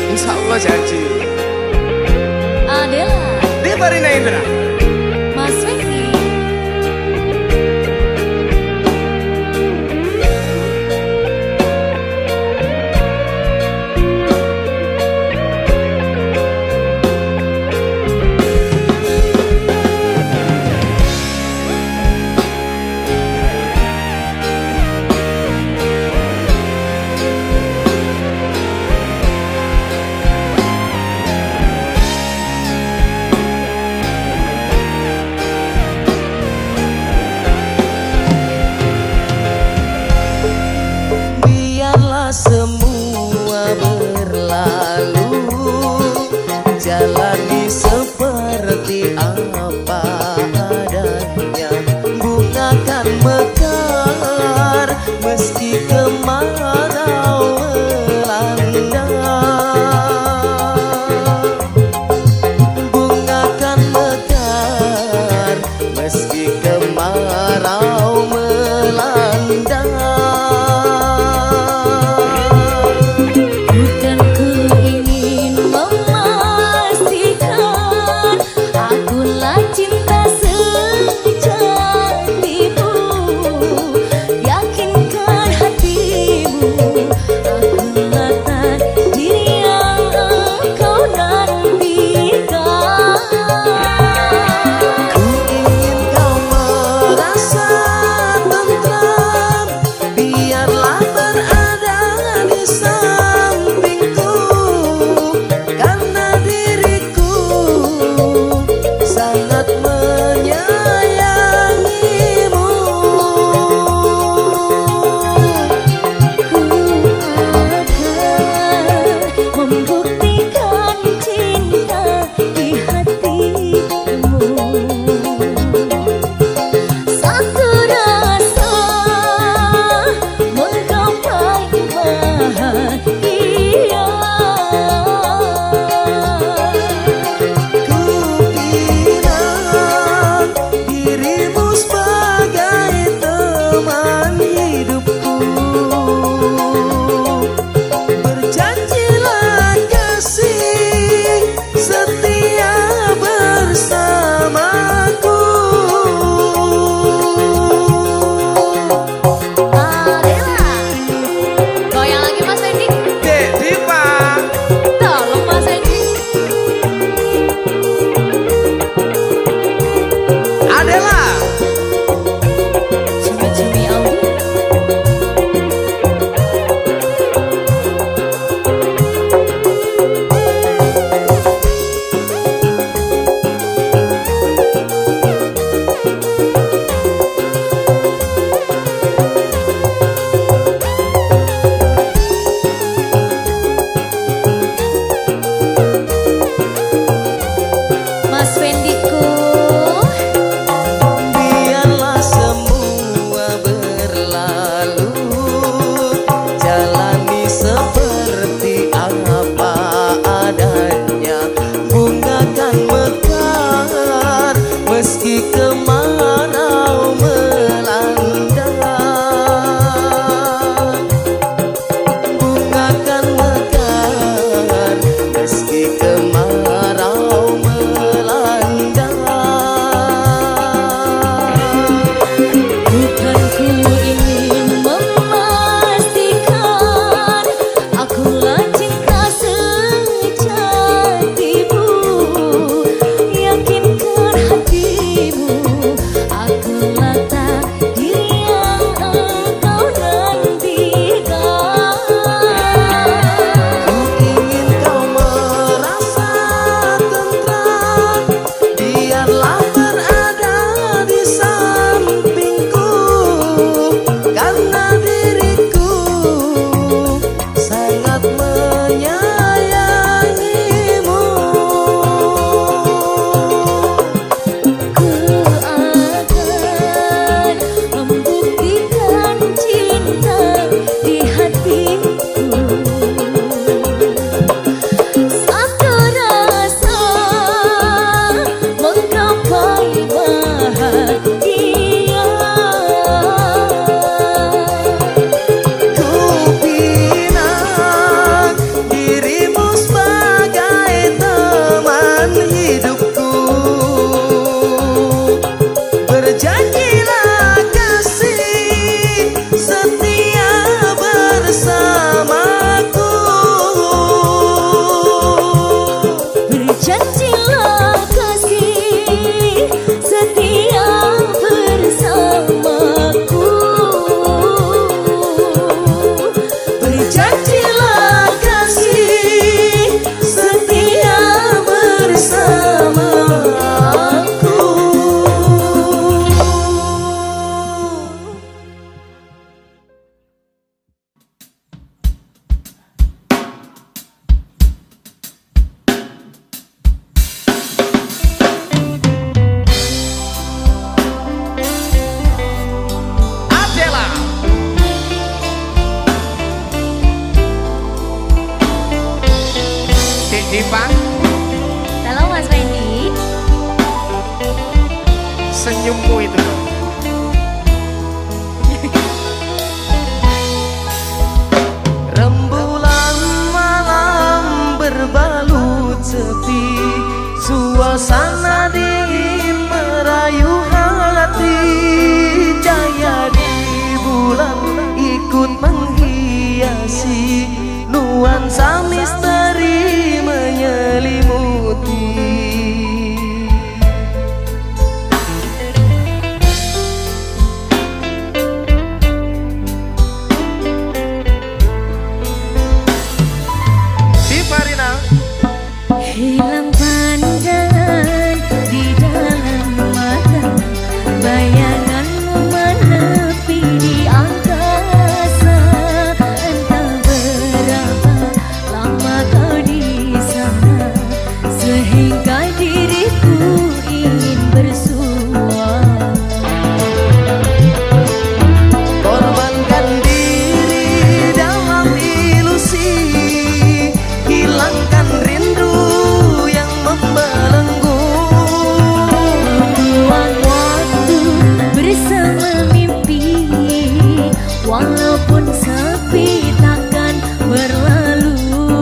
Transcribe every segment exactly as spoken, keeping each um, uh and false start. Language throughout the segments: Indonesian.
Insya Allah janji. Adela, Devarina Indra, Mas Wendy. Semua berlalu, jalani seperti apa adanya. Bunga kan mekar meski kemarau melanda. Bunga kan mekar meski kemarau melanda. Berjanjilah Diva. Halo Mas Wendy. Senyummu itu. Rembulan malam berbalut sepi, suasana dingin merayu hati. Cahaya di bulan ikut menghiasi, nuansa misteri menyelimuti. Hilang pandangan di dalam mata, bayanganmu menepi di angkasa. Entah berapa lama kau di sana, sehingga diriku ingin bersua. Korbankan diri dalam ilusi, hilangkan rindu yang membelenggu. Membuang waktu bersama mimpi, walaupun sepi takkan berlalu.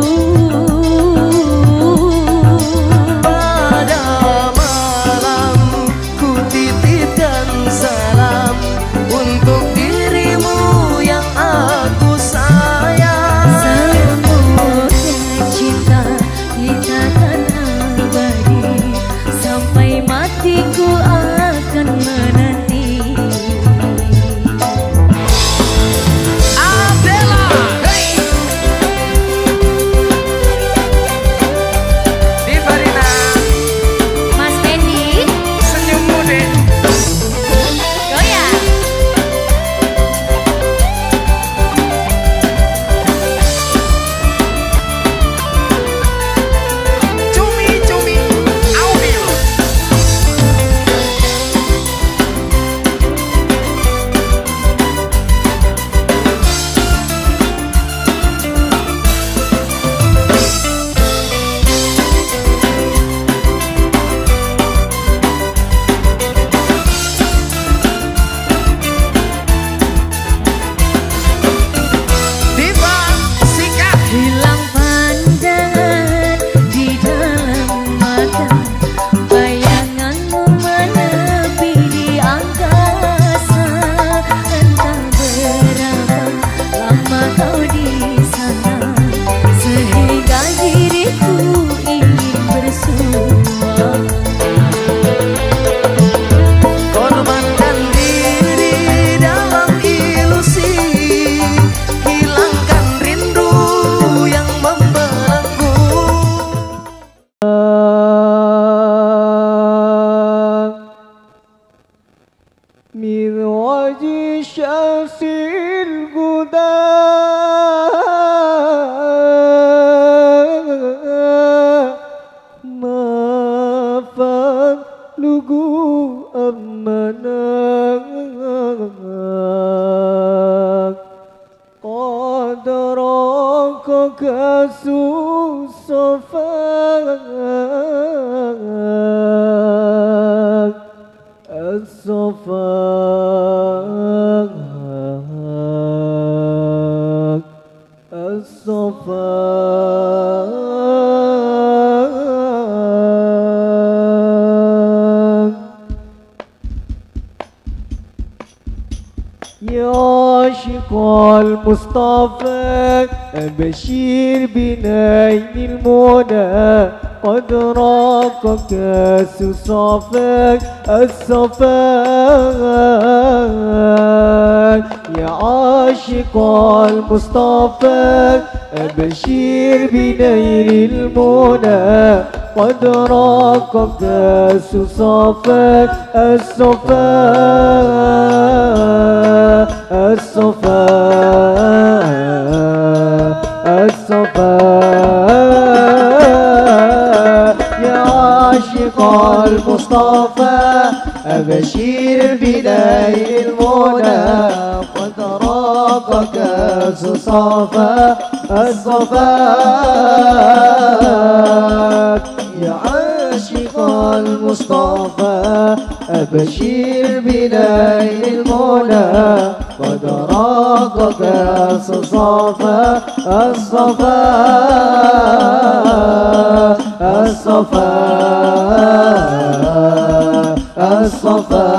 Pada malam ku titipkan salam untuk dirimu yang aku sayang. Semoga cinta kita kan abadi, sampai matiku akan menanti. Adela, hey. Diva Rina. Mas Wendy, Senyummu deh. goyang. Cumi cumi audio. Diva, sikat. Hilang pandangan di dalam mata, bayanganmu menepi di angkasa. Entah berapa lama kau di sana, sehingga diriku ingin bersua. Korbankan diri dalam ilusi, hilangkan rindu yang membelenggu. من وجه شمس الهدى ما فعله أمنا قد راقك الصفا الصفا الصفا يا عاشق المصطفى أبشر بنيل المنى قد راق كاس صفاك الصفاك يا عاشق المصطفى أبشر بنيل المنى قد راق كاس صفاك الصفاك الصفاء الصفاء يا عاشق المصطفى أبشر بنيل المنى قد راق كاس صفا الصفاء يا عاشق المصطفى أبشر بنيل المنى قد راقك الصفا الصفا الصفا الصفا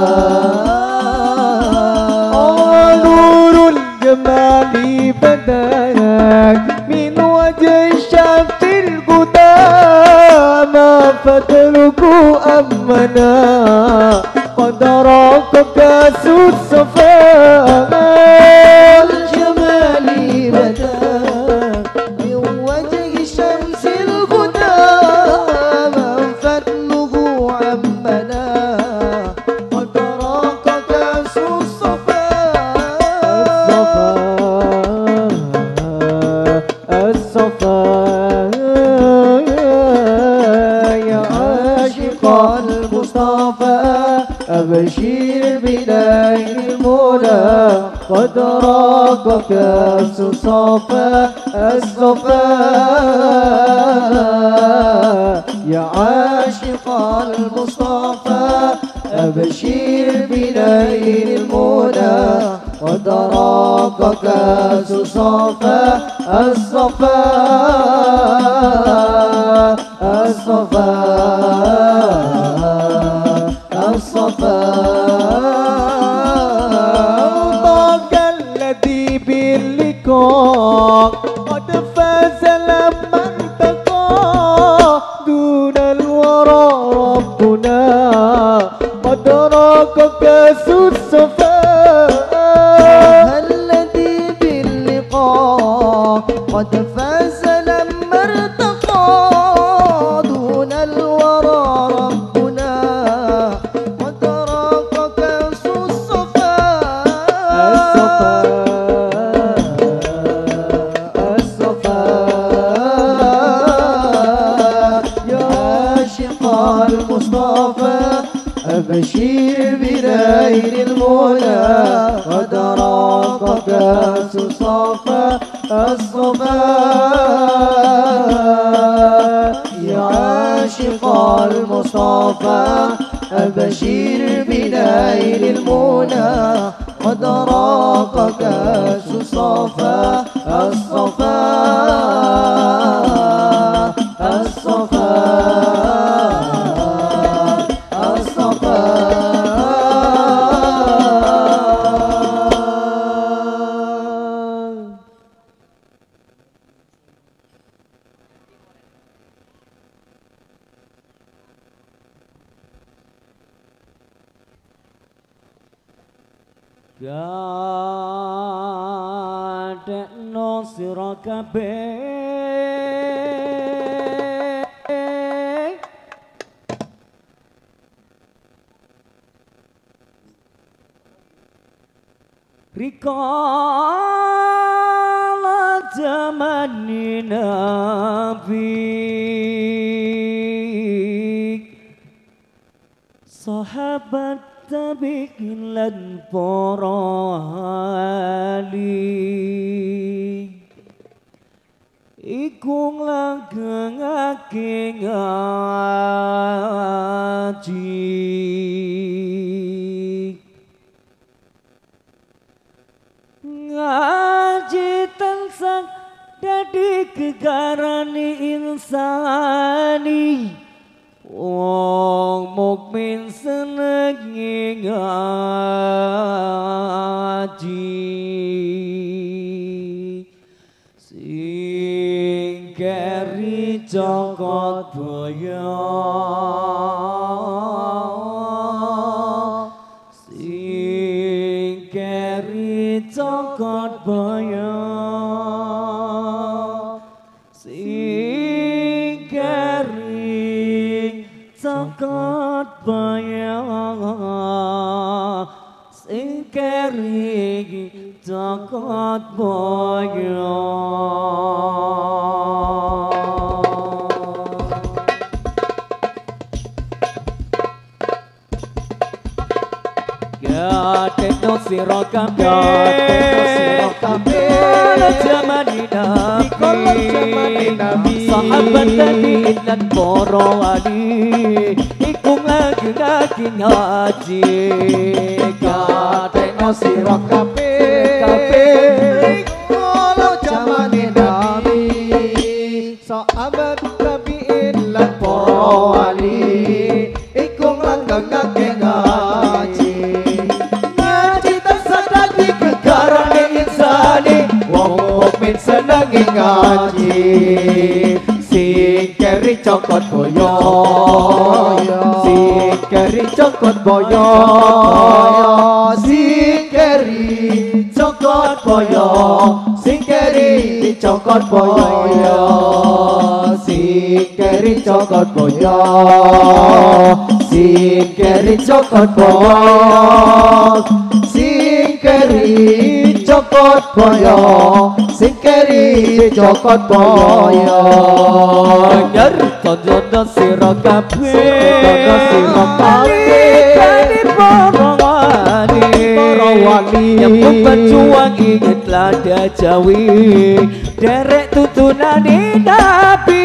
نور الجمال بداك من وجه الشمس القدامى فتلك أمنا قد راقك الصفا الجمال بداك من وجه الشمس القدامى فتلك أمنا قد راقك الصفا الصفا يا عاشق المصطفى أبشر بنيل المنى قد راقك الصفا الصفا يا عاشق المصطفى أبشر بنيل المنى قد راقك الصفا الصفا الصفا الصفا طاق الذي باللقاء قد فاز لما ارتقى دون الورى ربنا قد راقك الصفا الذي باللقاء قد فاز لما ارتقى دون الورى ربنا قد راقك الصفا الصفا يا عاشق المصطفى أبشر بنيل المنى قد راقك الصفا الصفا يا عاشق المصطفى أبشر بنيل المنى قد راقك الصفا الصفا الصفا gadekno sira kabeh rikala zamani nabi sahabat tabi'in lan para wali iku langgengake ngaji ngaji tansah dadi gegarane insani wong mukmin seneng ngaji sing keri jangkot boyo sing keri jangkot boyo sing keri jangkot boyo sing keri jangkot boyo Gateno sira kabeh Gateno sira kabeh Kala jamani nabi Kala jamani nabi Sahabat tabi'in lan para wali Iku ngagi-ngagi ngaji Gateno sira kabeh kabeh Kala jamani nabi Sahabat tabi'in lan para wali Iku ngagi-ngagi ngaji Ngaji tersadaki kegarane insani Wong mukmin senengi ngaji Sing keri cokot boyo Sing keri cokot boyo Sing keri cokot boyo Sing keri cokot boyo Sing keri cokot boyo Sing keri cokot boyo Sing keri cokot boyo Sing keri cokot boyo Anyar tonjono sira kabeh Tonjono sira kabeh Kali para wali Para wali Yang berjuang ingat lada jawi Derek tutunane nabi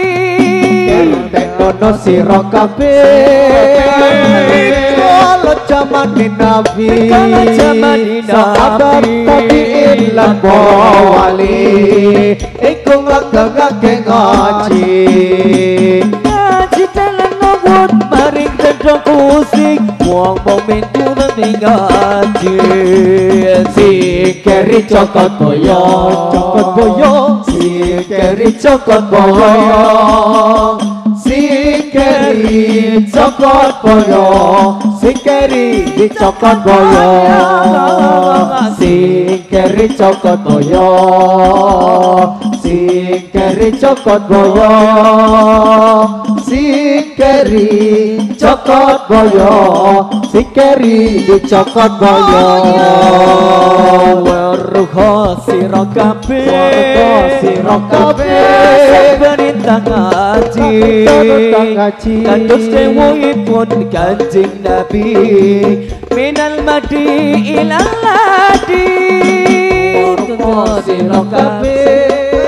Tenono sira kabeh Kala jamane nabi Kala jamane nabi Sahabat tabi'in lan para wali Iku ngagangake ngaji Ngaji dalam ngawut maring tendang kusik Wong momen turun ngaji Sing keri cokot boyo Cokot boyo Sing keri cokot boyo Sing keri cokot boyo Sing keri cokot boyo Sing keri cokot boyo Sing keri cokot boyo Sing keri cokot boyo Sing keri cokot boyo Waruha sira kabeh Waruha sira kabeh Sabarita ngaji ngaji Kados dewuhipun Kanjeng Nabi Minal madi ilal ladi Waruha sira kabeh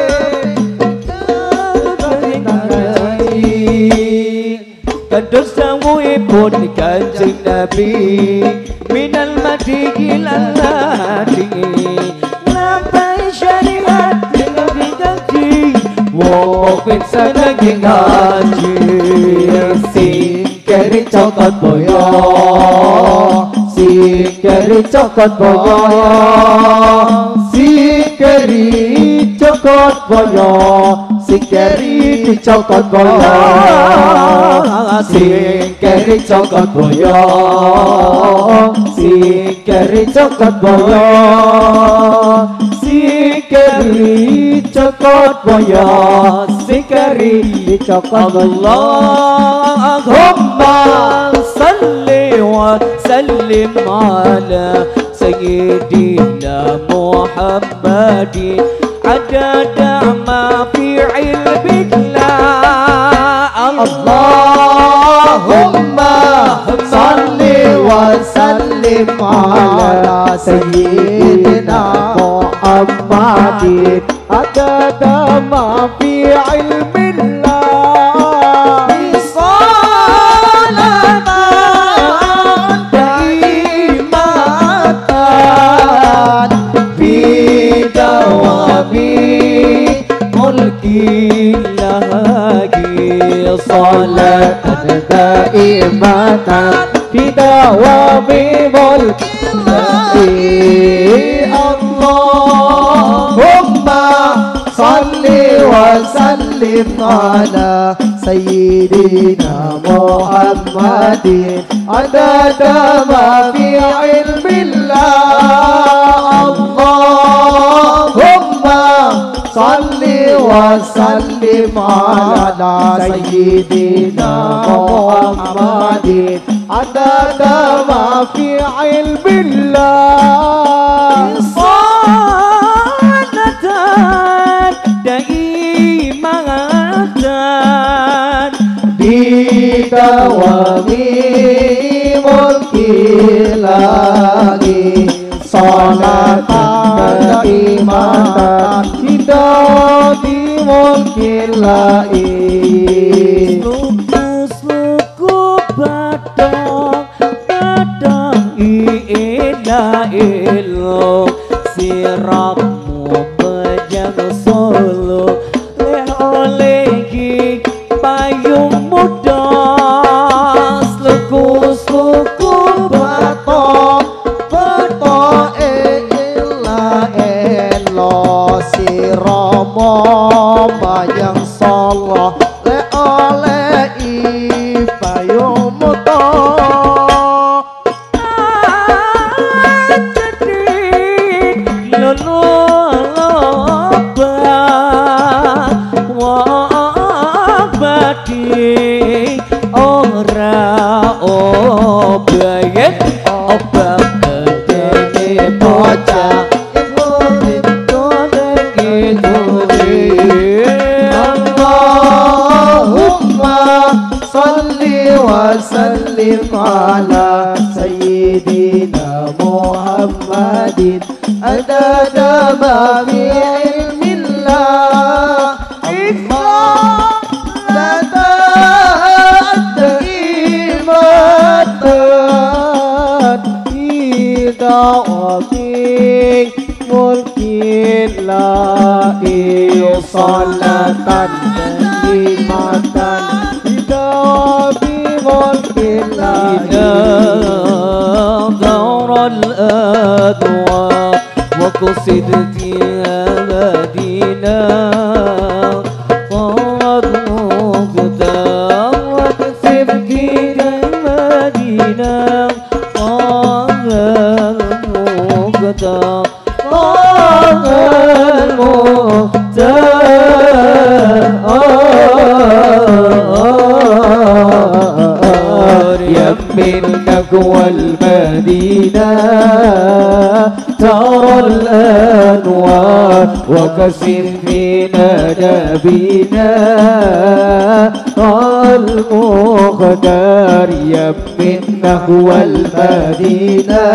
Kados dawuhipun Kanjeng Nabi Minal madi ilal ladi Lampai syariat dengan ngaji Wong senengi ngaji Sing keri cokot boyo Sing keri cokot boyo Sing keri cokot boyo Sing keri cokot boyo Sing keri cokot boyo Sing keri cokot boyo Sing keri cokot boyo Sing keri cokot boyo Allahumma salli wa sallim ala Sayyidina Muhammadin Adada ma fi ilmillah Allahumma salli wa sallim ala Sayyidina Muhammadin Adada ma fi ilmillah Salatan daimatan Fi dawami mulki lagi Salatan daimatan Fi dawami mulki lagi Allahumma salli wa sallim ala Sayyidina Muhammadin Adada ma fi ilmillah Allahumma salli wa sallim ala Sayyidina Muhammadin Adada ma fi ilmillah Salatan daimatan Bidawami mulki lagi ilahi Sluku-sluku badang badang ilah ilo sirapmu bejang solo le oleh payung muda sluku-sluku Bato Bato ila elo siromo mayang solo le oleh i payung muda ora obayet obak gedene bocah Allahumma salli wa sallim ala sayyidina Muhammadin adada ma fi ilmillah Allah la ta'addimatan ida waqing mulkin la salatan kalimatan ida bi mulkin la دار الأدواء وقصد فيها مدينة صارت مقدام وقصد فيها مدينة صارت مقدام صارت مقدام يمنك والمدينة ترى الأنوار وكسر فينا نبينا المختار يمنك والمدينة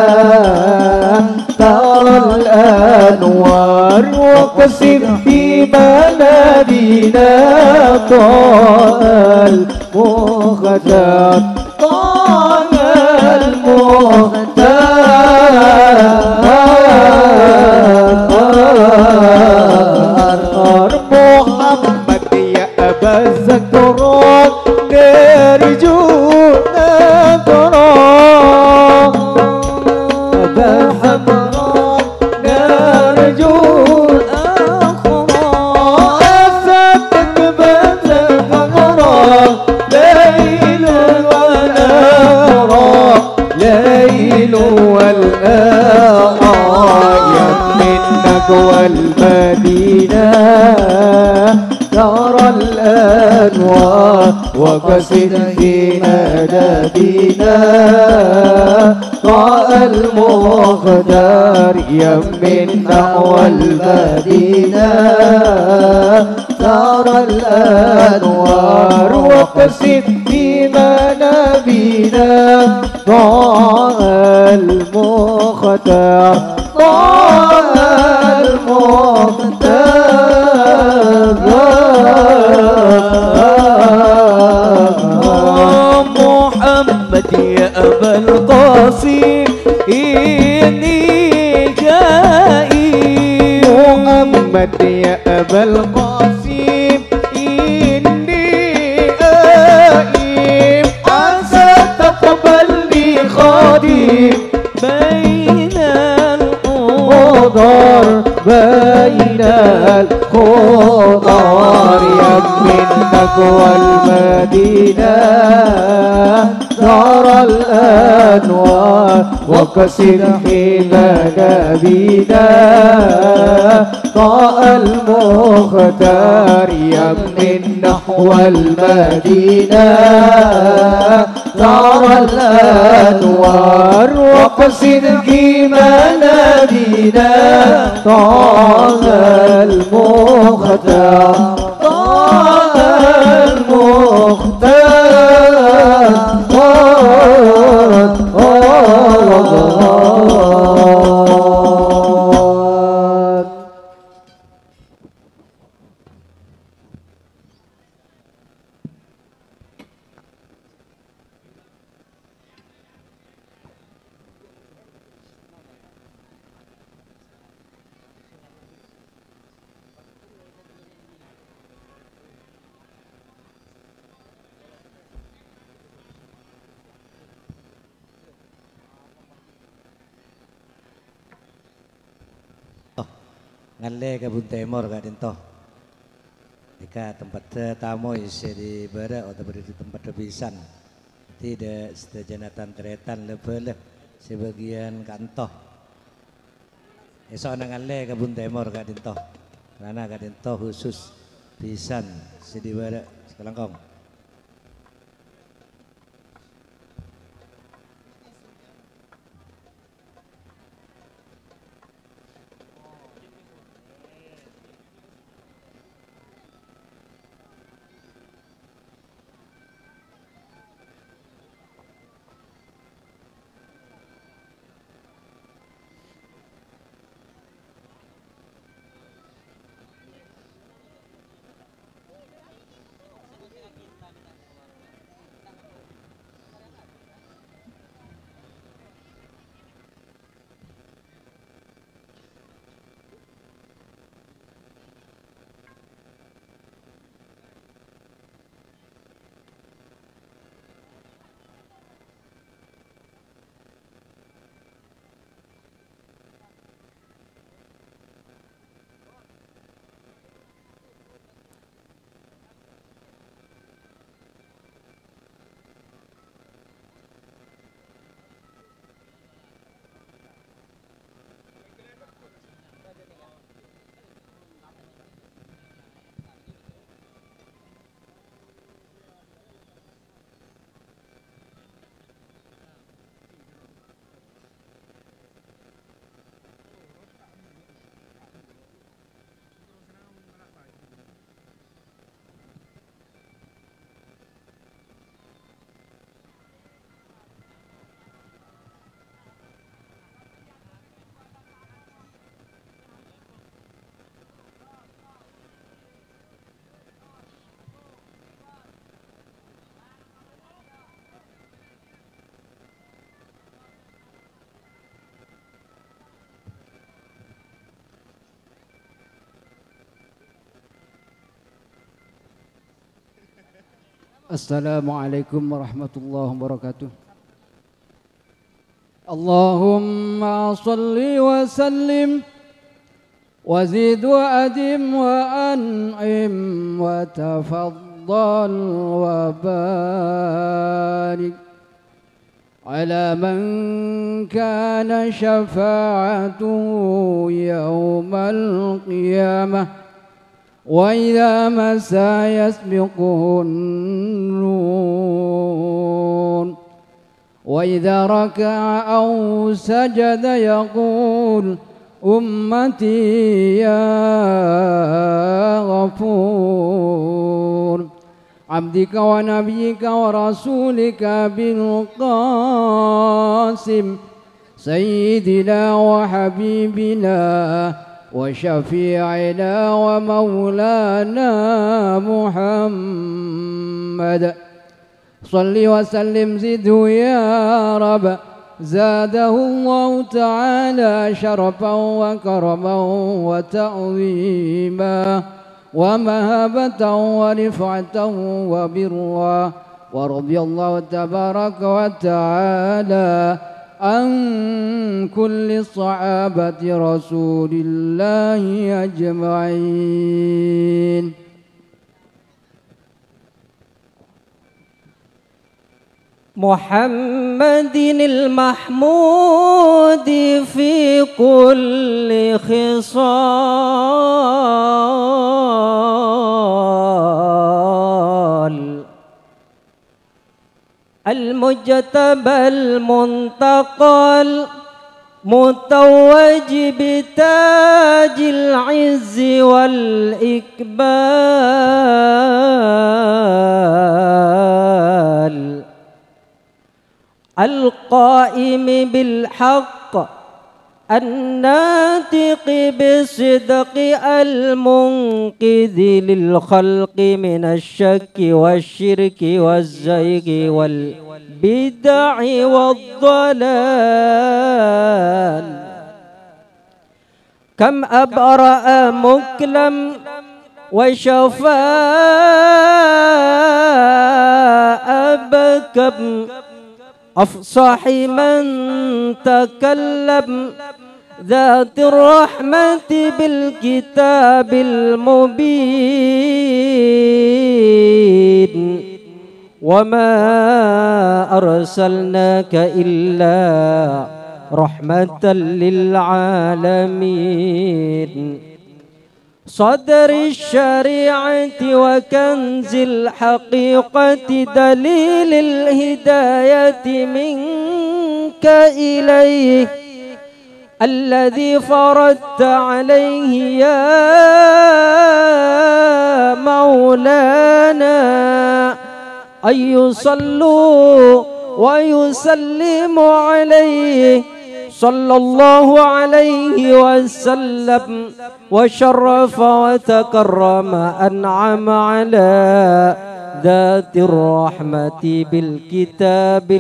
ترى الأنوار وكسر في بلدنا المختار طه المختار محمد يا أبا الزكرات نرجو نظرات أبا الزكرات نرجو الأخرى أسدك بالزكرات ليل ليل والآخر يمنك والمدينة ترى الأنوار وكسر فينا نبينا طاء المختار يمنا والمدينة ترى الأنوار وكسر فيما نبينا طاء المختار طاء المختار محمد يا أبا القاسم إني جائي محمد يا أبا القاسم إني آئم عسى تقبلني خادم بين الخضار بين الخضار يمنك والمدينة ترى الأنوار وكسر حين نبينا طاء المختار يمن نحو المدينة ترى الأنوار وكسر كما نبينا طاء المختار طاء المختار ngalle Kebun Timur Kak Dinto. Jika tempat tamu isi di bara atau beri di tempat rebisan. Tidak setejanatan teretan lebih sebagian kantoh. Esok nang ngalle Kebun Timur Kak Dinto. Karena Kak Dinto khusus pisan sedi bara sekelangkong. Assalamualaikum warahmatullahi wabarakatuh. Allahumma salli wa sallim wa zid wa adim wa an'im wa tafaddal wa barik ala man kana syafa'atuhu yawmal qiyamah وإذا مسا يسبقه النون وإذا ركع أو سجد يقول أمتي يا غفور عبدك ونبيك ورسولك بالقاسم سيدنا وحبيبنا وشفيعنا ومولانا محمد صل وسلم زده يا رب زاده الله تعالى شرفا وكرما وتعظيما ومهبة ورفعة وبرا ورضي الله تبارك وتعالى عن كل صحابة رسول الله أجمعين. محمد المحمود في كل خصال المجتبى المنتقى المتوج بتاج العز والإقبال القائم بالحق الناطق بالصدق المنقذ للخلق من الشك والشرك والزيغ والبدع والضلال كم أبرأ مكلم وشفاء أبكم أفصح من تكلم ذات الرحمة بالكتاب المبين وما أرسلناك إلا رحمة للعالمين صدر الشريعة وكنز الحقيقة دليل الهداية منك إليه الذي فرضت عليه يا مولانا أن يصلوا ويسلموا عليه صلى الله عليه وسلم وشرف وتكرم أنعم على ذات الرحمة بالكتاب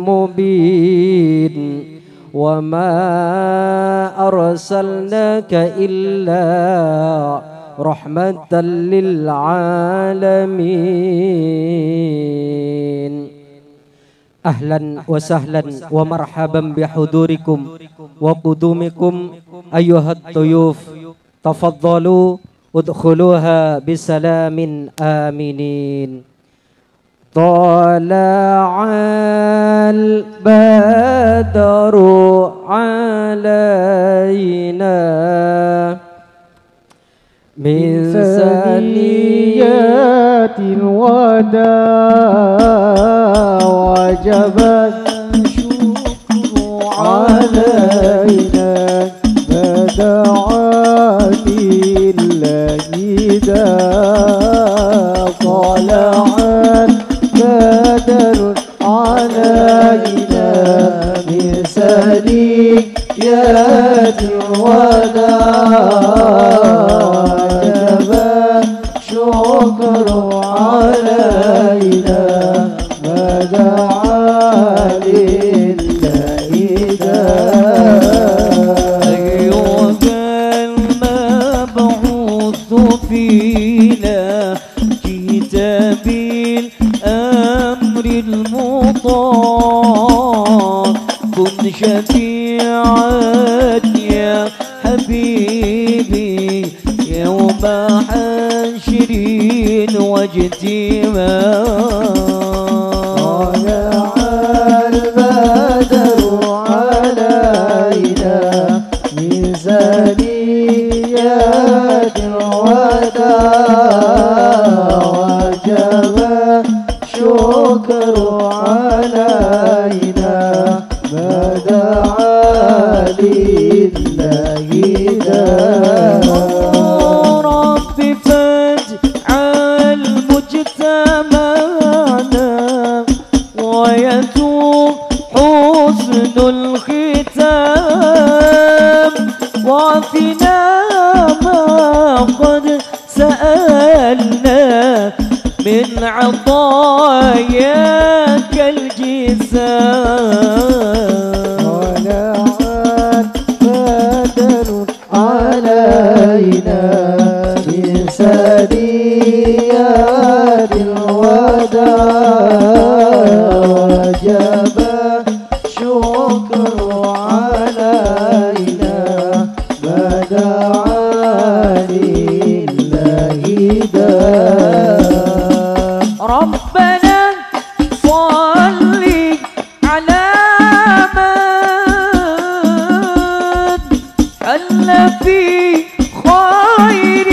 المبين وما أرسلناك إلا رحمة للعالمين أهلا وسهلا ومرحبا بحضوركم وقدومكم أيها الضيوف تفضلوا ادخلوها بسلام آمنين طلع البدر علينا من ثنيات الوداع وجب الشكر علينا بدعات الله طلع البدر علينا من ثنيات الوداع شكر علينا بدعا لله أيها المبعوث فينا جئت بالأمر المطاع كن شفيعا يا حبيبي يوم حشر واجتماع طلع البدر علينا من ثنيات الوداع وجب الشكر علينا بدعا لله رب فاجعل مجتمعنا ويتوب حسن الختام وعافنا ما قد سألنا من عطاياك الجسام طلع البدر علينا من ثنيات الوداع وجب الشكر علينا بدعا لله ربنا صل على من حل في خير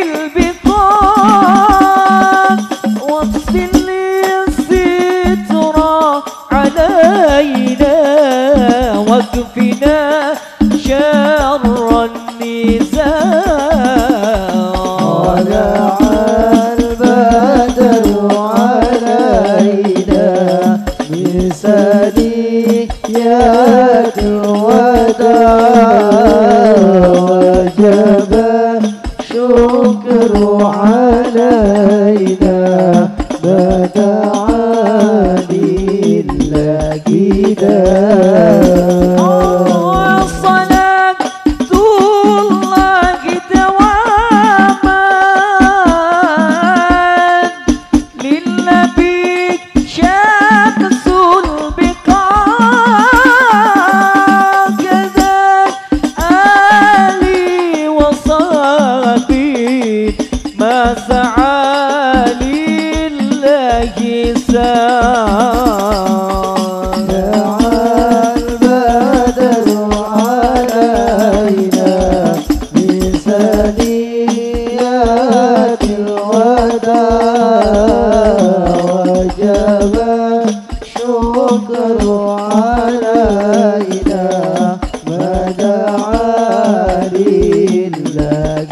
البطاق واغسل الستر علينا واكفنا شر النساء طلع البدر علينا من ثنيات الوداع وجب الشكر علينا بدعا لله صلاة الله دواما للنبي شمس البقاع كذا حسان البدر علينا بثنيات الوداع وجب الشكر علينا ما دعا لله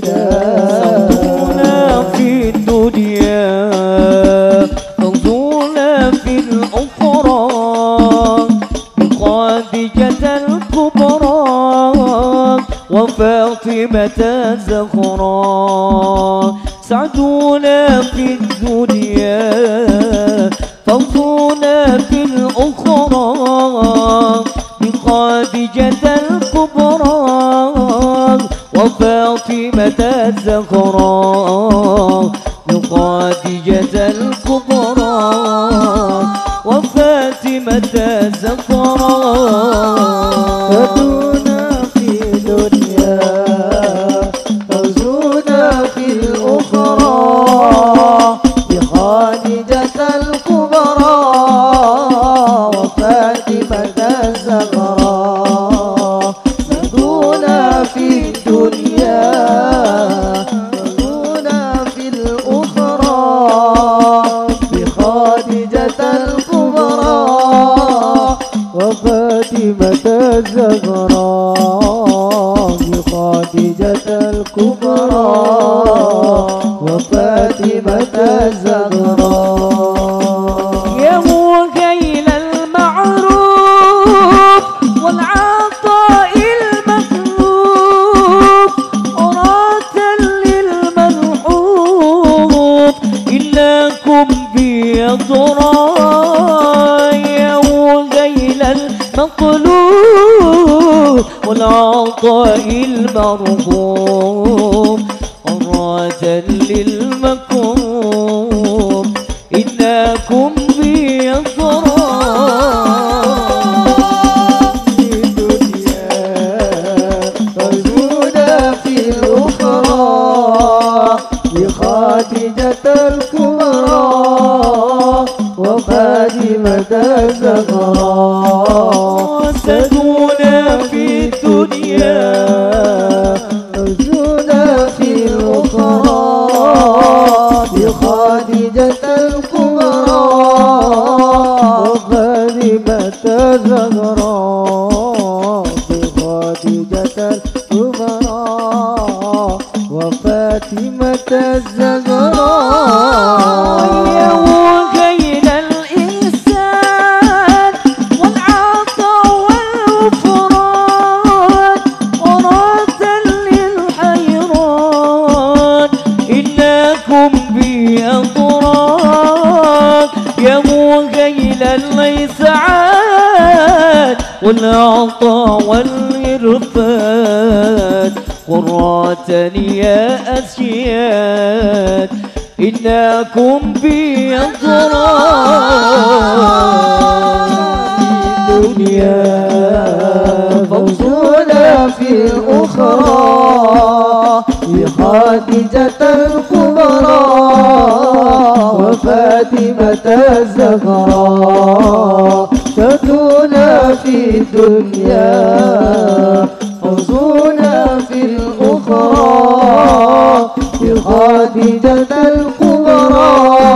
صوتنا في الدنيا فوزنا في الأخرى بخادجة الكبرى وفاطمة الزهراء سعدونا في الدنيا فوزنا في الأخرى بخادجة الكبرى وفاطمة الزهراء بخادجة الكبرى وفاطمة الزهراء فدونا في دنيا فوزنا في الأخرى بخادجة الكبرى وفاطمة الزهراء فدونا في الدنيا فوزنا في الأخرى بخادجة الكبرى وفاطمة الزهراء بخادجة الكبرى وفاطمة الزهراء يا وكيل المعروف والعطاء المكلوف أراتا للملحوف إنكم بيضرا يا وكيل المقلوب والعطاء المرغوب أراتا للمكروب إنكم بيضرا في الدنيا فوزنا في الأخرى بخادجة الكبرى وفاطمة الزهراء سدونا في الدنيا فوزنا في الأخرى بخادجة الكبرى وفاطمة الزهراء بخادجة الكبرى وفاطمة الزهراء يا وكيل الإنسان والعطاء والغفران أراتا للحيران إنكم بأضرار يا وكيل الإسعاد والعطاء والإرفان قرة يا أسياد إنكم بأضرار الدنيا فوزنا في الأخرى بخادجة الكبرى وفاطمة الزهراء شدونا في الدنيا فوزنا في الأخرى بخادجة الكبرى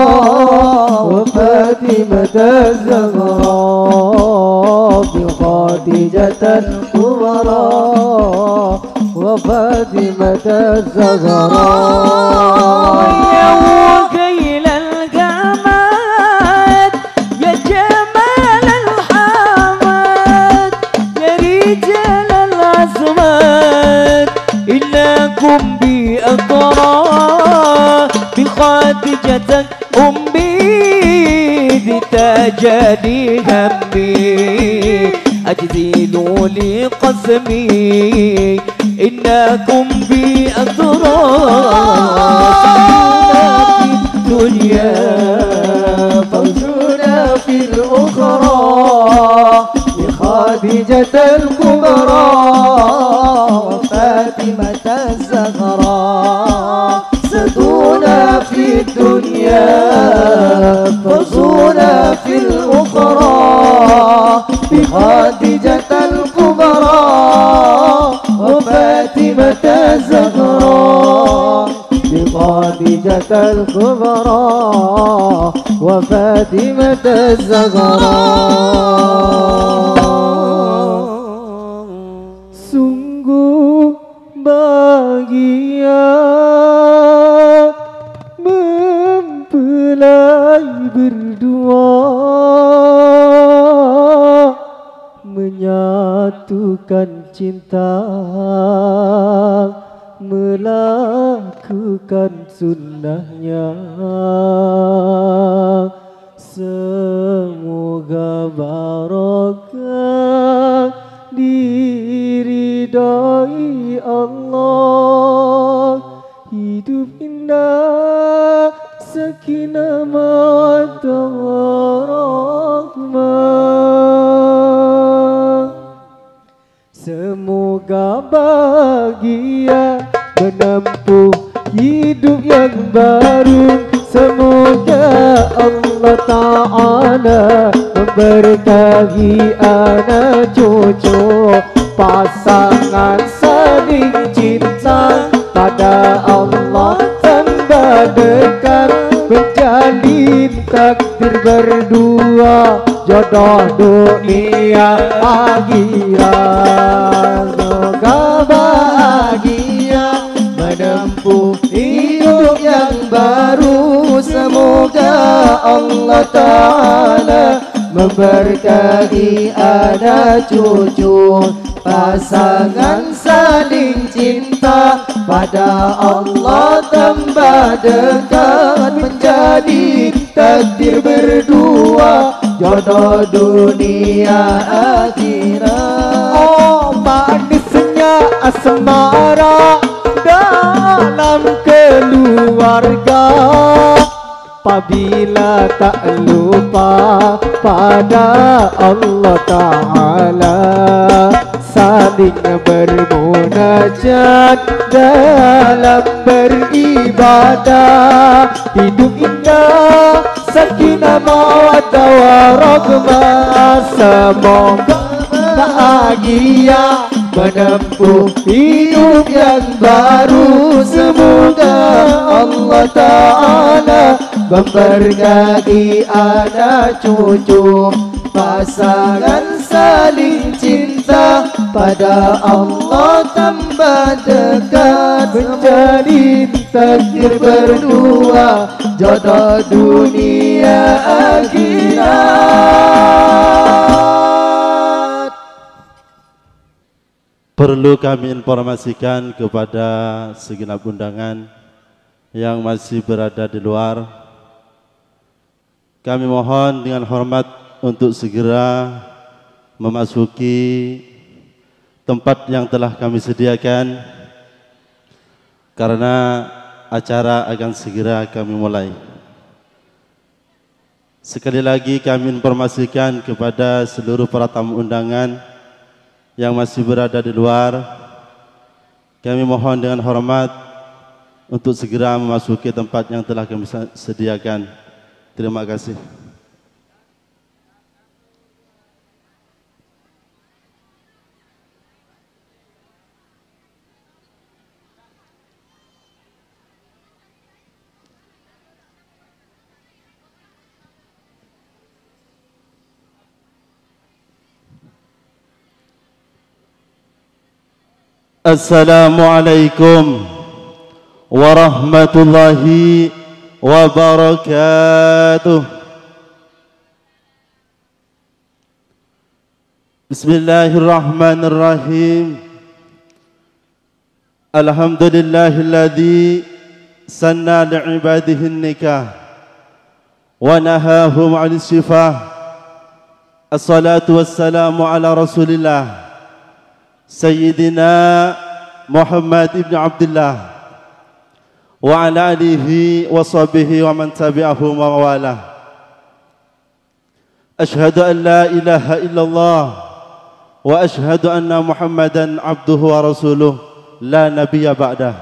وفاطمة الزهراء بخادجة الكبرى وفاطمة الزهراء يا وكيل الجماد يا جمال الحمد يا رجال العزمات إنكم بأضرار بخادجة أمي ذي تاجني همي أجزلوا لي قسمي إنكم بأضرار في الدنيا فوزنا في الأخرى بخادجة الكبرى وفاطمة الزهراء سدونا في الدنيا خديجة الكبرى وفاطمة الزهراء بخديجة الكبرى وفاطمة الزهراء. Sungguh bahagia mempelai berdua, menyatukan cinta, melakukan sunnahnya. Semoga barakah diridai Allah, hidup indah, sakinah mawaddah warahmah. Semoga bahagia menempuh hidup yang baru. Semoga Allah Ta'ala memberkahi anak cucu, pasangan saling cinta pada Allah tambah dekat, menjalin takdir berdua, jodoh dunia akhirat. Semoga bahagia menempuh hidup yang baru. Semoga Allah Ta'ala memberkahi anak cucu, pasangan saling cinta pada Allah tambah dekat, menjadi takdir berdua, jodoh dunia akhirat. Oh manisnya asmara dalam keluarga, apabila tak lupa pada Allah Ta'ala, saling bermunajat dalam beribadah, hidup indah, sakinah mawaddah warahmah. Semoga bahagia menempuh hidup yang baru. Semoga Allah Ta'ala memberkahi anak cucu, pasangan saling cinta pada Allah tambah dekat, menjadi takdir berdua, jodoh dunia akhirat. Perlu kami informasikan kepada segenap undangan yang masih berada di luar, kami mohon dengan hormat untuk segera memasuki tempat yang telah kami sediakan, karena acara akan segera kami mulai. Sekali lagi kami informasikan kepada seluruh para tamu undangan yang masih berada di luar, kami mohon dengan hormat untuk segera memasuki tempat yang telah kami sediakan. Terima kasih. Assalamualaikum warahmatullahi wabarakatuh. Bismillahirrahmanirrahim. Alhamdulillahilladzi sanna li'ibadihi nikah wa nahahum 'anil shifah. Assalatu wassalamu ala Rasulillah Sayyidina Muhammad ibn Abdullah wa ala alihi wa sahbihi wa man tabi'ahum wa mawalah. Ashhadu an la ilaha illallah wa ashhadu anna Muhammadan abduhu wa rasuluh la nabiyya ba'dah.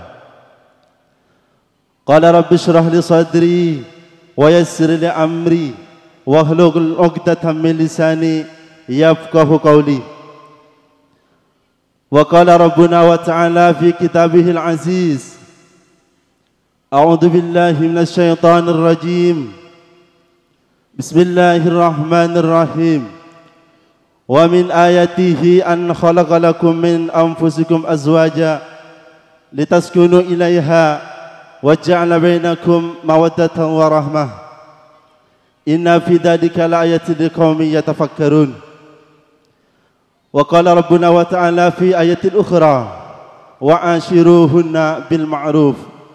Qala rabbi shrah li sadri wa yassir li amri wa hlul 'uqdatam min lisani يفقه قولي. وقال ربنا وتعالى في كتابه العزيز: أعوذ بالله من الشيطان الرجيم. بسم الله الرحمن الرحيم. ومن آياته أن خلق لكم من أنفسكم أزواجا لتسكنوا إليها وجعل بينكم مودة ورحمة إن في ذلك لآية لقوم يتفكرون. وقال ربنا وتعالى في آية أخرى: وعاشروهن بالمعروف.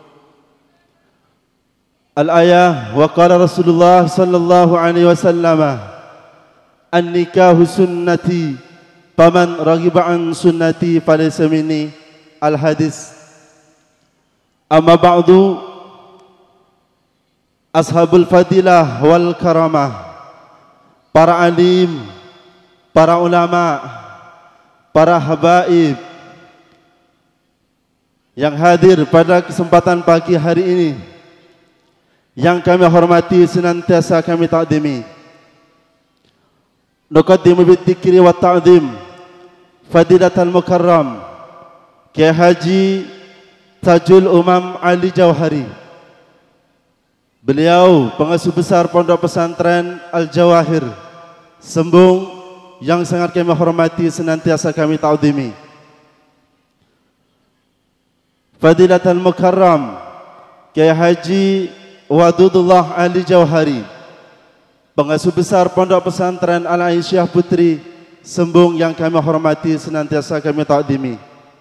الآية: وقال رسول الله صلى الله عليه وسلم: النكاح سنتي فمن رغب عن سنتي فليس مني. الحديث. أما بعد، ashabul fadilah wal karamah, para alim, para ulama, para habaib yang hadir pada kesempatan pagi hari ini, yang kami hormati, senantiasa kami ta'zimi. Nuqaddimu bidzikri wa ta'zim fadilatal mukarram Kiai Haji Tajul Umam Ali Jauhari. Beliau pengasuh besar Pondok Pesantren Al-Jawahir Sembung, yang sangat kami hormati, senantiasa kami ta'zimi. Fadilatul Mukarram Kiai Haji Wadudullah Ali Jauhari, pengasuh besar Pondok Pesantren Al-Aisyah Putri Sembung, yang kami hormati, senantiasa kami ta'zimi.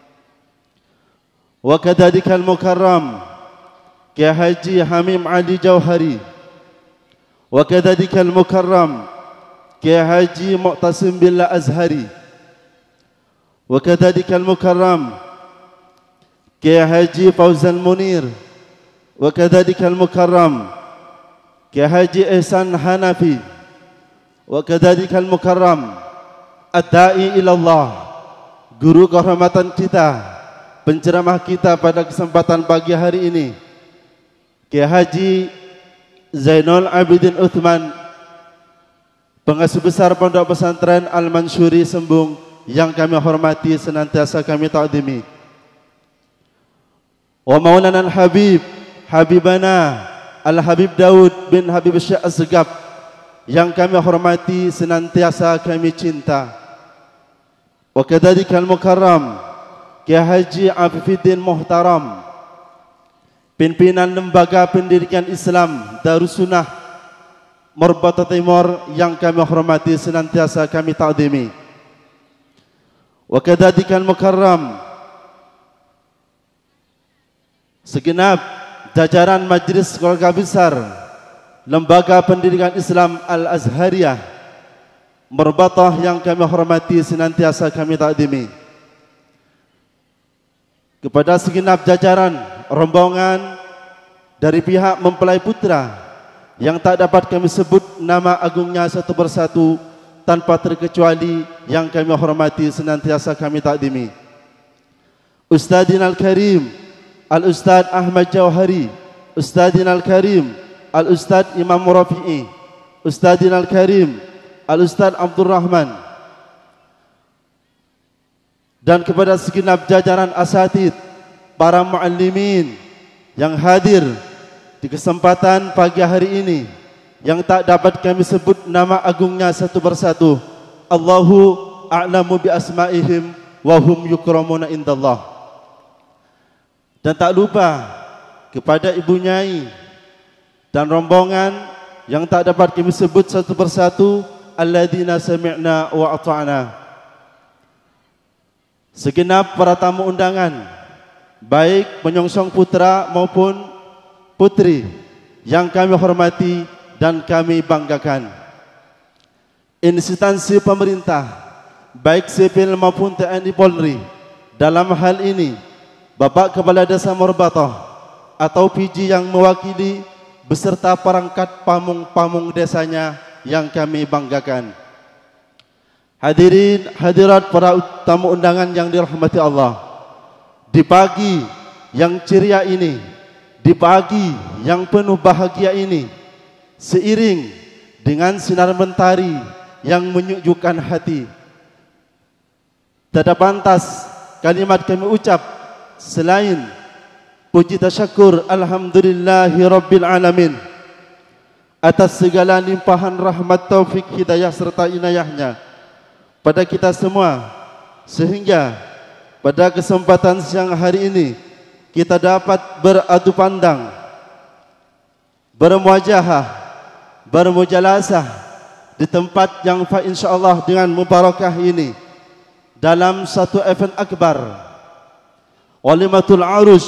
Wa kadzadzikal mukarram Kiai Haji Hamim Ali Jauhari, wa kadzadzikal mukarram Kiai Haji Mu'tasim Billah Azhari, wa kadzadzikal mukarram Kiai Haji Fauzan Munir, wa kadzadzikal mukarram Kiai Haji Ihsan Hanafi, wa kadzadzikal mukarram Ad-Da'i ilallah, guru kehormatan kita, penceramah kita pada kesempatan pagi hari ini, Kiai Haji Zainul Abidin Uthman, pengasuh besar Pondok Pesantren Al-Mansyuri Sembung, yang kami hormati, senantiasa kami ta'zimi. Wa maulana al-habib Habibana Al-Habib Daud bin Habib Syekh Az-Zegab, yang kami hormati, senantiasa kami cinta. Wa kadzadzikal mukarram Kiai Haji Afifuddin Muhtaram, pimpinan Lembaga Pendidikan Islam Darussunnah Merbata Timur, yang kami hormati, senantiasa kami ta'zimi. Wa kadzadzikal mukarram segenap jajaran Majelis Keluarga Besar Lembaga Pendidikan Islam Al-Azhariyah Merbatah, yang kami hormati, senantiasa kami ta'zimi. Kepada segenap jajaran rombongan dari pihak mempelai putra, yang tak dapat kami sebut nama agungnya satu persatu tanpa terkecuali, yang kami hormati, senantiasa kami ta'zimi. Ustadzinal Karim Al-Ustad Ahmad Jauhari, Ustadzinal Karim Al-Ustad Imam Rafi'i, Ustadzinal Karim Al-Ustad Abdul Rahman, dan kepada segenap jajaran asatid, para muallimin yang hadir di kesempatan pagi hari ini, yang tak dapat kami sebut nama agungnya satu persatu. Allahu a'lamu bi asma'ihim wa hum yukramuna indallah. Dan tak lupa kepada Ibu Nyai dan rombongan yang tak dapat kami sebut satu persatu, alladzina sami'na wa ata'na. Segenap para tamu undangan, baik penyongsong putra maupun putri, yang kami hormati dan kami banggakan. Instansi pemerintah, baik sipil maupun T N I Polri, dalam hal ini Bapak Kepala Desa Merbatah atau P J yang mewakili beserta perangkat pamung-pamung desanya, yang kami banggakan. Hadirin hadirat para tamu undangan yang dirahmati Allah, di pagi yang ceria ini, di pagi yang penuh bahagia ini, seiring dengan sinar mentari yang menyejukkan hati. Tidak pantas kalimat kami ucap selain puji tasyakur alhamdulillahi rabbil alamin atas segala limpahan rahmat, taufik, hidayah serta inayahnya pada kita semua, sehingga pada kesempatan siang hari ini kita dapat beradu pandang, bermuajahah, bermujalasah di tempat yang fa insyaallah dengan mubarakah ini dalam satu event akbar, Walimatul Arus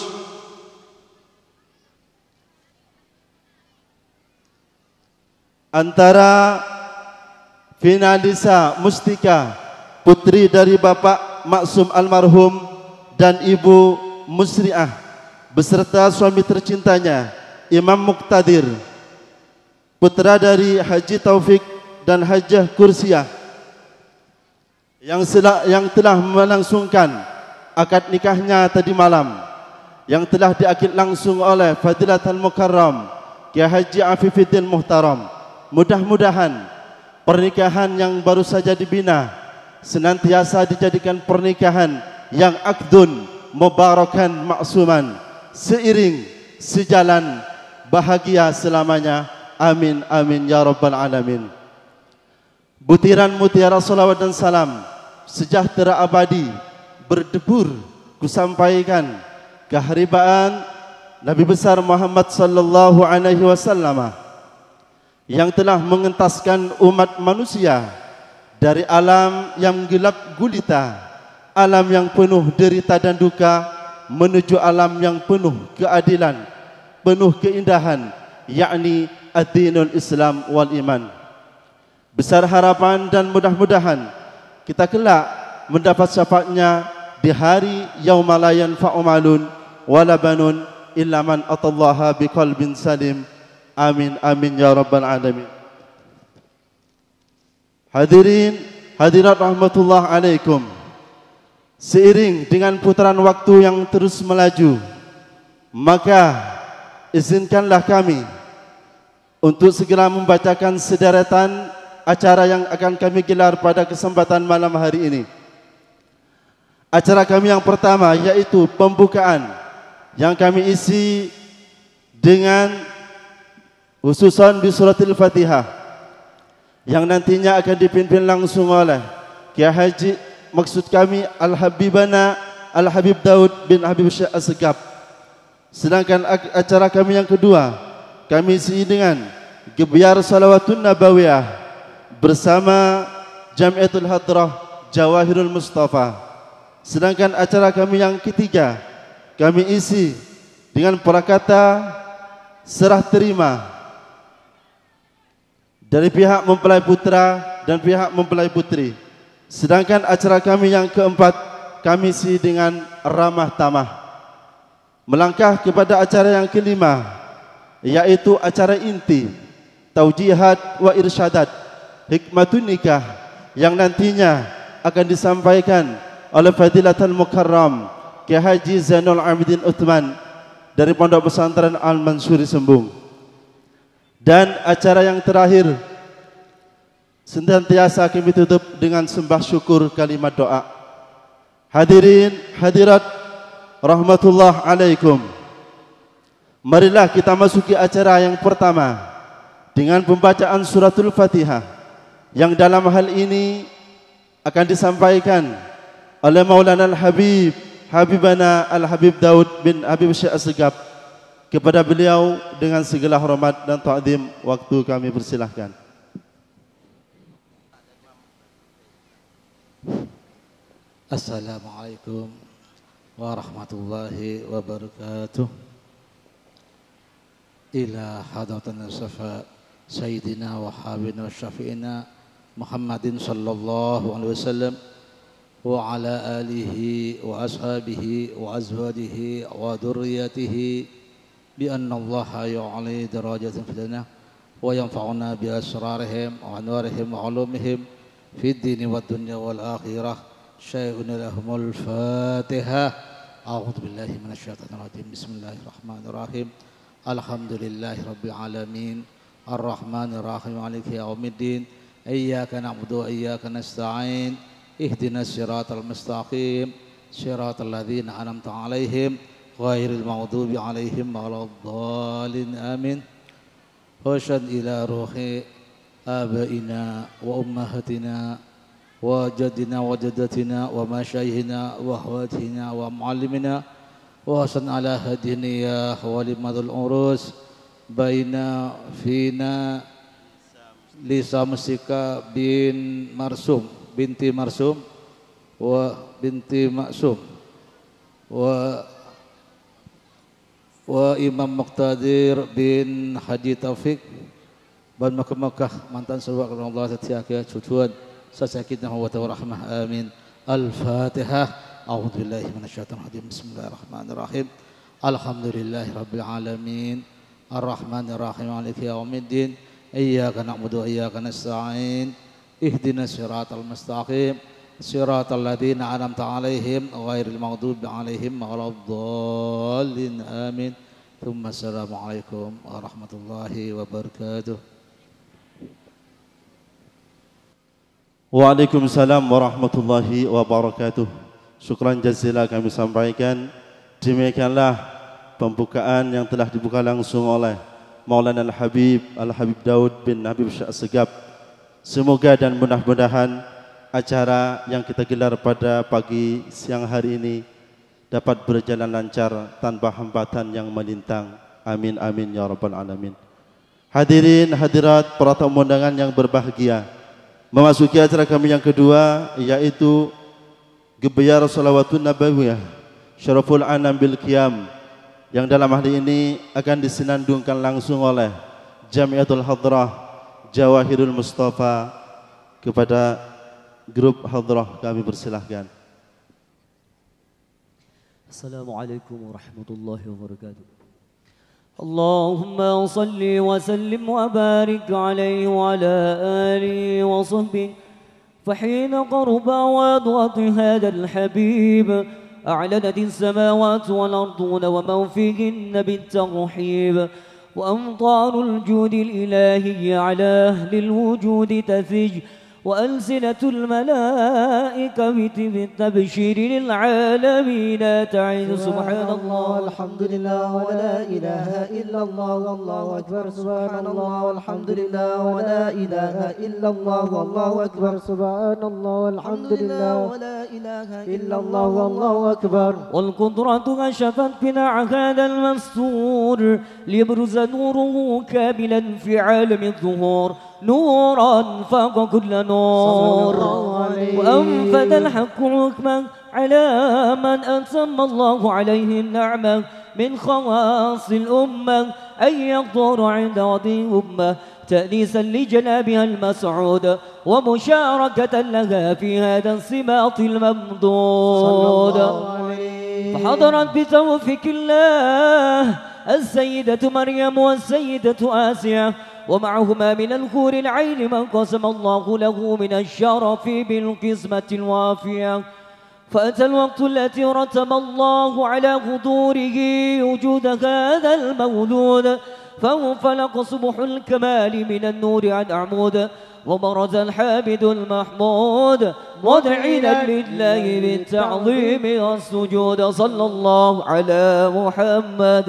antara finalisa Mustika, putri dari Bapak Maksum almarhum, dan Ibu Musriah beserta suami tercintanya Imam Muqtadir, putra dari Haji Taufik dan Hajah Kursiah, yang, sila, yang telah melangsungkan akad nikahnya tadi malam, yang telah diakid langsung oleh Fadilatul Mukarram Kiai Haji Afifuddin Muhtaram. Mudah-mudahan pernikahan yang baru saja dibina senantiasa dijadikan pernikahan yang akdun mubarakan maksuman, seiring sejalan bahagia selamanya. Amin amin ya rabbal alamin. Butiran mutiara salawat dan salam sejahtera abadi berdebur kusampaikan keharibaan Nabi besar Muhammad sallallahu alaihi wasallam yang telah mengentaskan umat manusia dari alam yang gelap gulita, alam yang penuh derita dan duka, menuju alam yang penuh keadilan, penuh keindahan, yakni ad-dinul Islam wal iman. Besar harapan dan mudah-mudahan kita kelak mendapat syafaatnya di hari yauma la yanfa'u malun wala banun illa man atallaha biqalbin salim. Amin amin ya rabbal alamin. Hadirin hadirat rahmatullah alaikum. Seiring dengan putaran waktu yang terus melaju, maka izinkanlah kami untuk segera membacakan sederetan acara yang akan kami gelar pada kesempatan malam hari ini. Acara kami yang pertama yaitu pembukaan yang kami isi dengan khususan di suratul Fatihah yang nantinya akan dipimpin langsung oleh Kiai Haji, maksud kami Al-Habibana Al-Habib Daud bin Habib Syekh Assegaf. Sedangkan acara kami yang kedua kami isi dengan Gebyar Salawatun Nabawiyah bersama Jamiatul Hadrah Jawahirul Mustafa. Sedangkan acara kami yang ketiga kami isi dengan prakata serah terima dari pihak mempelai putra dan pihak mempelai putri. Sedangkan acara kami yang keempat kami isi dengan ramah tamah. Melangkah kepada acara yang kelima, yaitu acara inti taujihat wa irsyadat hikmatun nikah, yang nantinya akan disampaikan oleh Fadilatul Mukarram Kiai Haji Zainul Abidin Uthman dari Pondok Pesantren Al-Mansuri Sembung. Dan acara yang terakhir senantiasa kami tutup dengan sembah syukur kalimat doa. Hadirin hadirat rahmatullah alaikum. Marilah kita masuki acara yang pertama dengan pembacaan suratul Fatihah, yang dalam hal ini akan disampaikan oleh Maulana Al-Habib Habibana Al-Habib Daud bin Habib Syekh Assegaf. Kepada beliau dengan segala hormat dan ta'zim, waktu kami persilahkan. Assalamualaikum warahmatullahi wabarakatuh. Ila hadratin safa sayyidina wa habibina wa syafi'ina Muhammadin sallallahu alaihi wasallam wa ala alihi wa ashabihi wa azwajihi wa dhurriyyatihi bi anna Allah yu'ali darajatan fil jannah wa yanfa'una bi asrarihim wa anwarihim wa ulumihim fid din wad dunya wal akhirah. Syai'un lahumul Fatihah. A'udzu billahi minasyaitonir rajim. Bismillahirrahmanirrahim. Alhamdulillahi rabbil alamin. Arrahmanir rahim. Maliki yaumiddin. إياك نعبد وإياك نستعين اهدنا الصراط المستقيم صراط الذين أنعمت عليهم غير المغضوب عليهم ولا الضالين آمين. وأشهد إلى روح آبائنا وأمهاتنا وجدنا وجدتنا ومشايخنا وأخواتنا ومعلمنا وحسن على هدينا ولمد العروس بين فينا Lisa Musika bin Marsum binti Marsum wa binti Maksum wa wa Imam Muqtadir bin Haji Taufik ban Makkah mantan sahabat Allah setiaga cucuan sasakinah wa warahmah amin. Al-Fatihah. A'udzu billahi minasyaitonir rajim. Bismillahirrahmanirrahim. Alhamdulillahirabbil alamin. Arrahmanir rahim. Maliki yaumiddin. Iyyaka na'budu wa iyyaka nasta'in. Ihdinas siratal mustaqim. Siratal ladzina an'amta 'alaihim ghairil maghdubi 'alaihim waladdallin. Amin. Tsumma assalamu alaikum warahmatullahi wabarakatuh. Waalaikumsalam warahmatullahi wabarakatuh. Syukran jazilah kami sampaikan. Demikianlah pembukaan yang telah dibuka langsung oleh Maulana Al-Habib Al-Habib Daud bin Habib Syah Segap. Semoga dan mudah-mudahan acara yang kita gelar pada pagi siang hari ini dapat berjalan lancar tanpa hambatan yang melintang. Amin amin ya rabbal alamin. Hadirin hadirat para tamu undangan yang berbahagia, memasuki acara kami yang kedua, yaitu Gebyar Shalawatun Nabawiyah Syaraful Anam bil Qiyam, yang dalam hal ini akan disenandungkan langsung oleh Jamiatul Hadrah Jawahirul Mustafa. Kepada grup Hadrah kami persilahkan. Assalamualaikum warahmatullahi wabarakatuh. Allahumma salli wa sallim wa barik alaihi wa ala alihi wa sahbihi. فحين قرب وضعت هذا الحبيب أعلنت السماوات والأرضون ومن فيهن بالترحيب، وأمطار الجود الإلهي على أهل الوجود تثج، وألسنة الملائكة بالتبشير للعالمين تعيد. سبحان الله والحمد لله ولا إله إلا الله والله أكبر. سبحان الله والحمد لله ولا إله إلا الله والله أكبر. سبحان الله والحمد لله ولا إله إلا الله والله أكبر. والقدرة كشفت بناع هذا المستور ليبرز نوره كاملا في عالم الظهور، نورا فوق كل نور، وأنفذ الحق حكما على من أتم الله عليه النعمة من خواص الأمة أن يقدر عند وضي أمة تأنيسا لجنابها المسعود ومشاركة لها في هذا السماط الممدود. فحضرت بتوفيق الله السيدة مريم والسيدة آسيا، ومعهما من الحور العين من قسم الله له من الشرف بالقسمة الوافية. فأتى الوقت الذي رتب الله على حضوره وجود هذا المولود، فانفلق صبح الكمال من النور عن عمود، وبرز الحامد المحمود مدعنا لله بالتعظيم والسجود. صلى الله على محمد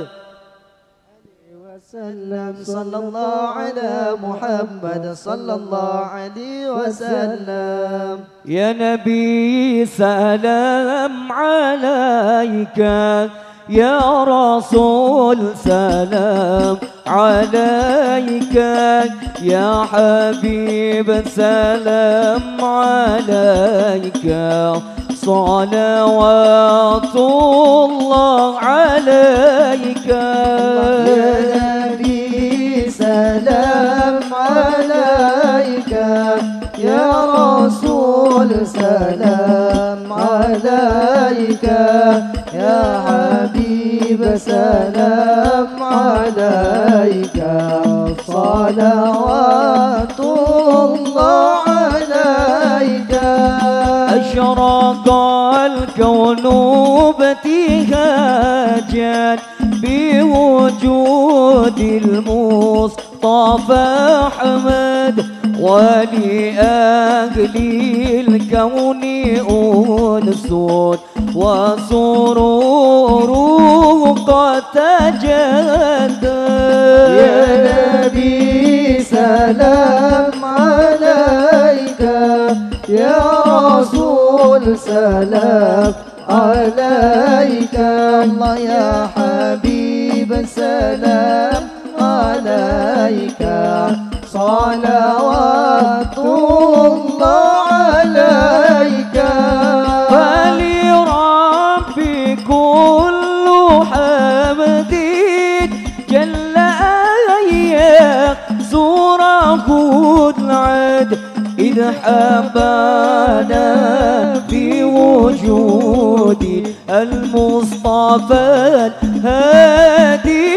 وسلم. صلى الله على محمد صلى الله عليه وسلم. يا نبي سلام عليك، يا رسول سلام عليك، يا حبيب سلام عليك، صلوات الله عليك. يا نبي سلام عليك، يا رسول سلام عليك، يا حبيب سلام عليك، صلوات الله عليك. أشرق الكون ابتهاجا بوجود المصطفى أحمد، ولأهل الكون أنس وسرور قد تجدد. يا نبي سلام عليك، يا رسول سلام عليك، الله يا حبيب سلام عليك، صلوات الله عليك. فلربي كل حمد جل أن يقصره العد، إذ حبانا في وجود المصطفى الهادي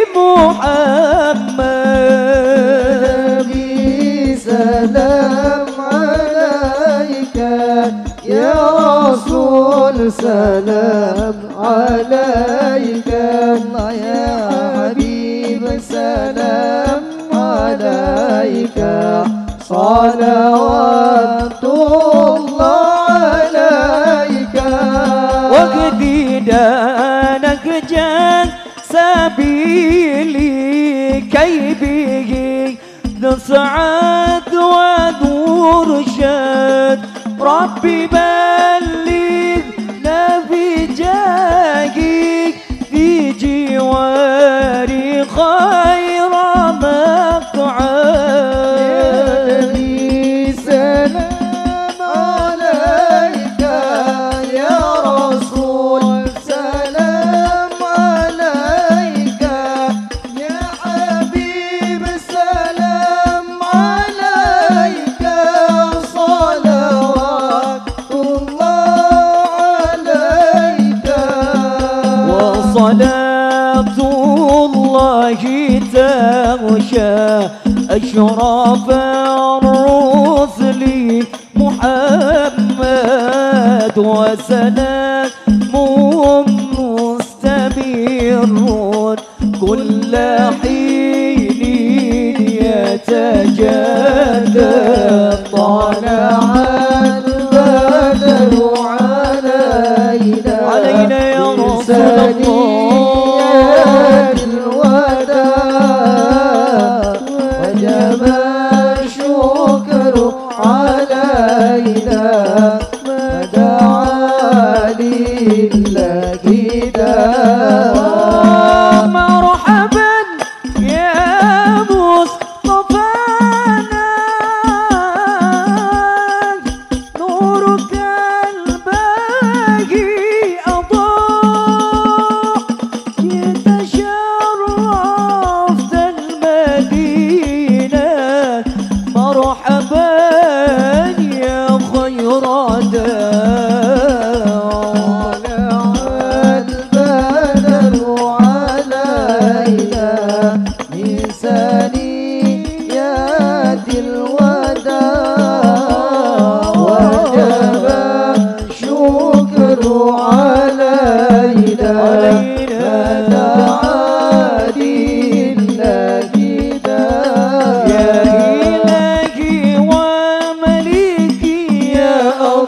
محمد. سلام عليك يا رسول سلام عليك، الله يا حبيب سلام عليك، صلوات الله عليك. وقتي دانك جان سبيلي كي به نسعد ونرشد، ربي بلغنا في جاهك في جواري خير مقعد. سلام عليك يا رسول سلام عليك، يا حبيب سلام عليك، صلوات الله عليك. وصلاة الله تغشى أشرف الرسل محمد، وسلام مستمر كل حين يتجدد. طلع البدر علينا علينا يا رسول الله، الوداع وجب الشكر علينا، فدعا لله داع. مرحبا يا مصطفانا، نورك الباقي أضاء، جئت شرفت المدينة، مرحبا يا خير داع. البدر علينا من ثنيات الوداع، وجب الشكر علينا، فدعا لله داع. يا إلهي ومليكي يا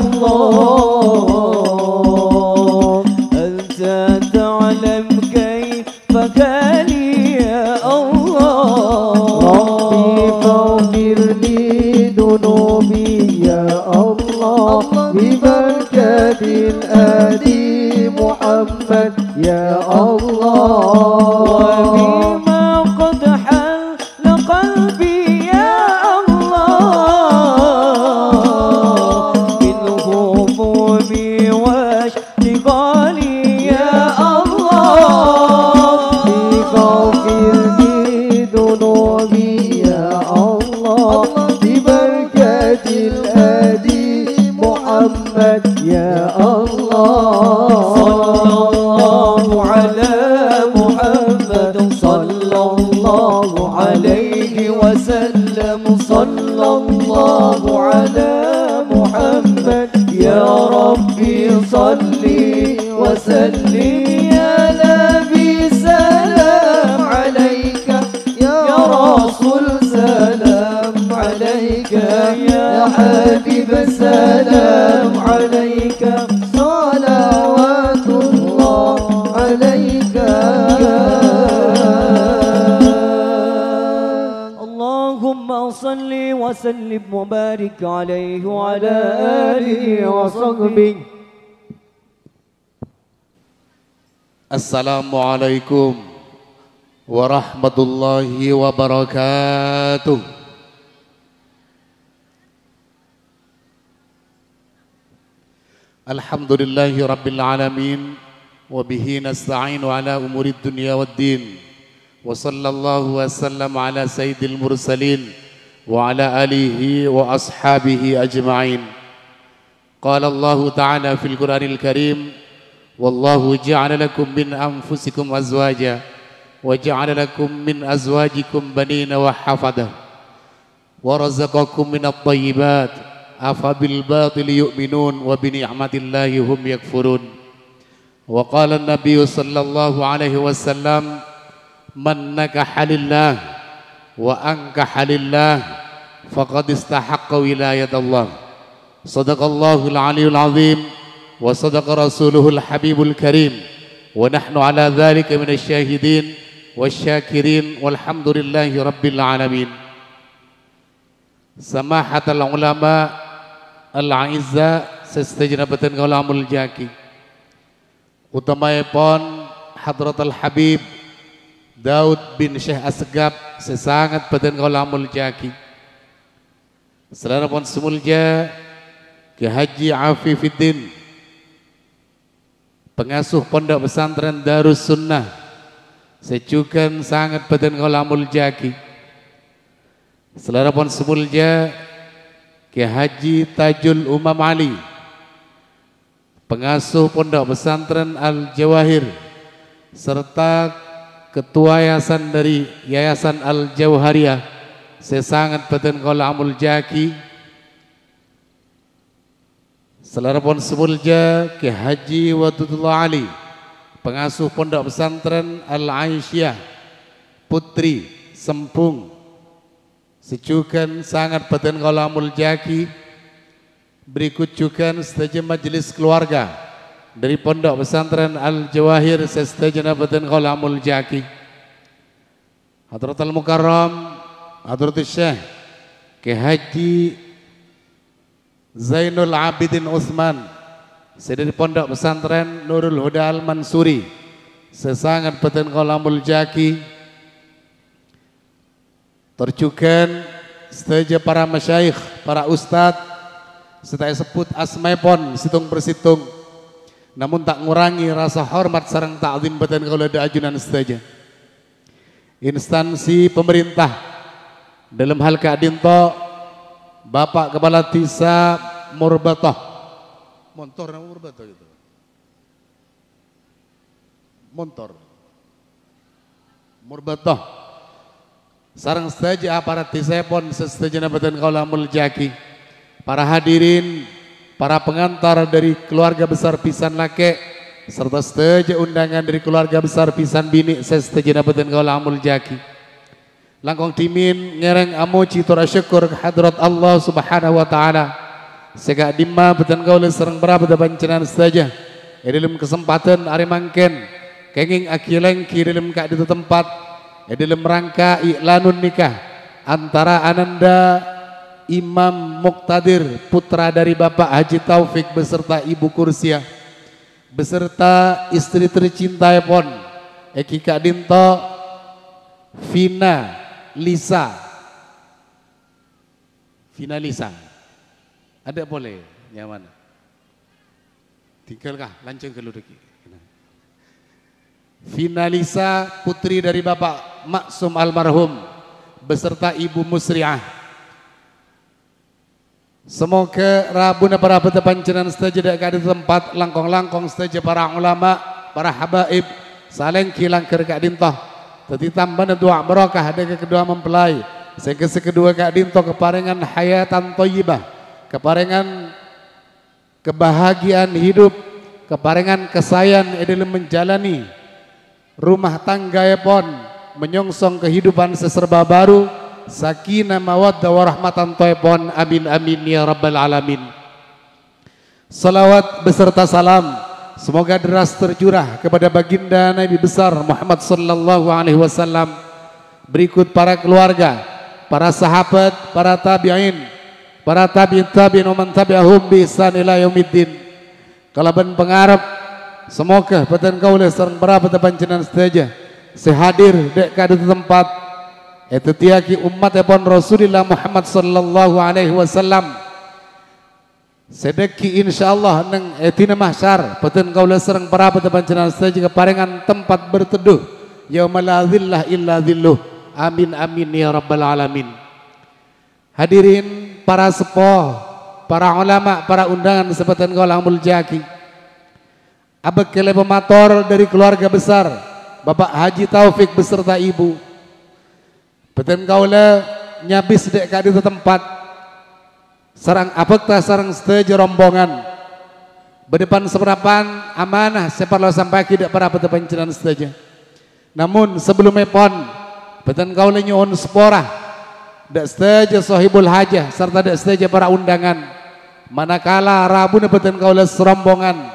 الله، أنت تعلم كيف كان يا الله. ربي فاغفر لي ذنوبي يا الله، ببركة الهادي محمد يا الله. وبما قد حل قلبي يا الله، بالهموم واشتغالي يا الله. فاغفر لي ذنوبي يا الله، ببركة الهادي محمد يا الله. صلى الله على محمد، صلى الله عليه وسلم، صلى الله على محمد. يا ربي صلي وسلم يا نبي سلام عليك، يا رسول سلام عليك، يا حبيب السلام عليك صلوات الله عليك اللهم صل وسلم وبارك عليه وعلى آله وصحبه. Assalamualaikum warahmatullahi wabarakatuh. Alhamdulillahi rabbil alamin wa bihi nasta'inu ala umurid dunya waddin wa sallallahu wa sallam ala sayyidil mursalin wa ala alihi wa ashabihi ajma'in. Qala Allah ta'ala fil Qur'anil Karim wallahu ja'ala lakum min anfusikum azwaja wa ja'ala lakum min azwajikum banina wa hafada wa razaqakum minat thayyibat afa bil batili yu'minun wa bi ni'matillahi hum yakfurun. Wa qala an-nabiy sallallahu alaihi wasallam man nakaha lillah wa ankaha lillah faqad istahaqqa wilayatullah. Sadaqallahul aliyyul azim wa sadaqa rasuluhul habibul karim wa nahnu ala dhalika minasy syahidin wasyakirin walhamdulillahi rabbil alamin. Samahatul ulama al-aizza sestajnabatan kaulamul jaki utamaipun hadratul habib Daud bin Syekh Asgab sesangat badan kaulamul jaki selarapun semulja Ki Haji Afifiddin pengasuh pondok pesantren Darus Sunnah sejukan sangat badan kaulamul jaki selarapun semulja Ki Haji Tajul Umam Ali pengasuh pondok pesantren Al Jawahir serta ketua yayasan dari Yayasan Al Jawhariyah sesangat badan kaulamul jaki selarapun semulja Ki Haji Wadudullah Ali pengasuh pondok pesantren Al Aisyah Putri Sempung sejukan sangat badan kaulamul jaki. Berikut juga setuju majelis keluarga dari pondok pesantren Al Jawahir setuju badan kaulamul jaki. Hadratul Mukarram Hadratul Syekh Ki Haji Zainul Abidin Utsman dari pondok pesantren Nurul Huda Al Mansuri sesangat badan kaulamul jaki. Terjukan setuju para masyayikh, para ustadz setai sebut asmaipon situng bersitung namun tak ngurangi rasa hormat sareng ta'zim badan kaula da ajunan setuju. Instansi pemerintah dalam hal keadinto Bapak Kepala Desa Murbatoh Montor nama Murbatoh gitu Montor Murbatoh sareng setuju aparat desa pon setuju badan kaulamul jaki. Para hadirin, para pengantar dari keluarga besar pisan lake serta setuju undangan dari keluarga besar pisan bini setuju badan kaulamul jaki. Langkong timin ngereng amuji tora syukur kehadrat Allah subhanahu wa ta'ala sega dimma badan kaula sereng berapa pancenan setuju dalam kesempatan hari mangken kenging akilengki dalam kak di tempat dalam rangka iklanun nikah antara Ananda Imam Muqtadir putra dari Bapak Haji Taufik beserta Ibu Kursia beserta istri tercinta pon Eki Kak Dinto Vina Lisa Vina Lisa ada boleh nyaman tinggal kah lanceng ke ludeki Vina Lisa putri dari Bapak Maksum almarhum beserta Ibu Musriah. Semoga Rabuna para pancenan setuju dekat di tempat langkong-langkong setuju para ulama, para habaib saling kilang kerja dintoh. Tadi tambah doa berkah ada kedua mempelai. Sehingga kedua kak dintoh keparengan hayatan thayyibah, keparengan kebahagiaan hidup, keparengan kesayan dalam menjalani rumah tangga pon menyongsong kehidupan seserba baru sakinah mawaddah warahmatan thayyibun amin amin ya rabbal alamin. Salawat beserta salam semoga deras tercurah kepada baginda Nabi besar Muhammad sallallahu alaihi wasallam, berikut para keluarga, para sahabat, para tabi'in, para tabi'in tabi'in wa man tabi'ahum bi ihsan ila yaumiddin. Kalaban pengarap semoga peten kaula sareng berapa panjenengan sedaja sehadir dek kada tempat itu tiaki umat epon Rasulullah Muhammad sallallahu alaihi wasallam sedeki insyaallah neng etina mahsyar peten kaula sareng berapa panjenengan sedaja keparengan tempat berteduh yaumala la dzillah illa dzilluh. Amin amin ya rabbal alamin. Hadirin para sepuh, para ulama, para undangan sepeten kaula amul jaki. Abek kele pemator dari keluarga besar Bapak Haji Taufik beserta ibu. Peten kaula nyabis dek kadi tempat sarang abek ta sarang seteja rombongan. Berdepan seperapan amanah separlo sampai dek para pete panjenengan seteja. Namun sebelum epon peten kaula nyuwun sepora dek seteja sahibul hajah serta dek seteja para undangan. Manakala Rabu peten kaula serombongan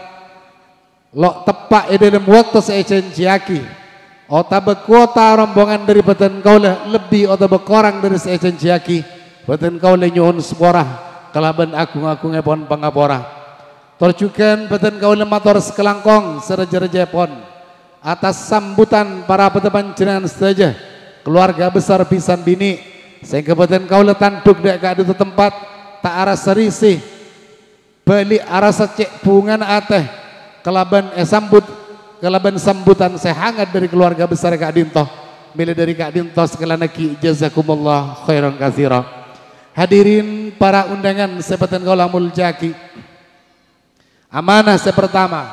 lo tepak e dalam waktu seecenciaki ota bekota rombongan dari peten kaula lebih ota bekorang dari seecenciaki peten kaula nyuhun seporah kalaban agung-agung epon pangapora torcukan peten kaula mator sekelangkong sereja-reja epon atas sambutan para peten panjenengan saja keluarga besar pisan bini sehingga peten kaula tanduk dek ka ada tempat tak arah serisih beli arah secek bungan ateh kelaban eh sambut kelaban sambutan saya hangat dari keluarga besar Kak Dintoh milih dari Kak Dintoh sekalian lagi jazakumullah khairan katsira. Hadirin para undangan sepeten kaula mul jaki, amanah saya pertama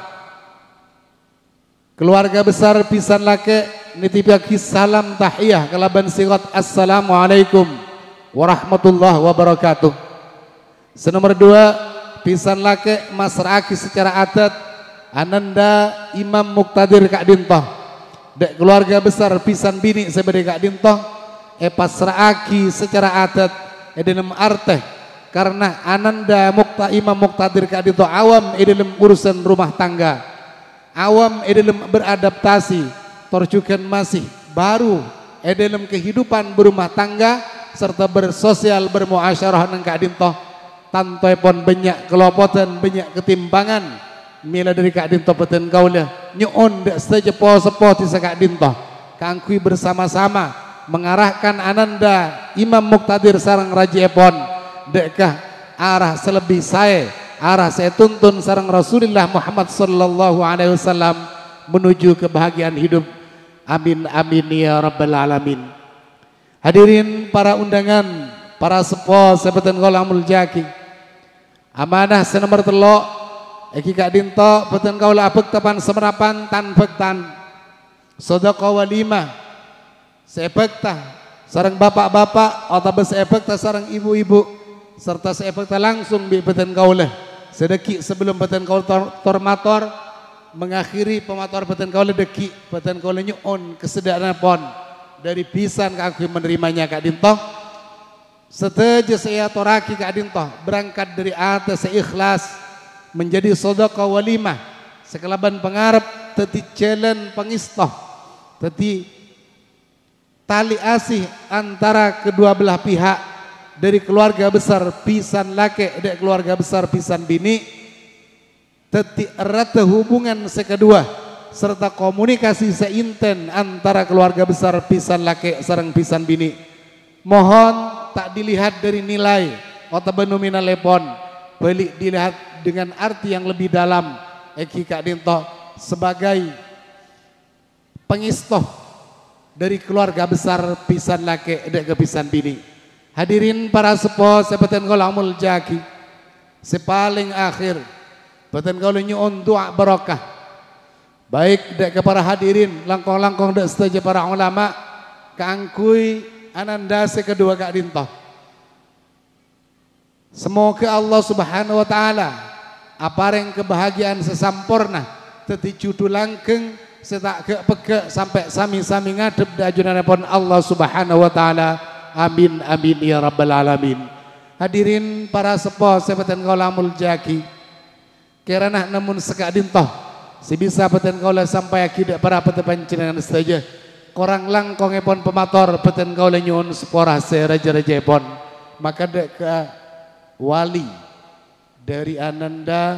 keluarga besar pisan lake nitipaki salam tahiyah kelaban sirat assalamualaikum warahmatullahi wabarakatuh. Senomor dua pisan lake masraki secara adat Ananda Imam Muqtadir Kak Dintoh dek keluarga besar pisan bini sebagai Kak Dintoh epas raaki secara adat edenem arte karena Ananda Mukta Imam Muqtadir Kak Dintoh awam edenem urusan rumah tangga awam edenem beradaptasi torjukan masih baru edenem kehidupan berumah tangga serta bersosial bermuasyarah nang Kak Dintoh tantoy pon banyak kelopotan banyak ketimpangan mila dari Kak Dintoh peten kaula nyuon dek saja po-sepo tisa Kak Dintoh kangkui bersama-sama mengarahkan Ananda Imam Muqtadir sarang Raji Epon dekkah arah selebih saya arah saya tuntun sarang Rasulullah Muhammad sallallahu alaihi wasallam menuju kebahagiaan hidup amin amin ya rabbal alamin. Hadirin para undangan para sepo sepeten kaula amul jaki, amanah senomor telok Eki Kak Dintoh peten kaula abek tapan semerapan tan bektan sedekah walimah seepekta sareng bapak-bapak atau seepekta sareng ibu-ibu serta seepekta langsung bi peten kaula sedeki sebelum peten kaula tor, tormator mengakhiri pemator peten kaula deki peten kaula nyuon kesediaan pon dari pisan aku menerimanya Kak Dintoh seteja saya toraki Kak Dintoh berangkat dari atas seikhlas menjadi sedekah walimah sekelaban pengarap teti celen pengistoh teti tali asih antara kedua belah pihak dari keluarga besar pisan lake dek keluarga besar pisan bini teti erat hubungan sekedua serta komunikasi seinten antara keluarga besar pisan lake sareng pisan bini mohon tak dilihat dari nilai atau nominal lepon beli dilihat dengan arti yang lebih dalam Eki Kak Dintoh sebagai pengistoh dari keluarga besar pisan lake dek ke pisan bini. Hadirin para sepo sepeten kaula amul jaki sepaling akhir peten kaula nyuwun doa barokah baik dek ke para hadirin langkong-langkong dek setuju para ulama kaangkui ananda sekedua Kak Dintoh. Semoga Allah Subhanahu wa taala apareng kebahagiaan sesampurna teti cudu langkeng setak ke pege sampai sami-sami ngadep da ajunanipun Allah Subhanahu wa taala Amin amin ya rabbal alamin. Hadirin para sepo sebeten kaula muljaki. Kerana namun sekadin toh sebisa peten kaula sampai akidah para peten panjenengan saja. Korang langkong epon pemator peten kaula nyuwun sepora seraja-raja epon. Maka dek ke wali dari Ananda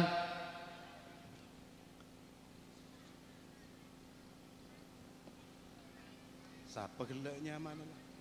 siapa gelaknya mana?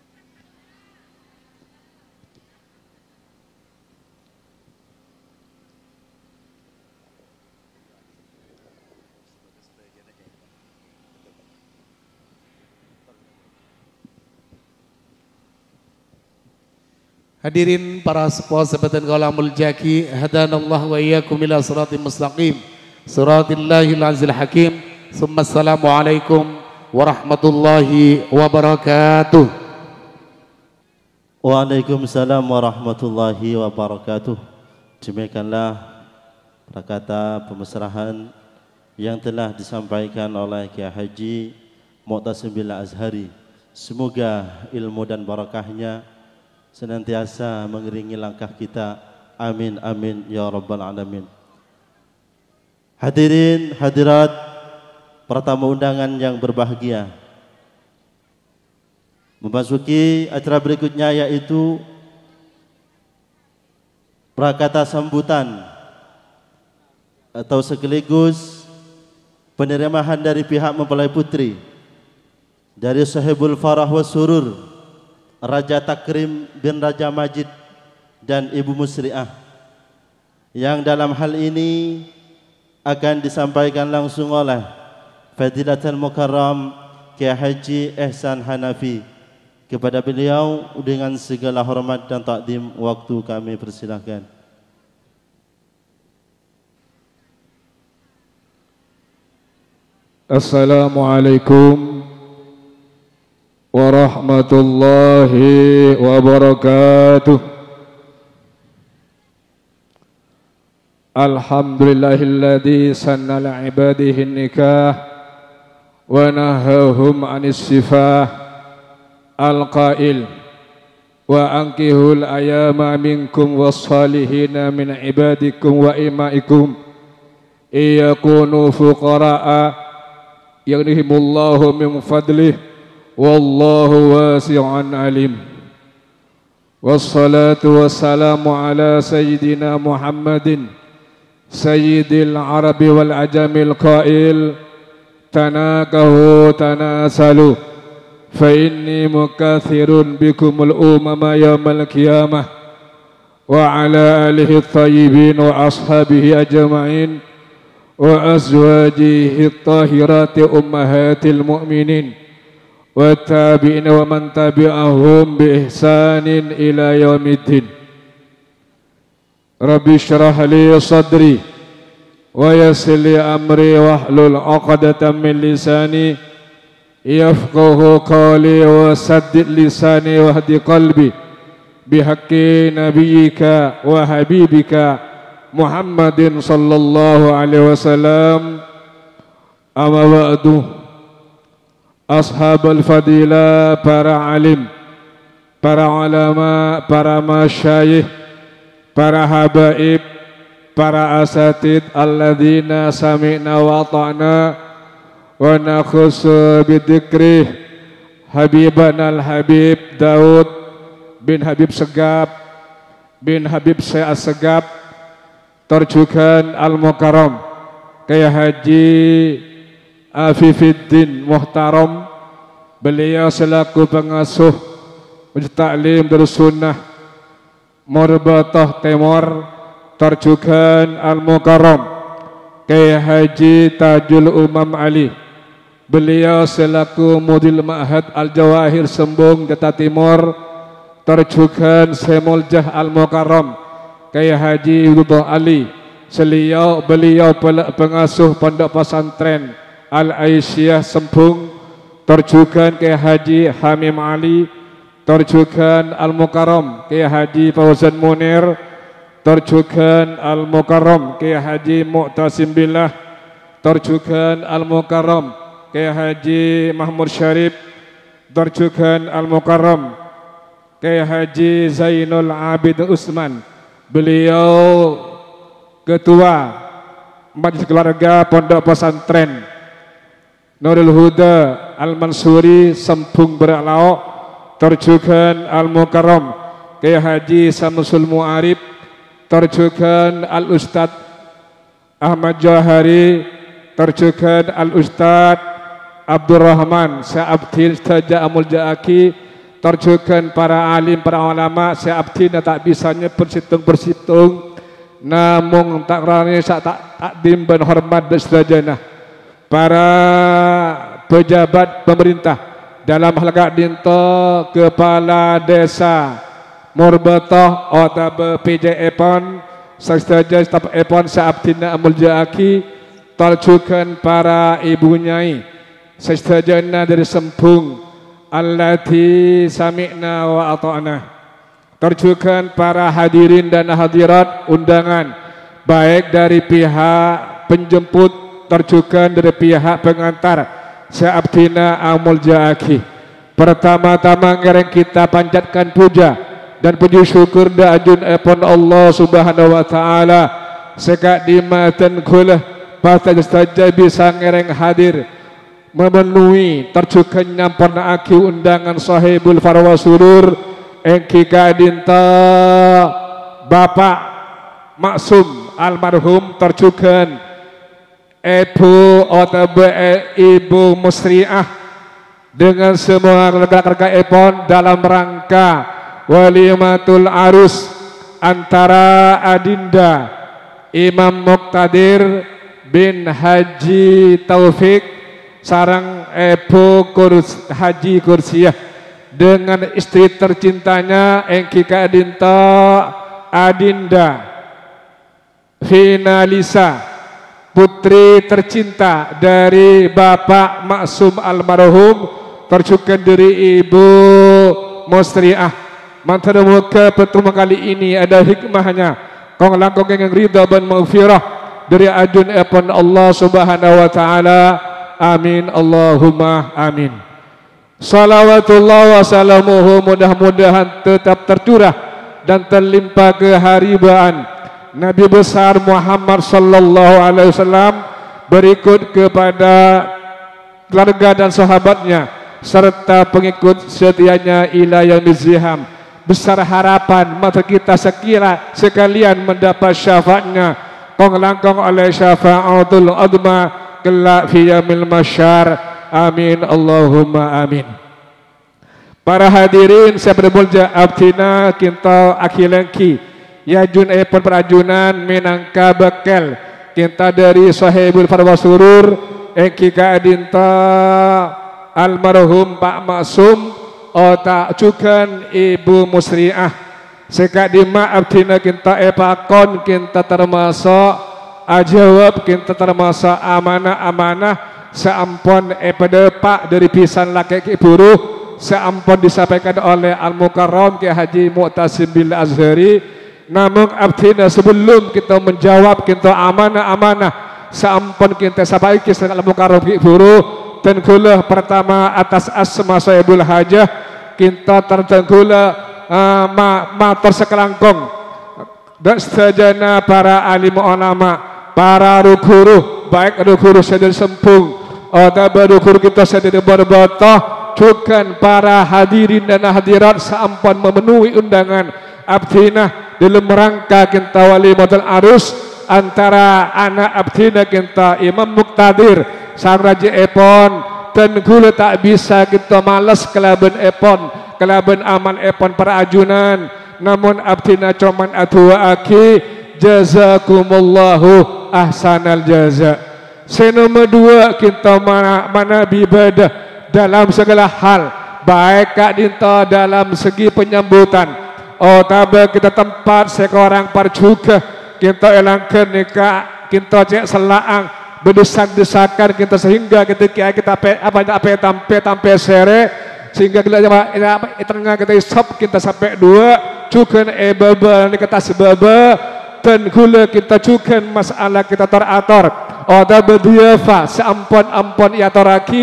Hadirin para sepuh sebatan kaula muljaki, hadanallah wa iyyakum ila siratal mustaqim, siratal azizil hakim. Summa assalamu alaikum warahmatullahi wabarakatuh. Waalaikumsalam warahmatullahi wabarakatuh. Demikianlah kata pemesrahan yang telah disampaikan oleh Kiai Haji Mu'tasim bil Azhari. Semoga ilmu dan barakahnya senantiasa mengiringi langkah kita. Amin amin ya rabbal alamin. Hadirin hadirat para tamu undangan yang berbahagia, memasuki acara berikutnya yaitu prakata sambutan atau sekaligus penerimaan dari pihak mempelai putri dari Sahibul Farah wa Surur Raja Takrim bin Raja Majid dan Ibu Musri'ah, yang dalam hal ini akan disampaikan langsung oleh Fadilatul Mukarram Kiai Haji Ihsan Hanafi. Kepada beliau dengan segala hormat dan takdim waktu kami persilahkan. Assalamualaikum warahmatullahi wabarakatuh. Alhamdulillahilladzi sanna li'ibadihi nikah wa nahahum 'anis sifah al-qail wa ankihul ayama minkum was-salihina min ibadikum wa imaikum iyakunu fuqara'a yaghnihimullahu min fadlih wallahu wasi'un alim. Wassalatu wassalamu ala sayyidina Muhammadin sayyidil arabi wal ajamil qail tanakahu tanasalu fa inni mukathirun bikumul umama yawmal qiyamah wa ala alihi at-tayyibin wa ashabihi ajma'in wa azwajihi at-tahirati ummahatil mu'minin والتابعين ومن تبعهم بإحسان إلى يوم الدين. رب اشرح لي صدري ويسر لي أمري واحلل عقدة من لساني يفقه قولي وسدد لساني واهد قلبي بحق نبيك وحبيبك محمد صلى الله عليه وسلم. أما بعد, ashabul fadilah, para alim, para ulama, para masyayikh, para habaib, para asatid alladzina sami'na wa ta'na wa nakhusu bidzikrih habibana al-habib Daud bin Habib Segap bin Habib Syekh Segap, terjukan al-mukarram Kiai Haji Afifiddin Muhtaram, beliau selaku pengasuh Masjid Taklim Darus Sunnah Murbatah Timur, terjukan Al-Mukarram Kiai Haji Tajul Umam Ali, beliau selaku Mudil Ma'had Al-Jawahir Sembung Jakarta Timur, terjukan Semuljah Al-Mukarram Kiai Haji Ridho Ali, beliau beliau pengasuh Pondok Pesantren Al-Aisyah Sembung, terjukan Kiai Haji Hamim Ali, terjukan Al-Mukarram Kiai Haji Fauzan Munir, terjukan Al-Mukarram Kiai Haji Mu'tasim Billah, terjukan Al-Mukarram Kiai Haji Mahmud Syarif, terjukan Al-Mukarram Kiai Haji Zainul Abidin Usman. Beliau ketua Majelis Keluarga Pondok Pesantren Nurul Huda Al-Mansuri Sempung Berlaok, terjugan Al-Mukarram Kiai Haji Samsul Mu'arif, terjugan Al-Ustad Ahmad Johari, terjugan Al-Ustad Abdurrahman Syabdin Staja Amul Jaaki, terjugan para alim, para ulama. Syabdin tak bisanya bersitung-bersitung, namun tak rani tak takdim dan hormat dan sedajanah. Para pejabat pemerintah dalam hal dinto kepala desa Murbatoh Otabe P J Epon sedaja staf Epon Syabdina Amul Jaaki, terjugan para ibu nyai sestajana dari Sempung allati sami'na wa ata'na, terjugan para hadirin dan hadirat undangan baik dari pihak penjemput, terjugan dari pihak pengantar Syabdina Amul Jaaki. Pertama-tama ngereng kita panjatkan puja dan puji syukur da ajun epon Allah Subhanahu wa taala sekak dimatan kula pada saja bisa ngereng hadir memenuhi terjugan nyampurna aki undangan sahibul farwa surur engki kadinta Bapak Maksum almarhum, terjugan Ibu Otabe Ibu Musriah dengan semua keluarga Epon dalam rangka walimatul arus antara Adinda Imam Muqtadir bin Haji Taufik sarang Ibu Kurs, Haji Kursiah dengan istri tercintanya engki kadinta Adinda Finalisa, putri tercinta dari Bapak Maksum almarhum, terjugan dari Ibu Musriah. Mantan muka pertemuan kali ini ada hikmahnya, kong langkong yang ridha dan maghfirah dari ajun epon Allah Subhanahu wa taala. Amin Allahumma amin. Salawatullah wa salamuhu mudah-mudahan tetap tercurah dan terlimpah keharibaan Nabi besar Muhammad sallallahu alaihi wasallam, berikut kepada keluarga dan sahabatnya serta pengikut setianya ila yaumil ziham. Besar harapan mata kita sekira sekalian mendapat syafaatnya, kong langkong oleh syafaatul adma kelak fi yaumil masyar. Amin Allahumma amin. Para hadirin saya bermulja abdina kita akhilanki ya jun epon perajunan minangka bekel kita dari sahibul farwa surur engki kadinta almarhum Pak Maksum otak cukan Ibu Musriah sekak dimaaf tina kita epakon kita termasuk ajawab kita termasuk amanah-amanah seampun epada Pak dari pisan laki buruh seampun disampaikan oleh Al-Mukarram Kiai Haji Mu'tasim bil Azhari. Namun abdina sebelum kita menjawab kita amanah-amanah seampun kita sabai kisah Al-Mukarram buruh dan kula pertama atas asma sahibul hajah kita tertenggula uh, ma, ma tersekelangkong dan setajana para alim ulama, para guru baik guru sedang sempung atau baru guru kita sedang berbatah juga para hadirin dan hadirat seampun memenuhi undangan abdina dalam rangka kita walimatul arus antara anak abdina kita Imam Muqtadir sang Raja Epon dan gula tak bisa kita malas kelaban Epon kelaban aman Epon para ajunan, namun abdina cuman adua aki jazakumullahu ahsanal jaza. Senomor dua kita mana, mana ibadah dalam segala hal baik kak dinta dalam segi penyambutan. Oh tabah kita tempat seorang parjuga kita elangkan nikah kita cek selaang berdesak-desakan kita sehingga ketika kita pe, apa apa tampe tampe sere sehingga kita apa tengah kita isap kita sampai dua juga ebaba ini kata sebaba dan gula kita juga masalah kita teratur. Oh tabah diafa seampun ampun ya toraki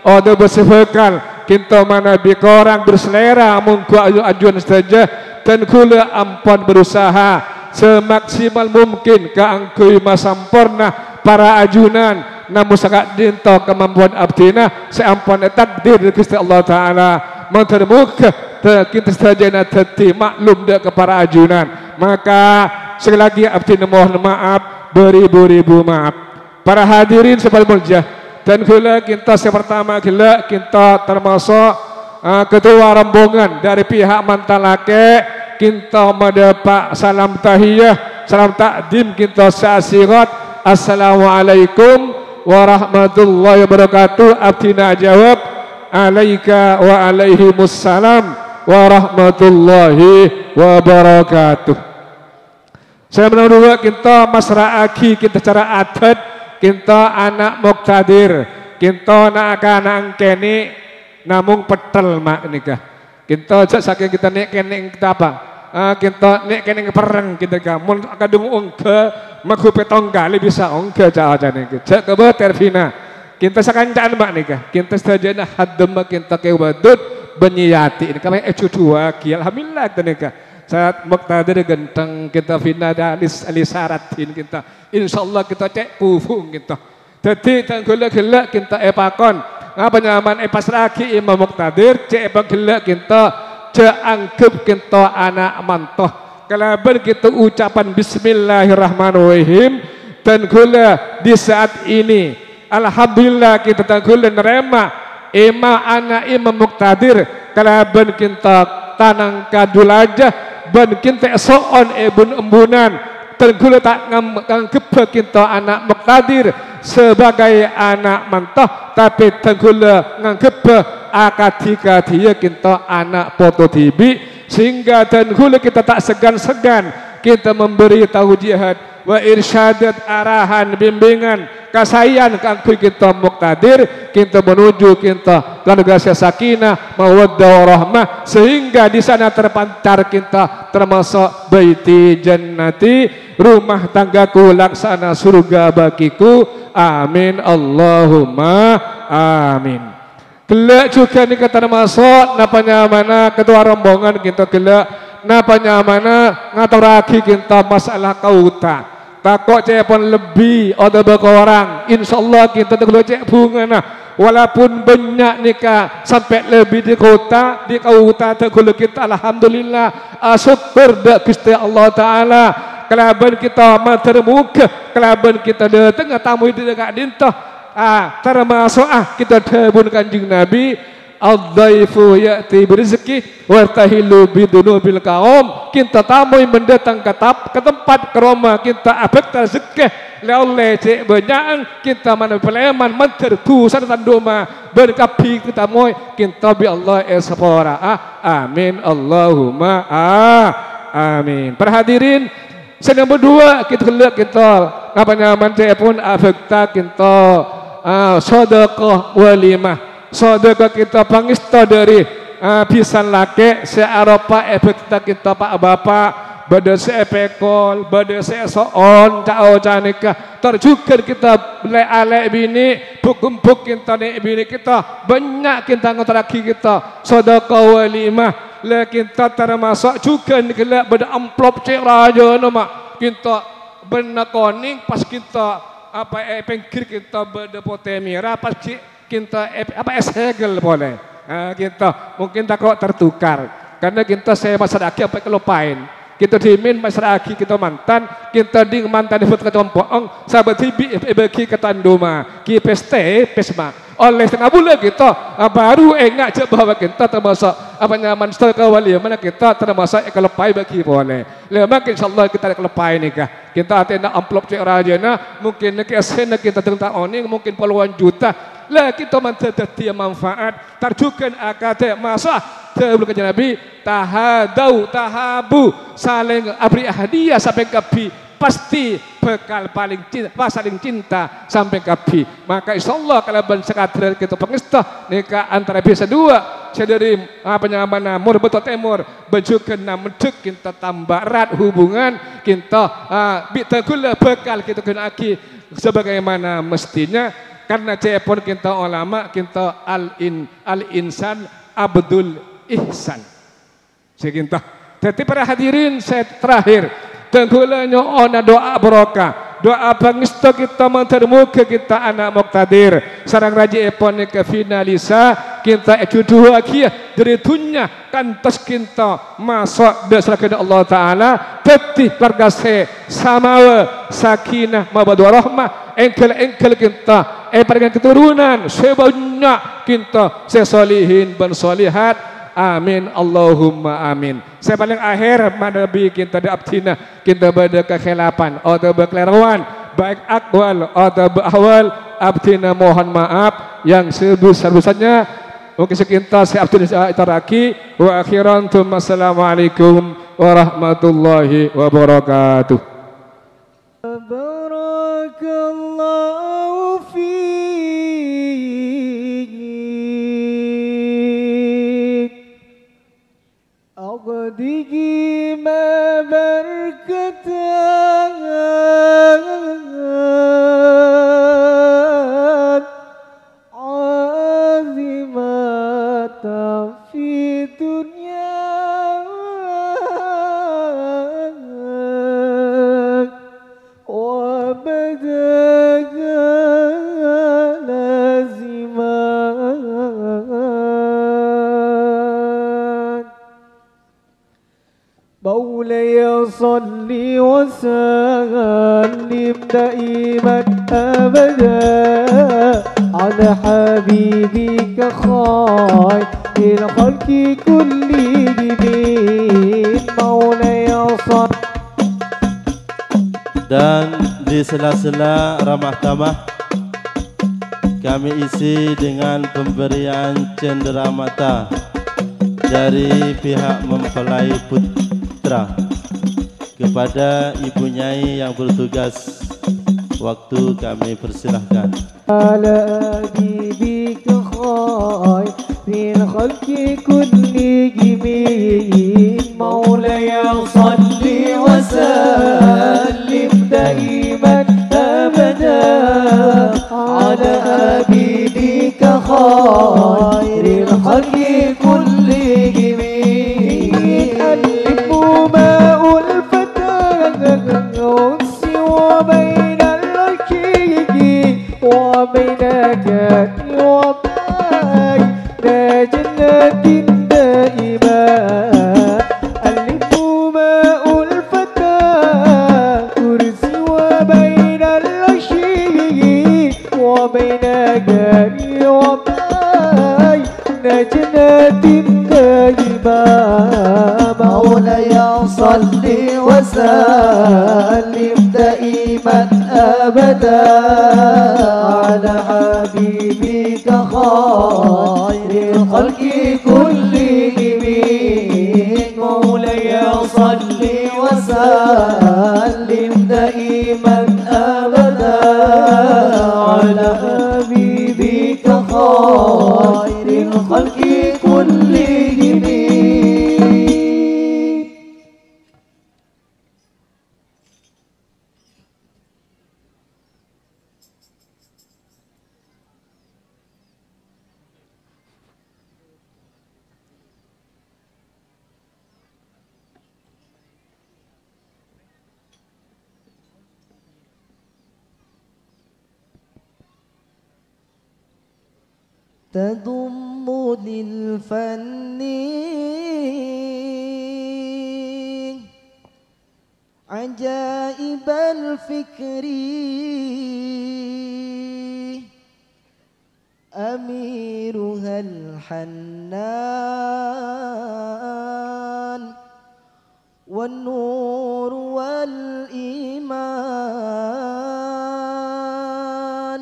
ada bersebekal kita mana bikorang berselera mungku ajuan saja dan kula ampun berusaha semaksimal mungkin keangkui masampurna para ajunan namun sangat dinto kemampuan abdina seampun takdir dari Gusti Allah Ta'ala mentermuka kita saja nanti maklum dah kepada ajunan maka sekali lagi abdina mohon maaf beribu-ribu maaf para hadirin sebab mulia dan kula kita yang pertama kula kita termasuk uh, ketua rombongan dari pihak Mantalake kita mendapat salam tahiyah salam takdim kita seasirat assalamualaikum warahmatullahi wabarakatuh abdina jawab alaika wa alaihimussalam warahmatullahi wabarakatuh. Saya menurut kita masyarakat kita cara adat kita anak muktadir kita nak anak kene namung petel mak nikah kita cak saking kita nek kene kita apa uh, kita nek kene perang kita kamun kadung ongke maku petong kali bisa ongke cak aja nih cak ke terfina kita sakancaan mak nikah kita saja hadem kita ke wadud benyati ini kami ecu dua ki alhamdulillah kita nikah saat muktadir genteng kita fina alis alisaratin kita insyaallah kita cek kufung kita jadi dan gula-gula kita epakon apa nyaman epas lagi imam muktadir cek epak gula kita cek anggap kita anak mantoh kalaban kita ucapan bismillahirrahmanirrahim dan gula di saat ini alhamdulillah kita dan gula nerema ima anak imam muktadir kalaban kita tanang kadul aja ban kita soon ebun embunan tergula tak nganggep kita anak muktadir sebagai anak mentah tapi tergula nganggep akadika dia kita anak foto T V sehingga tergula kita tak segan-segan kita memberi tahu jihad wa irsyadat arahan bimbingan kasayan kangkui kita muktadir kita menuju kita keluarga sakinah mawaddah warahmah sehingga di sana terpancar kita termasuk baiti jannati rumah tanggaku laksana surga bagiku amin Allahumma amin. Gelak juga nih kita termasuk napanya mana ketua rombongan kita gelak napanya mana ngatur lagi kita masalah kauta takut cek pun lebih ada berapa orang insyaallah kita tak boleh cek bunga nah walaupun banyak nikah sampai lebih di kota di kota tak boleh kita alhamdulillah syukur dak Gusti Allah Ta'ala kelaban kita termuka kelaban kita datang tamu di dekat dintah ah termasuk ah kita debun kanjeng Nabi al-dhaifu ya'ti berizki wa tahilu bidunubil kaum kita tamu yang mendatang ke, ke tempat ke rumah kita abek rezeki oleh cek banyak kita mana peleman menterku serta doma berkapi kita moy kita bi Allah esapora ah amin Allahumma ah amin perhadirin sedang berdua kita kelak kita apa nyaman cek pun abek kita ah sedekah walimah saudara kita pangista dari uh, pisan laki searopa efek kita kita pak bapak bada seepekol bada seesoon cao canika terjukan kita le ale bini buk-buk kita nek bini kita banyak kita ngotraki kita sedekah walimah le kita termasuk juga kelak bada amplop cek raja nama kita benak koning pas kita apa eh pengkir kita bada potemira pas kita apa es hegel boleh nah, kita mungkin tak kok tertukar karena kita saya masyarakat apa kelupain kita dimin masyarakat kita mantan kita ding mantan di foto ketompoong sahabat tibi bagi ketanduma ki peste pesma oleh setengah bulan kita baru enggak cek bahwa kita termasuk apa nyaman sedekah wali mana kita termasuk kelupai bagi boleh lemak insyaallah kita kelupai nikah kita atena amplop cek rajana mungkin ke esena kita tentang oning mungkin puluhan juta lah kita mentadati manfaat tarjukan akad masa sebelum kanjeng Nabi tahadau tahabu saling abri hadiah sampai kapi pasti bekal paling cinta saling cinta sampai kapi maka insyaallah kalau ban sekadar kita pengesta nikah antara biasa dua sedari apa namanya mur betul temur bejukan namedek kita tambah erat hubungan kita uh, bi tegula bekal kita kena aki sebagaimana mestinya karena cepon kita ulama kita al in al insan abdul ihsan. Sekinta. Jadi para hadirin saya terakhir tenggulanya ona doa barokah. Doa pangisto kita mentermuka kita anak muktadir. Sarang raja epon ke finalisa kita ecudu akia dari dunia kantos kita masuk dasar kepada Allah Taala. Tetih keluarga saya samawa sakinah mabadu rahmah engkel-engkel kita eh paringan keturunan sebanyak kita sesolihin dan solihat. Amin Allahumma amin. Saya paling akhir manabi kita di abtina kita pada kekhilafan atau berkelaruan baik akwal atau bahwal abtina mohon maaf yang sebesar-besarnya. Mungkin sekinta saya abtina itaraki wa akhiran thumma assalamualaikum warahmatullahi wabarakatuh. Barakallahu Digi ma berkatan azimatan fi dunya wa badaga مولاي صل وسلم دائما أبدا على حبيبك خير الخلق كلهم مولاي صل. Dan di sela-sela ramah tamah kami isi dengan pemberian cenderamata dari pihak mempelai putra kepada Ibu Nyai yang bertugas. Waktu kami persilahkan. Ala bibika khair min khalqi kulli jimin maulaya salli wa sallim daiman abada ala bibika khairil khalqi kulli jimin ماء الفتى سوى بين الركيك وبينك وبين جنة دائما ألف ماء الفتى كرسي وبين الركيك وبينك وبين جنة دائما مولاي صل وسلم دائما أبدا على حبيبك خير الخلق كلهم مولاي صل وسلم دائما أبدا على حبيبك خير الخلق كلهم. تضم للفن عجائب الفكر أميرها الحنان والنور والإيمان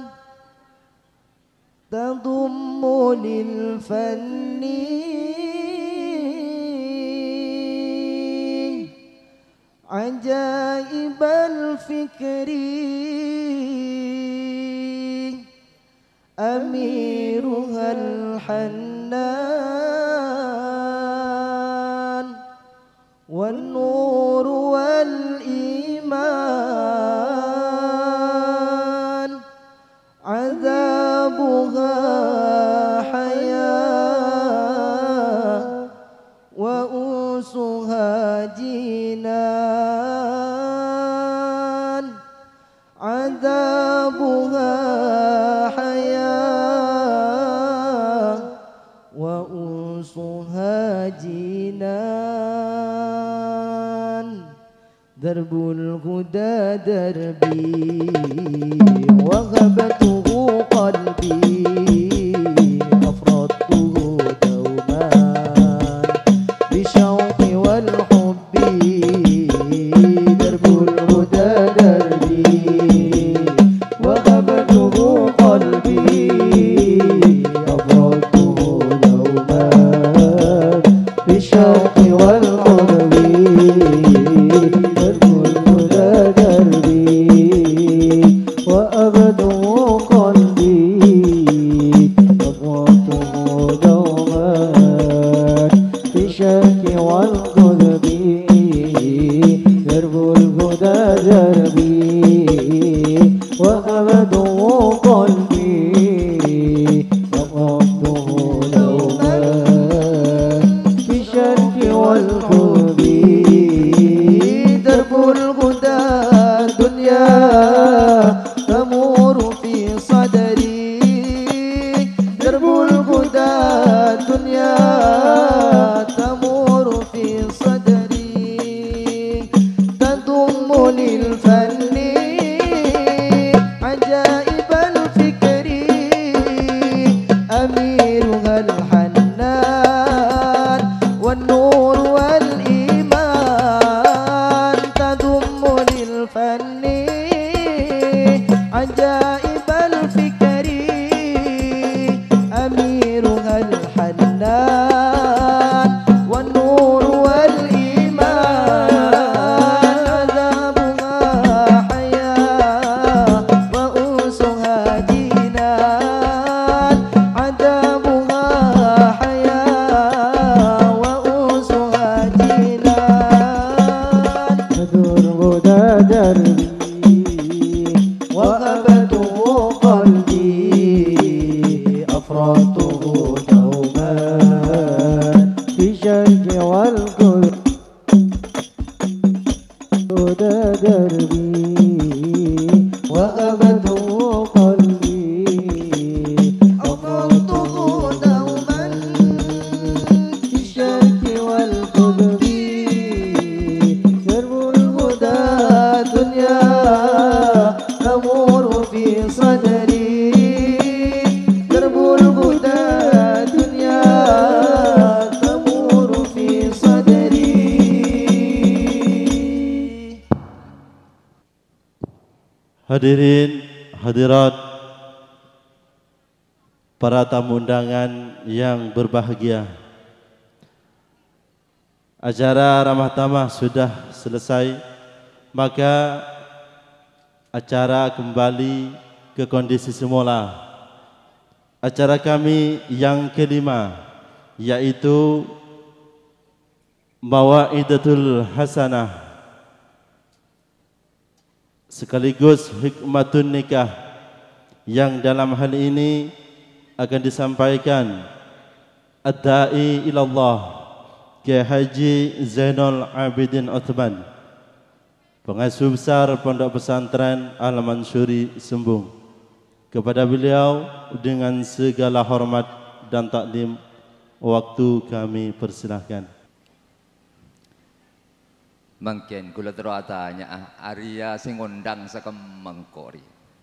تضم للفن عجائب الفكر أميرها الحنان والنور والإيمان عذاب عذابها حياة وأنسها جنان درب الهدى دربي وغبته قلبي أفردته دوما بالشوق والحب درب الهدى دربي وغبته قلبي أفردته دوما بالشوق والحب درب الهدى دربي وأبدو قلبي أفردته دوما بالشوق والقلب درب الهدى دربي وأبدو قلبي أفردته دوما بالشوق والقلب درب الهدى دنيا تمر في صدري درب الهدى دنيا تمر في صدري تضم للفن عجائب الفكر أميرها الحنان والنور والإيمان تضم للفن عجائب الفكر أميرها الحنان والنور والإيمان عذابها حياة وأنسها جنان عذابها حياة وأنسها جنان درب دربي وأبته قلبي أفرطه دوما في الشرق والقلب دربي وأبته قلبي أفرطه دوما في الشرق والقلب درب الهدى دنيا تمر في صدري درب الهدى دنيا تمر في صدري. Hadirin, hadirat, para tamu undangan yang berbahagia. Acara ramah tamah sudah selesai, maka acara kembali ke kondisi semula. Acara kami yang kelima, yaitu Mawaidatul Hasanah sekaligus hikmatun nikah, yang dalam hal ini akan disampaikan Ad-Da'i ilallah Kiai Haji Zainul Abidin Uthman, pengasuh besar Pondok Pesantren Al-Mansuri Sembung. Kepada beliau dengan segala hormat dan takdim, waktu kami persilahkan. Mungkin kula terus tanya Arya sing ngundang sakemengkori.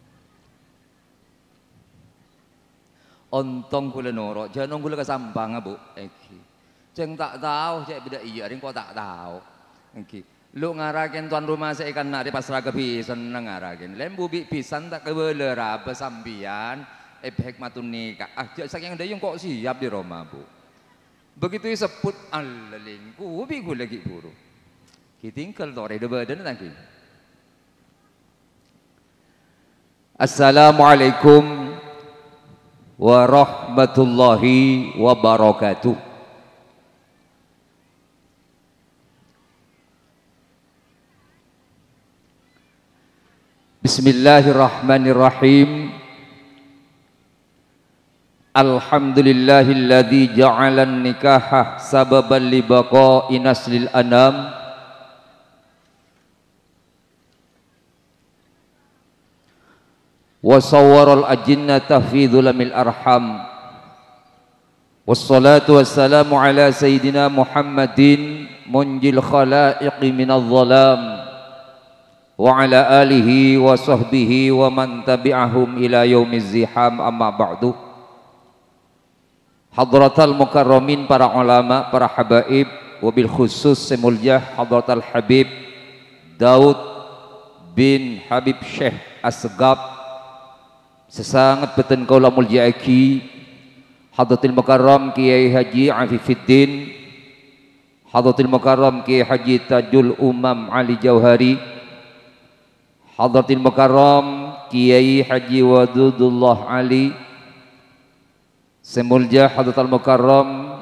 Ontong kula noro, jangan kula kesampang Bu. Eki. Ceng tak tahu cek beda iya ring kok tak tahu. Eki. Lu ngarakin tuan rumah saya ikan nari pas raga pisan ngarakin. Lembu bi pisan tak kebeler apa sambian efek matun nikah. Ah jak saking dayung kok siap di Roma Bu. Begitu disebut alelingku bi kula lagi buru. Kitingkel tore de badan tangki. Assalamualaikum warahmatullahi wabarakatuh. Bismillahirrahmanirrahim. Alhamdulillahilladzi ja'alan nikaha sababan li baqa'i naslil anam. wa sawwaral ajinnata fi dhulamil arham. Wassalatu wassalamu ala sayyidina Muhammadin munjil khalaiqi minadh dhalam wa ala alihi wa sahbihi wa man tabi'ahum ila yaumiz ziham, amma ba'du. Hadratal mukarramin, para ulama, para habaib, wabil khusus semuljah Hadratal Habib Daud bin Habib Syekh Asgab, sesangat beten kaula muljaaki Hadratil Mukarram Kiai Haji Afifuddin, Hadratil Mukarram Kiai Haji Tajul Umam Ali Jauhari, Hadratil Mukarram Kiai Haji Wadudullah Ali, semuljah Hadratil Mukarram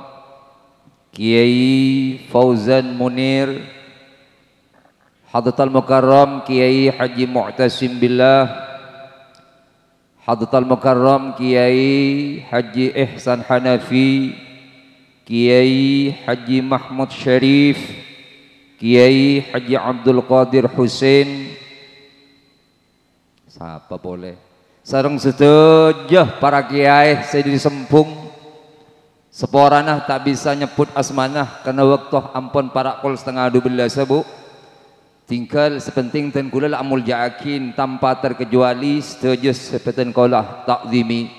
Kiai Fauzan Munir, Hadratil Mukarram Kiai Haji Mu'tasim Billah, Hadratil Mukarram Kiai Haji Ihsan Hanafi, Kiai Haji Mahmud Syarif, Kiai Haji Abdul Qadir Hussein, siapa boleh, sareng sedejah para kiai saya disempung seporanah tak bisa nyebut asmanah karena waktu ampun para kol setengah dua belas bu. Tinggal sepenting dan kula la amul jaakin tanpa terkecuali setuju sepenting kula takzimi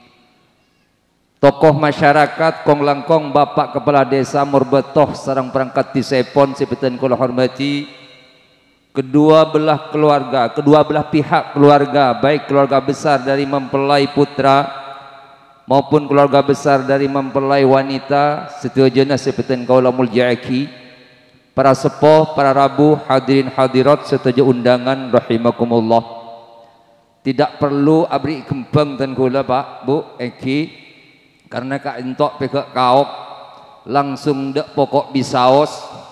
tokoh masyarakat kong langkong bapak kepala desa Murbetoh sarang perangkat di Sepon sepenting kula hormati, kedua belah keluarga, kedua belah pihak keluarga, baik keluarga besar dari mempelai putra maupun keluarga besar dari mempelai wanita, setujunya sepenting kula muljaaki, para sepuh, para rabu, hadirin hadirat setuju undangan rahimakumullah. Tidak perlu abri kembang dan gula Pak, Bu, Eki, karena kak entok pekak kaok langsung dek pokok bisaos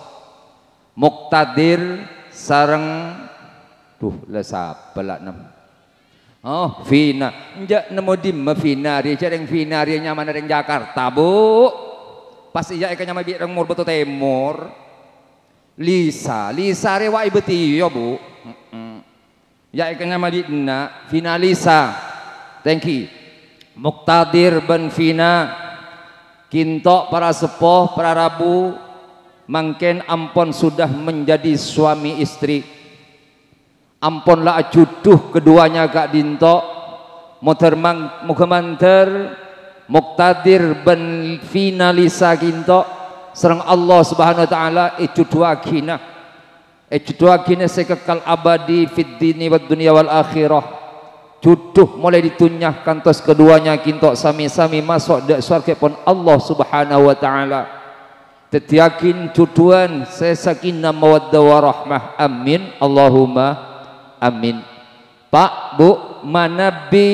muktadir sareng tuh lesap pelak nam. Oh, Vina, njak nemu dimma Vina, dia cereng Vina, dia nyaman dari Jakarta, Bu. Pas iya ikan nyaman bi reng Murbetoh Timur. Lisa, Lisa rewa ibeti ya Bu. Mm-mm. Ya ikan nama dina Vina Lisa. Thank you. Muktadir ben Vina kintok para sepuh, para rabu mangken ampun sudah menjadi suami istri. Ampunlah jodoh keduanya gak dintok. Motor mang mugemanter Muktadir ben Vina Lisa kintok serang Allah Subhanahu wa taala itu dua kina itu dua kina sekekal abadi fid dini wad dunya wal akhirah. Jodoh mulai ditunyahkan tos keduanya kintok sami-sami masuk dak surga pun Allah Subhanahu wa taala. Tetiakin jodohan sakinah mawaddah warahmah, amin Allahumma amin. Pak, Bu, manabi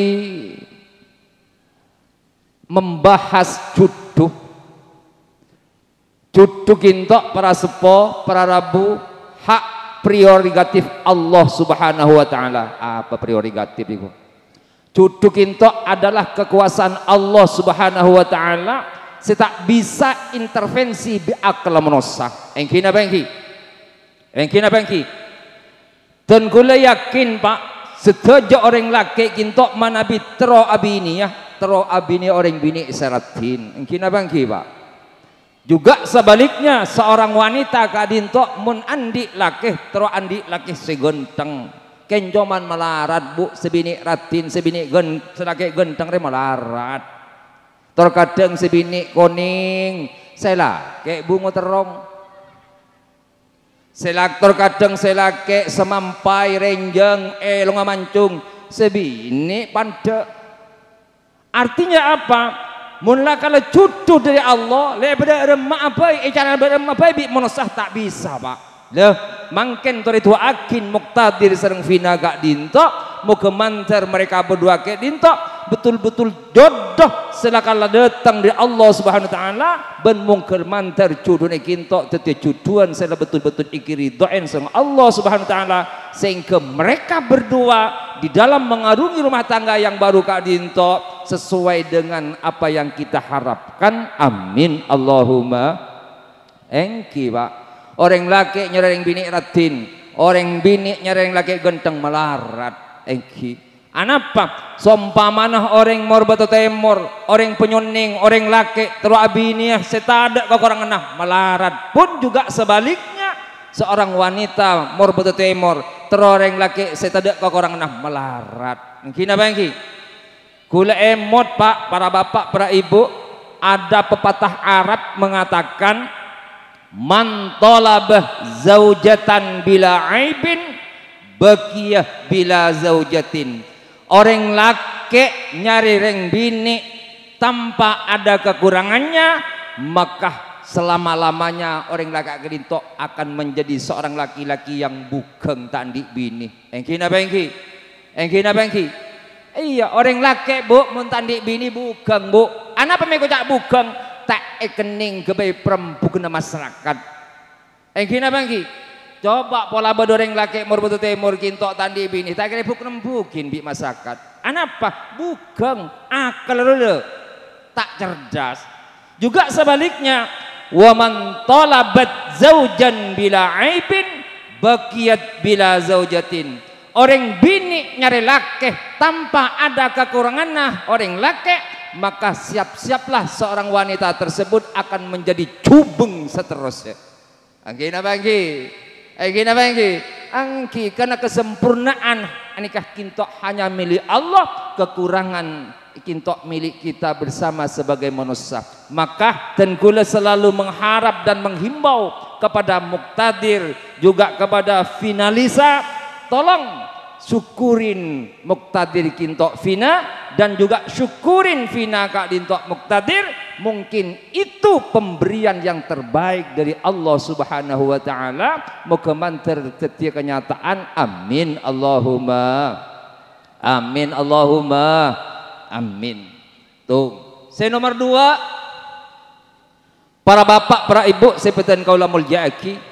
membahas jodoh Jodoh kintok para sepo, para rabu, hak prerogatif Allah Subhanahu wa taala. Apa prerogatif itu? Jodoh kintok adalah kekuasaan Allah Subhanahu wa taala, setak bisa intervensi bi akal manusia. Engki napa engki? Engki napa engki? Dan kula yakin Pak, setuju orang laki kintok manabi tero abini ya, tero abini orang bini seratin. Engki napa engki Pak? Juga sebaliknya seorang wanita kadintok mun andi lakeh tero andi lakeh segenteng kenjoman melarat Bu, sebini ratin sebini gen selake genteng re melarat terkadang sebini koning selake bunga terong selak terkadang selake semampai renjeng eh longa mancung sebini pande. Artinya apa? Mula kalau jodoh dari Allah, lepas remah apa, cara remah apa, bi monasah tak bisa Pak. Leh, mangken tori tua akin muktadir sereng Vina gak dintok, mau kemantar mereka berdua ke dintok, betul-betul jodoh selakala datang dari Allah Subhanahu Wa Taala, ben mungker mantar jodoh ne kintok, tetapi jodohan saya betul-betul ikiri doain sama Allah Subhanahu Wa Taala, sehingga mereka berdua di dalam mengarungi rumah tangga yang baru kak dintok sesuai dengan apa yang kita harapkan, amin Allahumma engki Pak. Orang laki nyereng bini ratin, orang bini nyereng laki genteng melarat engki. Anapa? Sompamanah orang morbatu temor, orang penyuning, orang laki, terus abiniah setada ke orang enah melarat. Pun juga sebaliknya, seorang wanita morbatu temor, terus orang laki setada ke orang enah melarat. Kina bangki, kula emot pak, para bapak, para ibu, ada pepatah Arab mengatakan, man talabah zaujatan bila aibin, bakiyah bila zaujatin. Orang laki nyari reng bini tanpa ada kekurangannya, maka selama-lamanya orang laki kelintok akan menjadi seorang laki-laki yang bugeng tandik bini. Engkina bangki, engkina bangki. Iya, orang laki bu mun tandik bini bugeng bu. Anapa mereka cak bugeng? Tak ekening kebai perempuan masyarakat. Engkina bangki. Coba pola bedoreng laki morbatu temur kintok tandi bini tak kira bukan bukin bi masyarakat. Anapa? Bugeng, akal lele, tak cerdas. Juga sebaliknya, waman talabat zaujan bila aibin, bakiyat bila zaujatin. Orang bini nyari laki tanpa ada kekurangannya orang laki, maka siap-siaplah seorang wanita tersebut akan menjadi cubeng seterusnya. Angki apa angki? Angki apa angki? Angki karena kesempurnaan anikah kintok hanya milik Allah, kekurangan kintok milik kita bersama sebagai manusia. Maka dan kula selalu mengharap dan menghimbau kepada muktadir juga kepada finalisa, tolong syukurin muktadir kintok fina dan juga syukurin fina kak dintok muktadir. Mungkin itu pemberian yang terbaik dari Allah Subhanahu wa taala. Moga tertetia kenyataan. Amin Allahumma amin Allahumma amin. Tuh, saya nomor dua, para bapak, para ibu, saya petan kaula mulyaki,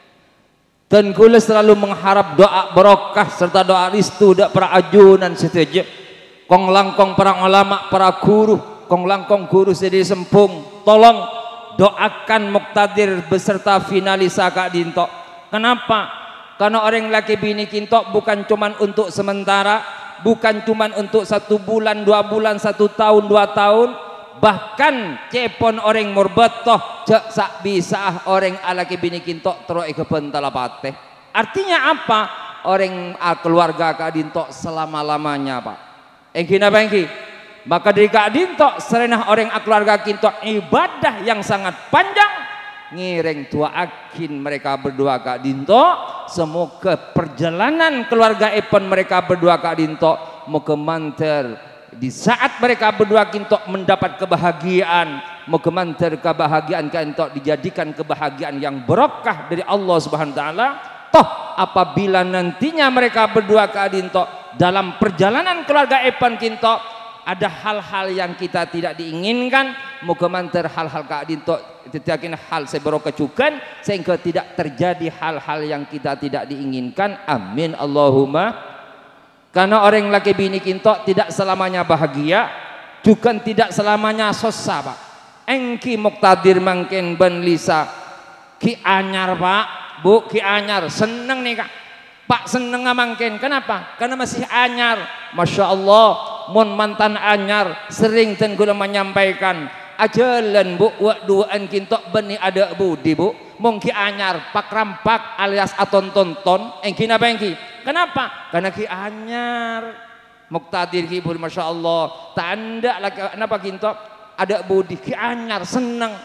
dan kula selalu mengharap doa barokah serta doa restu dak para ajunan setuju. Kong langkong para ulama, para guru, kong langkong guru sedi sempung, tolong doakan muktadir beserta finalisa kak dintok. Kenapa? Karena orang laki bini kintok bukan cuman untuk sementara, bukan cuman untuk satu bulan, dua bulan, satu tahun, dua tahun, bahkan cepon orang murbetoh cek sak bisa orang alaki bini kintok terus ikepen talapate. Artinya apa? Orang keluarga kak dintok selama lamanya pak. Engki napa engki? Maka dari kak dintok serenah orang keluarga kintok ibadah yang sangat panjang, ngireng tua akin mereka berdua kak dintok. Semoga perjalanan keluarga epon mereka berdua kak dintok moga manter di saat mereka berdua kintok mendapat kebahagiaan, moga manter kebahagiaan kintok dijadikan kebahagiaan yang berkah dari Allah Subhanahu wa taala. Toh apabila nantinya mereka berdua kak dintok dalam perjalanan keluarga epon kintok ada hal-hal yang kita tidak diinginkan, moga manter hal-hal kak dintok tetakin hal sebero kecukan sehingga tidak terjadi hal-hal yang kita tidak diinginkan. Amin Allahumma. Karena orang laki bini kintok tidak selamanya bahagia, juga tidak selamanya susah pak. Engki muktadir mangken ben lisa ki anyar pak, bu ki anyar seneng nih kak. Pak seneng mangken, kenapa? Karena masih anyar. Masya Allah, mon mantan anyar sering ten gula menyampaikan ajalan bu wak duaan kintok beni ada budi bu. Mungkin anyar pak rampak alias aton tonton. Engki napa engki? Kenapa? Karena ki anyar muktadir ki budi masya Allah. Tanda lagi kenapa kintok ada budi ki anyar seneng.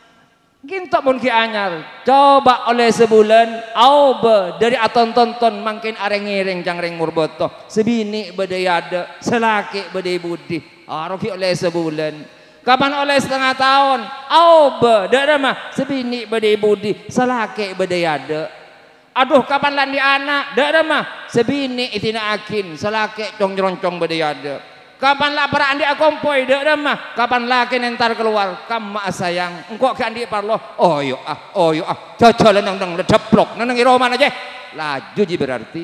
Kintok pun ki anyar. Coba oleh sebulan aube dari aton tonton makin areng ngiring jangreng murboto. Sebini bedai ada, selaki bedai budi. Aroki oleh sebulan. Kapan oleh setengah tahun? Aube dak mah sebini bedai budi, selaki bedai ada. Aduh kapan landi anak? Dak mah sebini itina akin, selaki cong-roncong bedai ada. Kapan lah para andi akompoi dak mah? Kapan laki nentar keluar? Kam sayang, engkau ke andi parlo. Oh yo ah, oh yo ah. Cocolan nang nang deplok, nang nang roman aja. Laju ji berarti.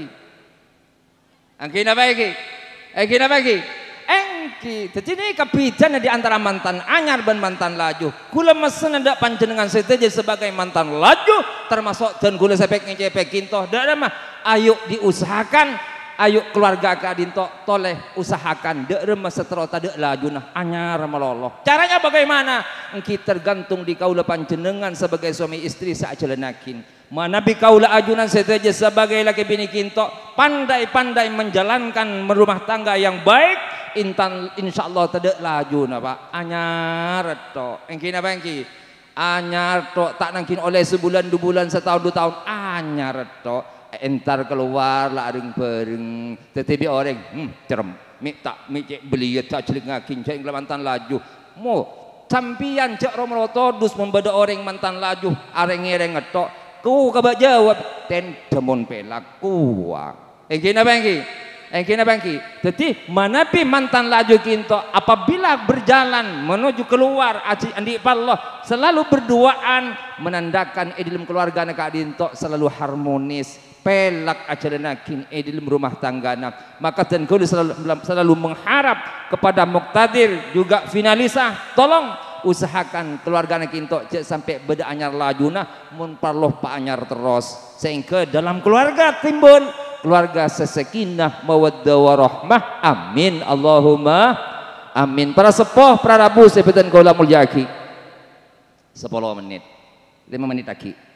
Angki napa iki? Angki napa iki? Engki, jadi kebijakan di antara mantan anyar dan mantan laju. Kula mesen ndak panjenengan setuju sebagai mantan laju, termasuk dan kula sepek ngecepek kintoh. Dak mah, ayo diusahakan ayo keluarga kadin to toleh usahakan dek remes seterota dek lajuna anyar meloloh. Caranya bagaimana? Engki tergantung di kaula panjenengan sebagai suami istri saajelenakin. Mana bi kaula ajunan seteja sebagai laki bini kinto pandai-pandai menjalankan rumah tangga yang baik, intan insyaallah tedek lajuna Pak anyar to. Engki napa engki? Anyar to tak nangkin oleh sebulan dua bulan setahun dua tahun anyar to. Entar keluar laring bareng tetapi orang hmm, cerem mi tak mi cek beli tak celik ngakin cek mantan laju mo campian cek romroto dus membeda orang mantan laju areng ngereng ngetok ku kabak jawab ten demon pelaku engki napa engki engki napa engki jadi manapi mantan laju kinto apabila berjalan menuju keluar aji andi Allah selalu berduaan menandakan di dalam keluarga nak dinto selalu harmonis pelak ajalenakin di dalam rumah tanggana. Maka dan kau selalu, selalu mengharap kepada Muqtadir juga finalisa tolong usahakan keluarga kinto sampai beda anyar lajuna mun parloh pa anyar terus sehingga dalam keluarga timbul keluarga sesakinah mawaddah warahmah. Amin Allahumma amin. Para sepuh para rabu sebutan kaula mulyaki sepuluh menit lima menit lagi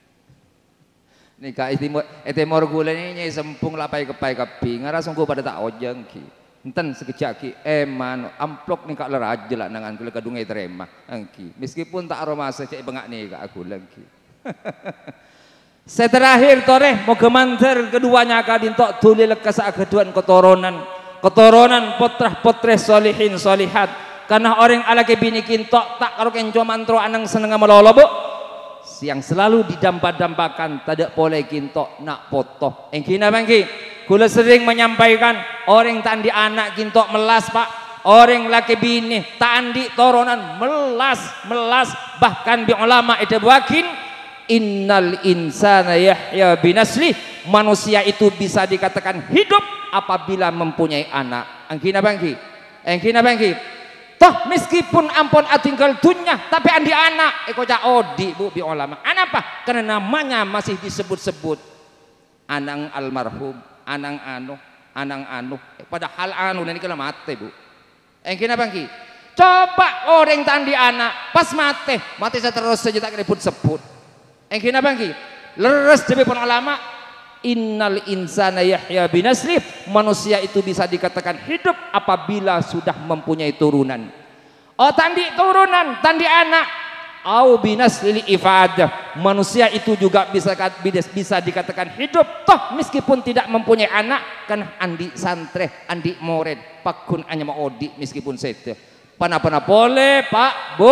nika itimor itimor gula ini nyai sempung lapai kepai kepi ngara sungguh pada tak ojeng ki enten sekejap ki eman amplok nika leraja lah nangan gula kadungai terima angki meskipun tak aroma secek bengak nih kak aku lagi seterakhir toreh mau kemanter keduanya kadin tok tuli lekas keduan ketoronan ketoronan potrah potreh solihin solihat karena orang ala kebini kintok tak karo kenco mantro anang seneng melolo bu yang selalu didampak-dampakan tidak boleh kintok nak potoh engki napa engki kula sering menyampaikan orang tandi anak kintok melas Pak orang laki bini tandi toronan melas melas bahkan bi ulama itu wakin innal insana yahya binasli manusia itu bisa dikatakan hidup apabila mempunyai anak engki napa engki engki napa engki toh meskipun ampun atinggal dunya tapi andi anak eko cak odi bu bi ulama anak apa karena namanya masih disebut-sebut anang almarhum anang anu anang anu padahal anu nanti kalau mati bu engki napa engki coba orang tandi anak pas mati mati seterus saja tak ribut sebut engki napa engki leres dewe pun ulama innal insana yahya binasli manusia itu bisa dikatakan hidup apabila sudah mempunyai turunan oh tandi turunan tandi anak au binasli ifadah manusia itu juga bisa bisa dikatakan hidup toh meskipun tidak mempunyai anak kan andi santre andi mored pakun anya mau odi meskipun sete pana-pana boleh Pak Bu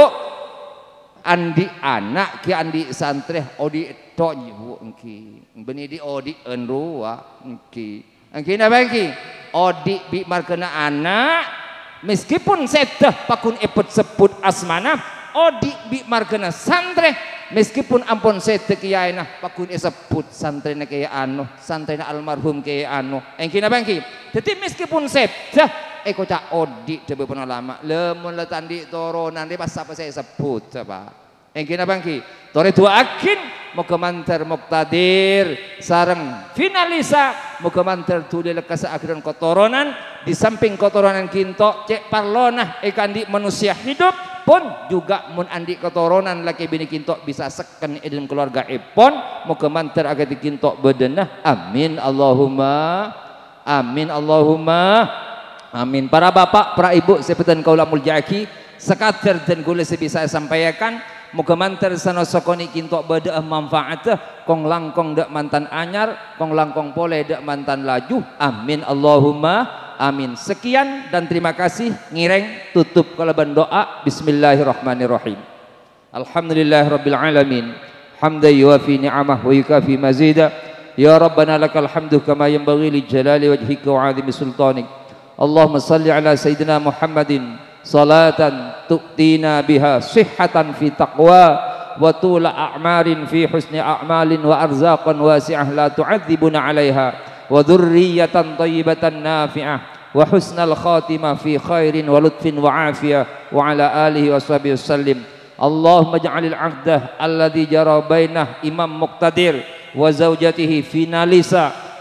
andi anak ki andi santre odi tok ibu engki beni di odi enrua engki engki napa engki odi bi markena anak meskipun seteh pakun epet sebut asmana odi bi markena santre meskipun ampun seteh kiyaina pakun sebut santrena kaya anu santrena almarhum kaya anu engki napa engki dadi meskipun seteh eko cak odi dewe pun lama lemun letandi toronan de pas apa saya sebut Pak engki napa engki tore dua akin moga mantar Muqtadir sareng finalisa moga mantar tuli lekas akhiran kotoronan di samping kotoronan kinto cek parlonah ikandi manusia hidup pun juga mun andi kotoronan laki bini kinto bisa seken dalam keluarga ipon moga mantar agar kinto bedenah amin Allahumma amin Allahumma amin. Para bapak para ibu sepetan kaula mulyaki sekadar dan gula sebisa saya sampaikan moga mantar sanosokoni kintok beda manfaat kong langkong dak mantan anyar kong langkong pole dak mantan laju amin Allahumma amin. Sekian dan terima kasih ngireng tutup kalaban doa bismillahirrahmanirrahim alhamdulillahirabbil alamin hamdan yuwafi ni'amah wa yukafi mazida ya rabbana lakal hamdu kama yanbaghi li jalali wajhika wa 'azimi sultanik Allahumma salli ala sayyidina Muhammadin salatan tu'tina biha sihhatan fi taqwa wa tula a'marin fi husni a'malin wa arzaqan wasi'ah la tu'adzibuna 'alaiha wa dhurriyyatan thayyibatan nafi'ah wa husnal khatimah fi khairin wa lutfin wa afiyah wa ala alihi wa sahbihi wasallim. Allahumma ja'alil 'aqdah alladhi jara bainah Imam Muqtadir wa zawjatihi finalisa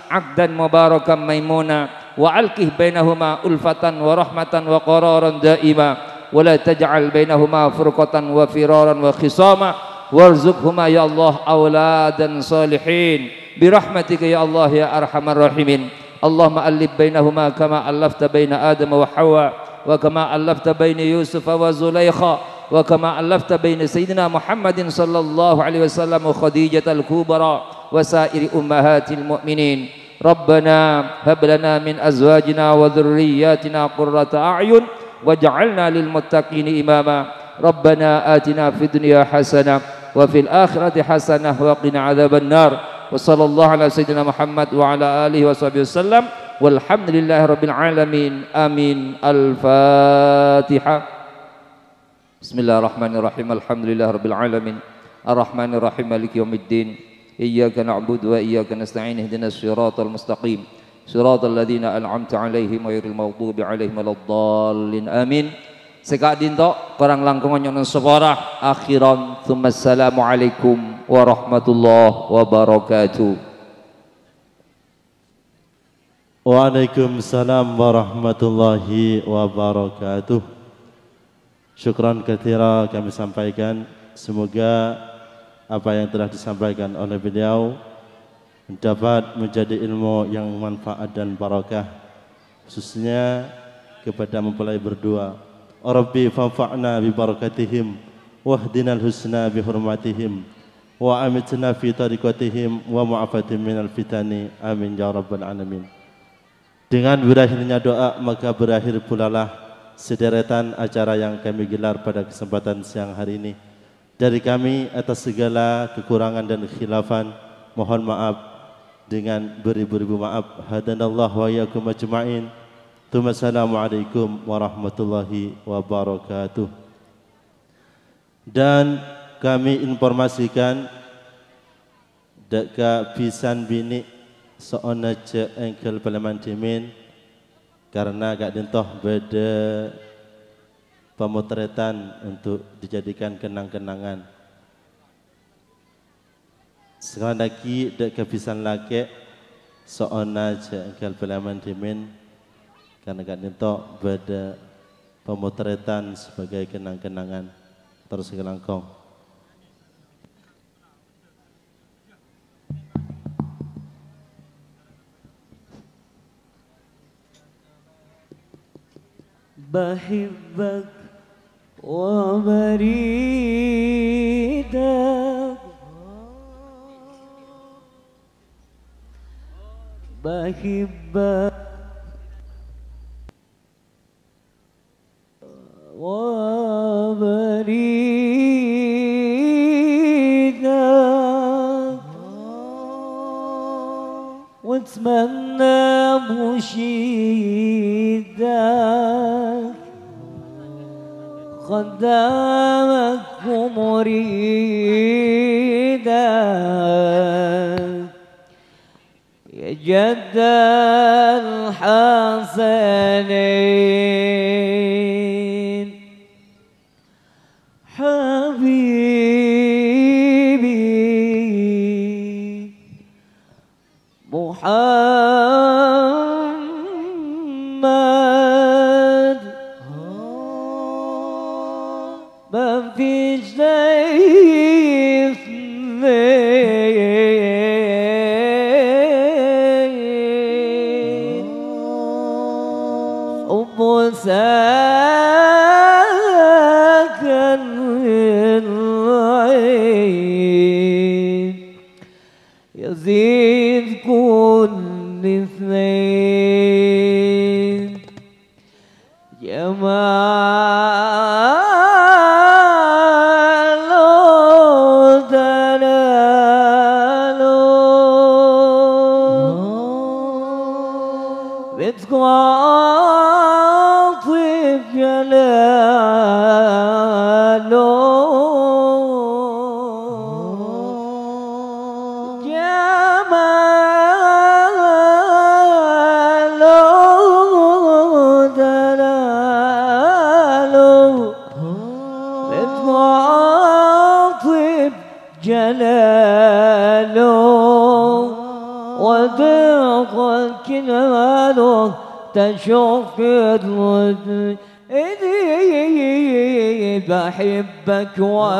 عقدا مباركا ميمونا وألقه بينهما ألفة ورحمة وقرارا دائما ولا تجعل بينهما فرقة وفرارا وخصاما وارزقهما يا الله أولادا صالحين برحمتك يا الله يا أرحم الراحمين اللهم ألف بينهما كما ألفت بين آدم وحواء وكما ألفت بين يوسف وزليخا وكما ألفت بين سيدنا محمد صلى الله عليه وسلم وخديجة الكبرى وسائر أمهات المؤمنين ربنا هب لنا من أزواجنا وذرياتنا قرة أعين واجعلنا للمتقين إماما ربنا آتنا في الدنيا حسنة وفي الآخرة حسنة وقنا عذاب النار وصلى الله على سيدنا محمد وعلى آله وصحبه وسلم والحمد لله رب العالمين آمين الفاتحة بسم الله الرحمن الرحيم الحمد لله رب العالمين الرحمن الرحيم مالك يوم الدين إياك نعبد وإياك نستعين اهدنا الصراط المستقيم صراط الذين أنعمت عليهم غير المغضوب عليهم ولا الضالين آمين sekak dinto kurang langkung nyonon separah akhiran tsummassalamu alaikum warahmatullahi wabarakatuh. Waalaikumsalam warahmatullahi wabarakatuh. Syukran katsira kami sampaikan. Semoga apa yang telah disampaikan oleh beliau dapat menjadi ilmu yang manfaat dan barakah, khususnya kepada mempelai berdua. Rabbi fanfa'na bi barakatihim wahdinal husna bi hurmatihim wa amitna fi tariqatihim wa mu'afatin minal fitani amin ya rabbal alamin. Dengan berakhirnya doa maka berakhir pula lah sederetan acara yang kami gelar pada kesempatan siang hari ini. Dari kami atas segala kekurangan dan khilafan mohon maaf dengan beribu-ribu maaf. Hadanallahu wa iyyakum ajma'in. Assalamualaikum warahmatullahi wabarakatuh. Dan kami informasikan deka pisan bini seona ce engkel Parlemen Dimin karena gak dintoh beda pemotretan untuk dijadikan kenang-kenangan. Sekarang lagi deka pisan laki seona ce engkel Parlemen Dimin karena gak dintoh beda pemotretan sebagai kenang-kenangan. Terus kelangkong. بحبك وبريدك بحبك وبريدك واتمنى مشيدك خدامك ومريدك يا جد الحسنين حبيبي محمد ما فيش زي اثنين حب ساكن العين يزيد كل اثنين جمال دلال بتقاطب جلال جمال دلال بتقاطب جلال ودع تشوف الرد بحبك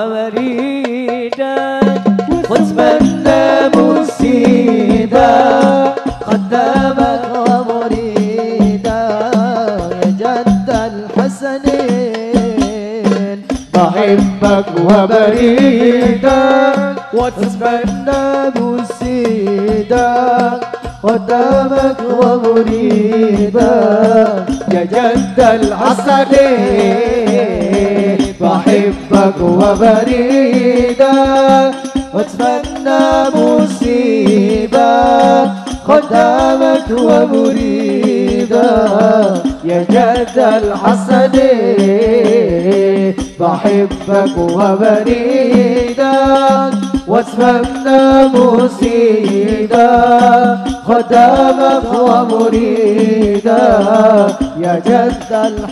وأريدك واتمنى مسيدا قدامك ومريدا يا جد الحسنين بحبك وبريدك واتمنى مسيدا قدامك ومريدا يا جد الحسنين بحبك وبريدا واتمنى مصيبة قدامك ومريدا يا جد الحسنين بحبك وبريدا واتمنى مصيبة قدامك ومريدا يا جد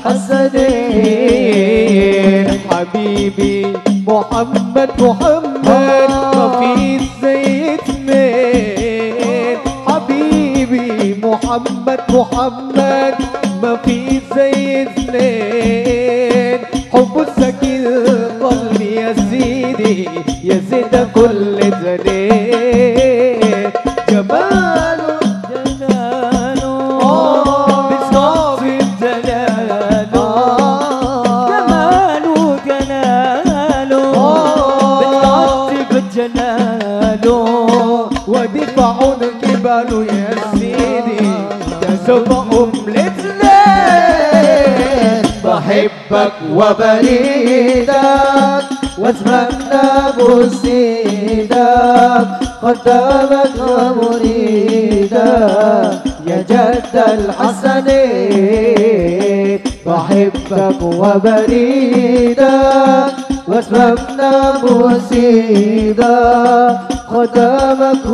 الحسنين حبيبي محمد محمد ما في زي اثنين حبيبي محمد محمد ما في زي اثنين حب السكين قلبي يا سيدي يزيد كل جنين جماله جلاله بصف جلاله جماله جلاله بتعطف جلاله ودفع جباله يا سيدي تسبهم الاثنين بحبك وبريدك واتمنى مسيدك قدامك ومريدك يا جد الحسنين بحبك وبريدك واتمنى مسيدك قدامك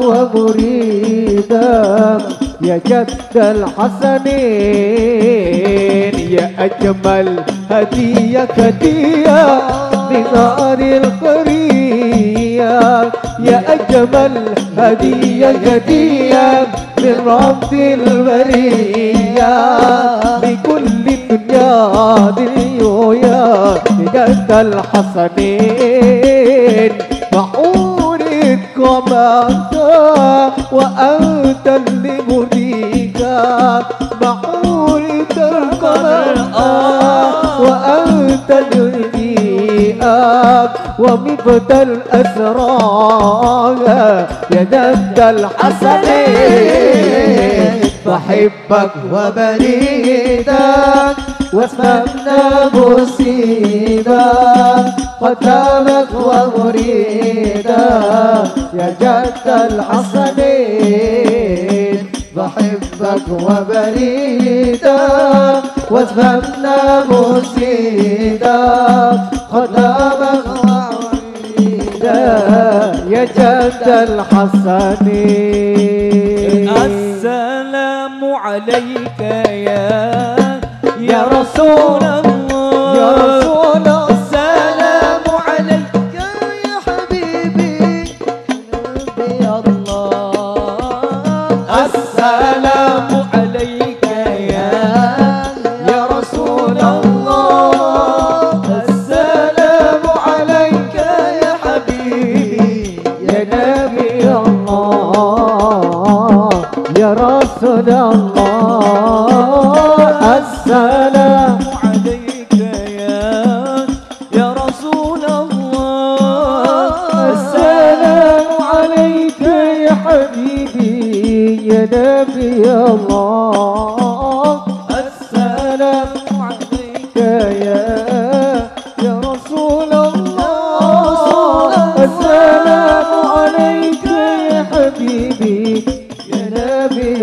ومريدك يا جد الحسنين يا أجمل هدية هدية بنار القرية يا أجمل هدية هدية من رب البرية بكل الدنيا دنيا جد الحسنين معونتكم أنت وأنت اللي مريك معونت القمر وأنت اللي ومبدأ الأسرار يا جد الحسنين بحبك وبريدك واتمنى مسيدك قدامك ومريدك يا جد الحسنين بحبك وبريدك واتمنى مسيدك قدامك يا جد الحسنين السلام عليك يا يا رسول الله يا رسول الله السلام عليك يا حبيبي نبي الله السلام عليك يا يا رسول الله السلام عليك يا حبيبي يا نبي الله يا رسول الله السلام عليك يا يا رسول الله السلام عليك يا حبيبي يا نبي الله السلام عليك يا يا رسول الله السلام عليك يا حبيبي يا نبي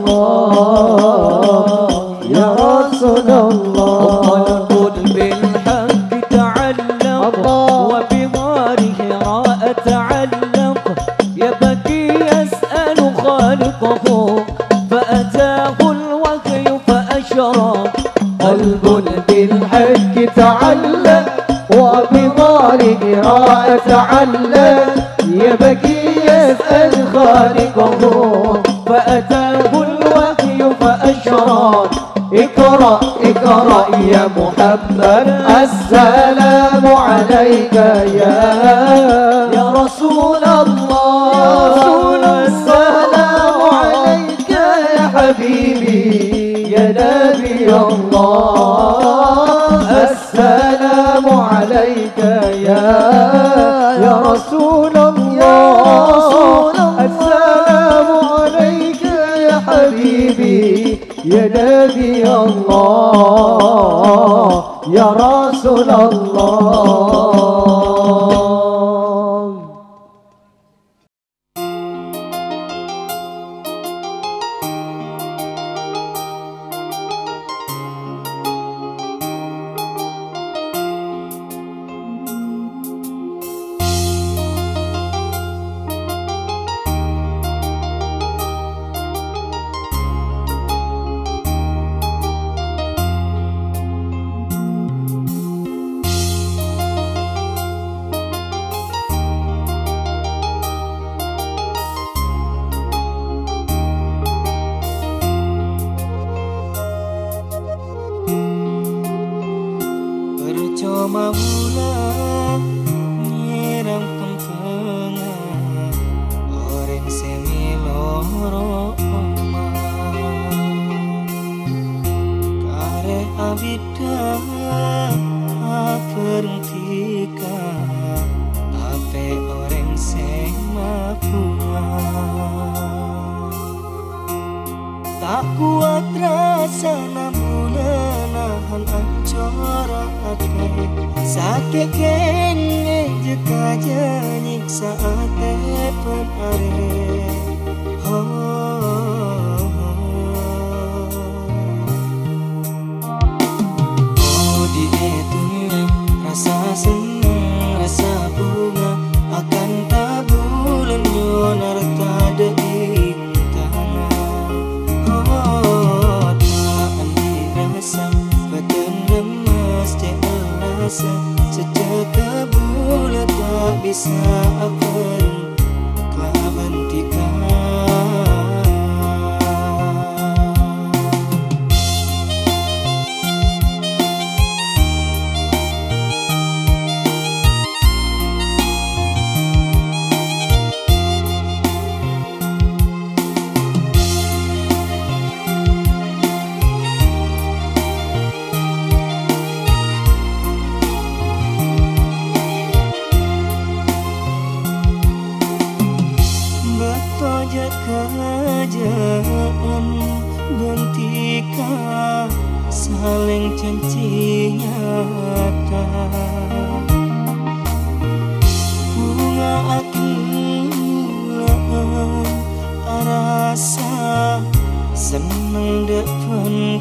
الله يا رسول الله قل بالحق تعلق وبظاهره راء تعلق يبكي يسأل خالقه فأتاه الوحي فأشرق قلب بالحق تعلق وبظاهره راء تعلق يبكي يسأل خالقه فأتاه الوحي فأشرق القرآن اقرأ اقرأ يا محمد السلام عليك يا يا رسول الله السلام عليك يا حبيبي يا نبي الله السلام عليك يا يا رسول الله السلام عليك يا حبيبي يا نبي الله يا رسول الله. Tak kuat rasa namun nahan ancora hati sakit kene jika jenik saat tepen are oh oh di etunya rasa senang rasa bunga akan tabulan nyonar tade sejak kebulan tak bisa akan kelabantikan. Kerajaan bentika saling janji nyata bunga akulah rasa seneng depan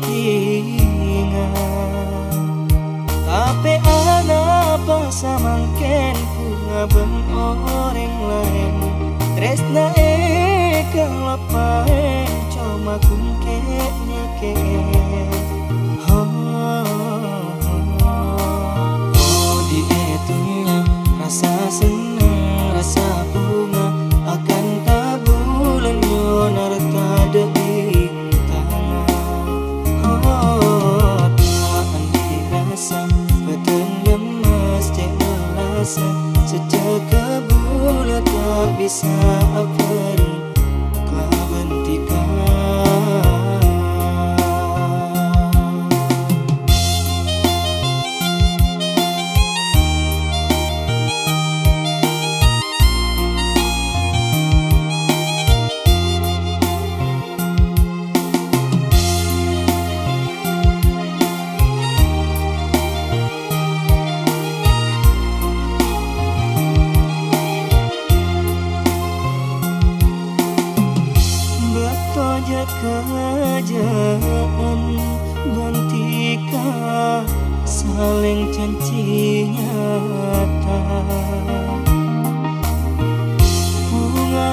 tingan tapi ada apa mungkin bunga ben orang lain tresna kalau paen cuma kungketnya ke oh, oh di etunya rasa senang rasa bunga akan tabulan nyonar tade tangan oh tak dirasa beten lemas cek melasa sejak kebulan tak bisa apa kerajaan bentika saling janji nyata bunga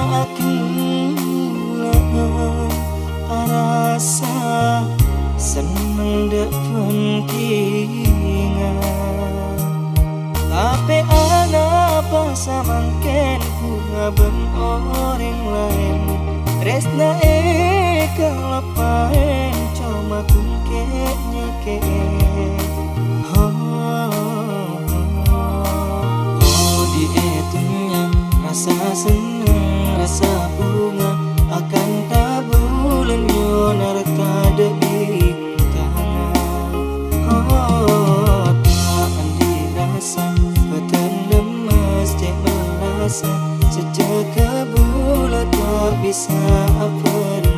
akulah rasa seneng depan tingan tapi ada apa mungkin bunga ben orang lain resna kalau paen cuma makul keknya ke oh di etunya rasa senang rasa bunga akan tabulan nyonar kada bintang oh tak dirasa beten lemas cek melasa sejak kebulat tak bisa apa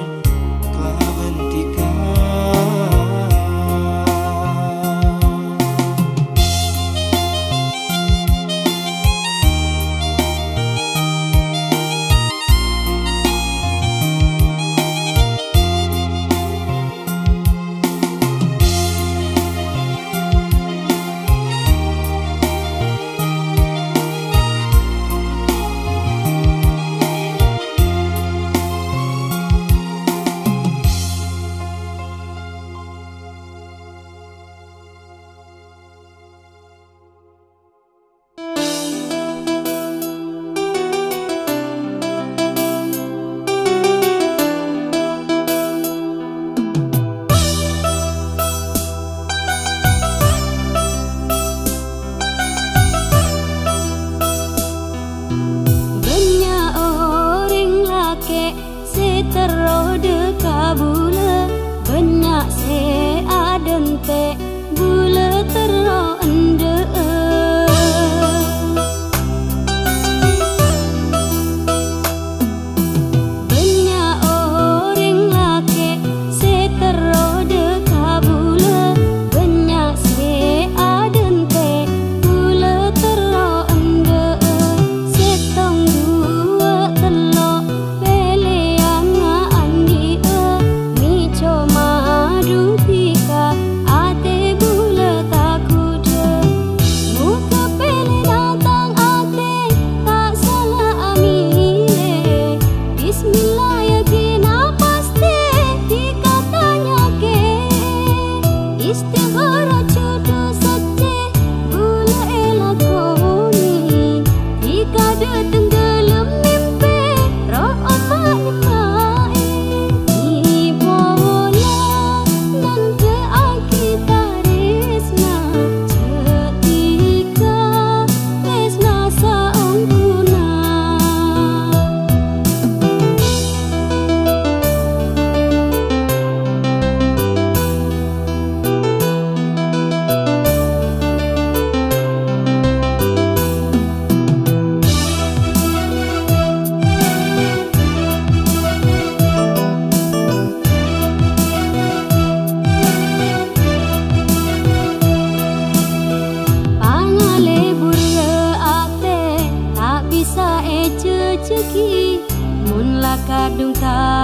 kadung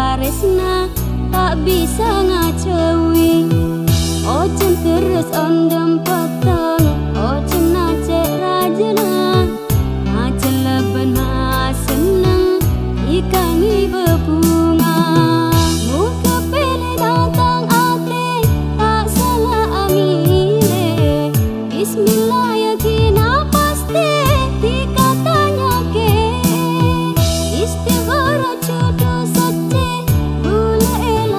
taresna tak bisa ngacewi ocen terus ondem petang ocen nacek rajana macen leben ma seneng ikangi bebunga muka pele datang ate tak salah amile bismillah yakin pasti dikatanya ke istighara jodoh saja boleh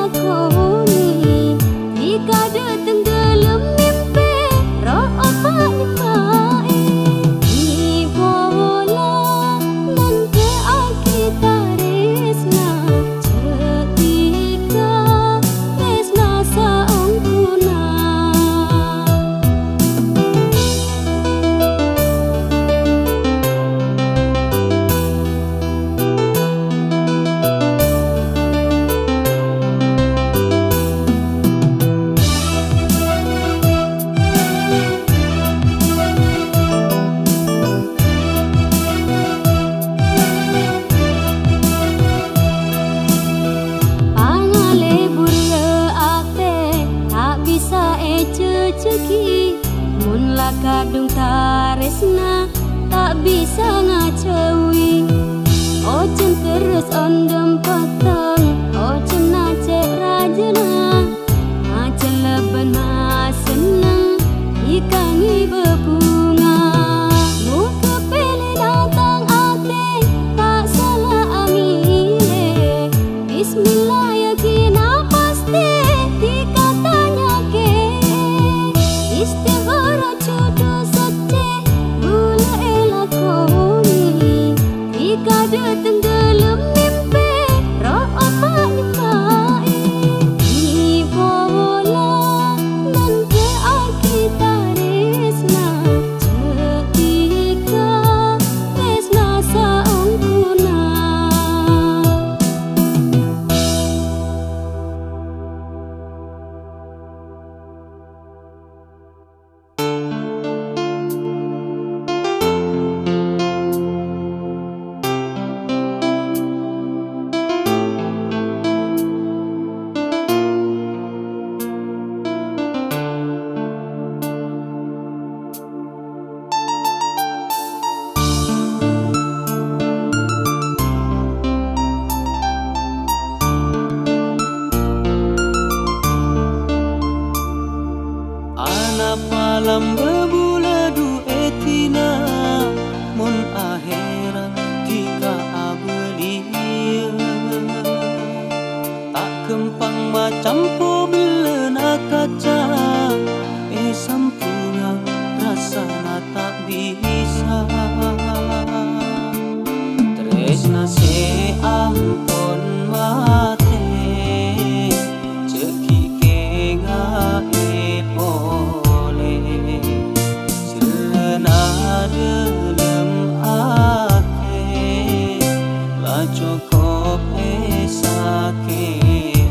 elakoni jika datang dalam mimpi roh apa nyemai ibu bola nanti kita resna ketika resna saungkuna kadung taresna tak bisa ngacewi ocen terus ondem petang ocen nacek rajana macen leben ma seneng ikangi bebunga muka pele datang ate tak salah amile bismillah yakin pasti dikata palam bebuladu etina mun akhira tika abelia tak kempang macam po belena kaca eh sampuna rasana tak bisa tresna se ampun mate ceki kenga e pole selena dalam ake la cukup e sakit.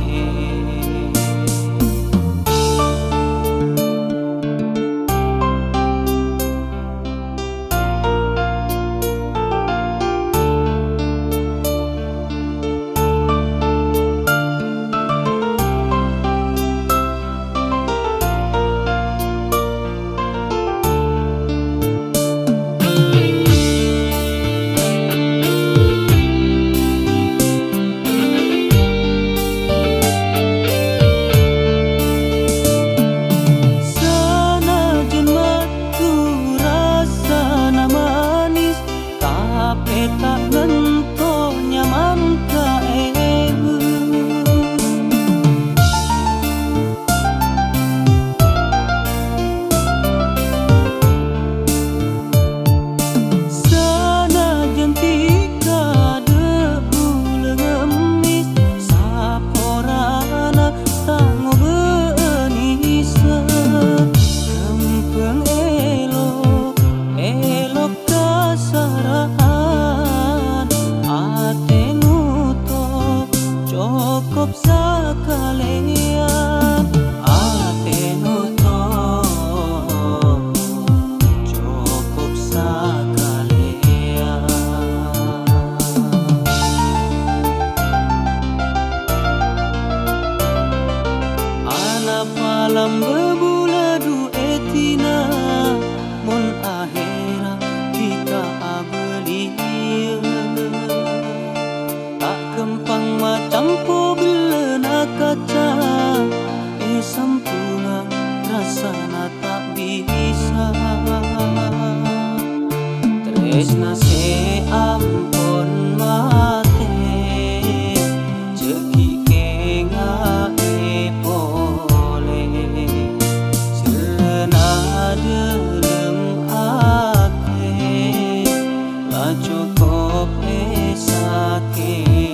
Palam bebuladu etina mun akhira tika abelia tak kempang macam po belena kaca eh sampuna rasana tak bisa tresna se ampun mate ceki kenga e pole selena dalam ake la cukup e sakit.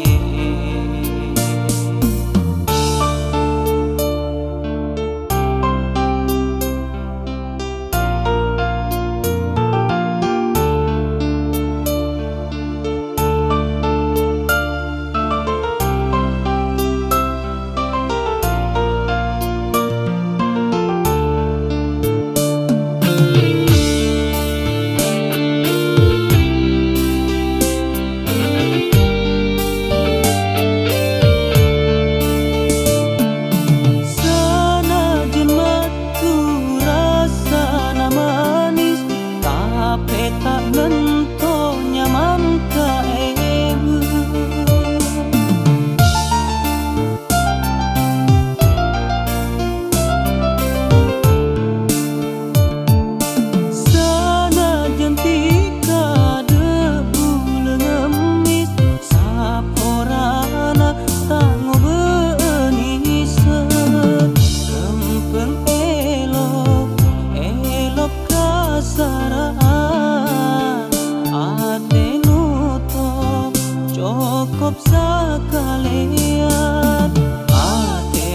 Cukup sekalian ate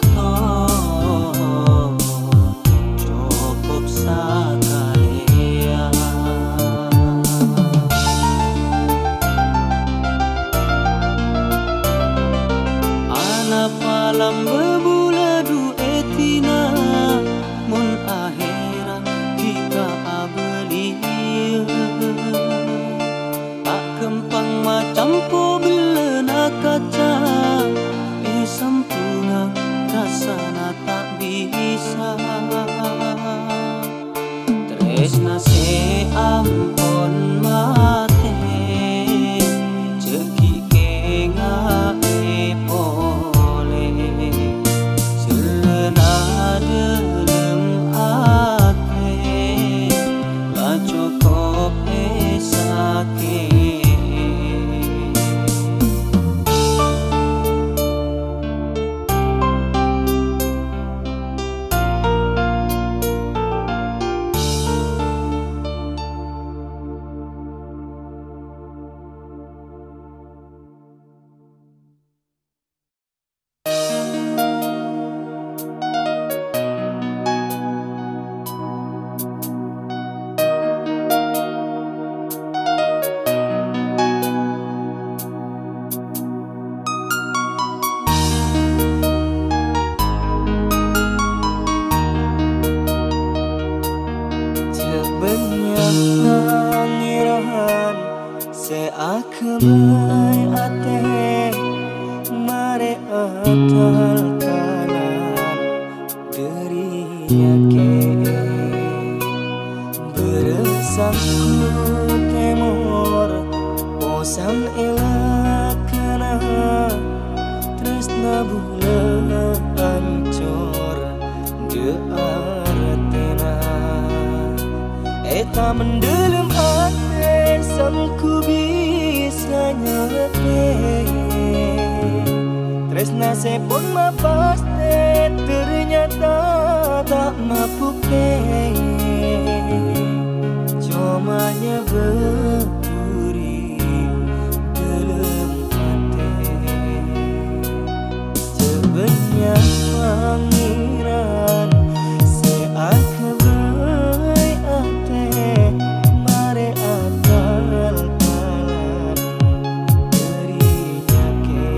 nutup cukup sekalian ana palam bebuladu etina mun akhira tika abelia tak kempang macam po belena kaca eh sampuna rasana tak bisa tresna se ampun mate ceki kenga e pole selena dalam ake kebai ate mare atal talan dirinya ke beresangku temor bosan elakana tresna bula ancor de artena eta mendalam ate sangku bisa nyerete tresna sepon mapaste ternyata tak mampu comanya berduri dalam hati sebenarnya pangeran seakai ate mare akal kalan dirinya ke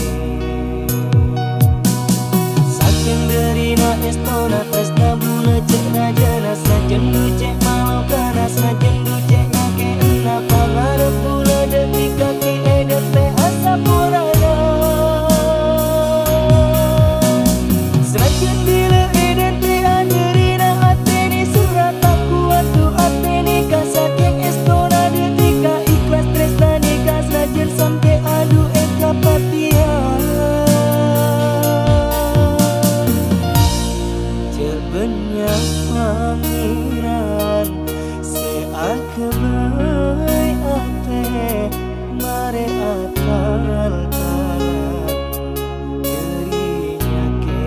saking derina estona tresna bula cek rajana sajen cek malau kana sajen cek ngake ena pangarep bula detik kaki edet teh asa purana sajen bila edet teh derina ate ni surat aku atu ate ni kasaking estona detika ikhlas tresna nikah sajen sampai adu eka patia sebenarnya pangeran seakai ate mare akal kalan dirinya ke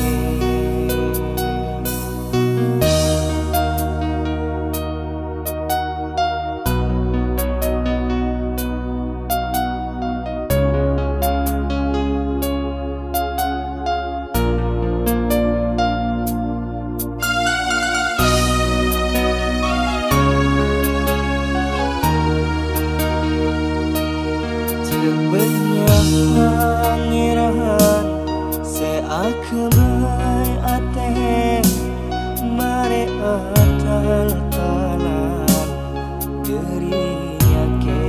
pangeran seakai ate mare atal talan dirinya ke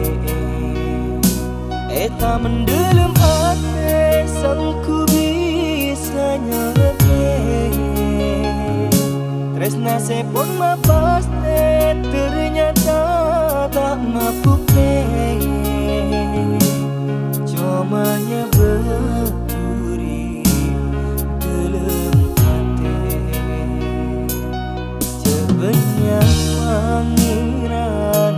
eta mendalam ate sangku bisa nyerete tresna sepon mapaste ternyata tak mampu comanya berduri dalam hati sebenarnya pangeran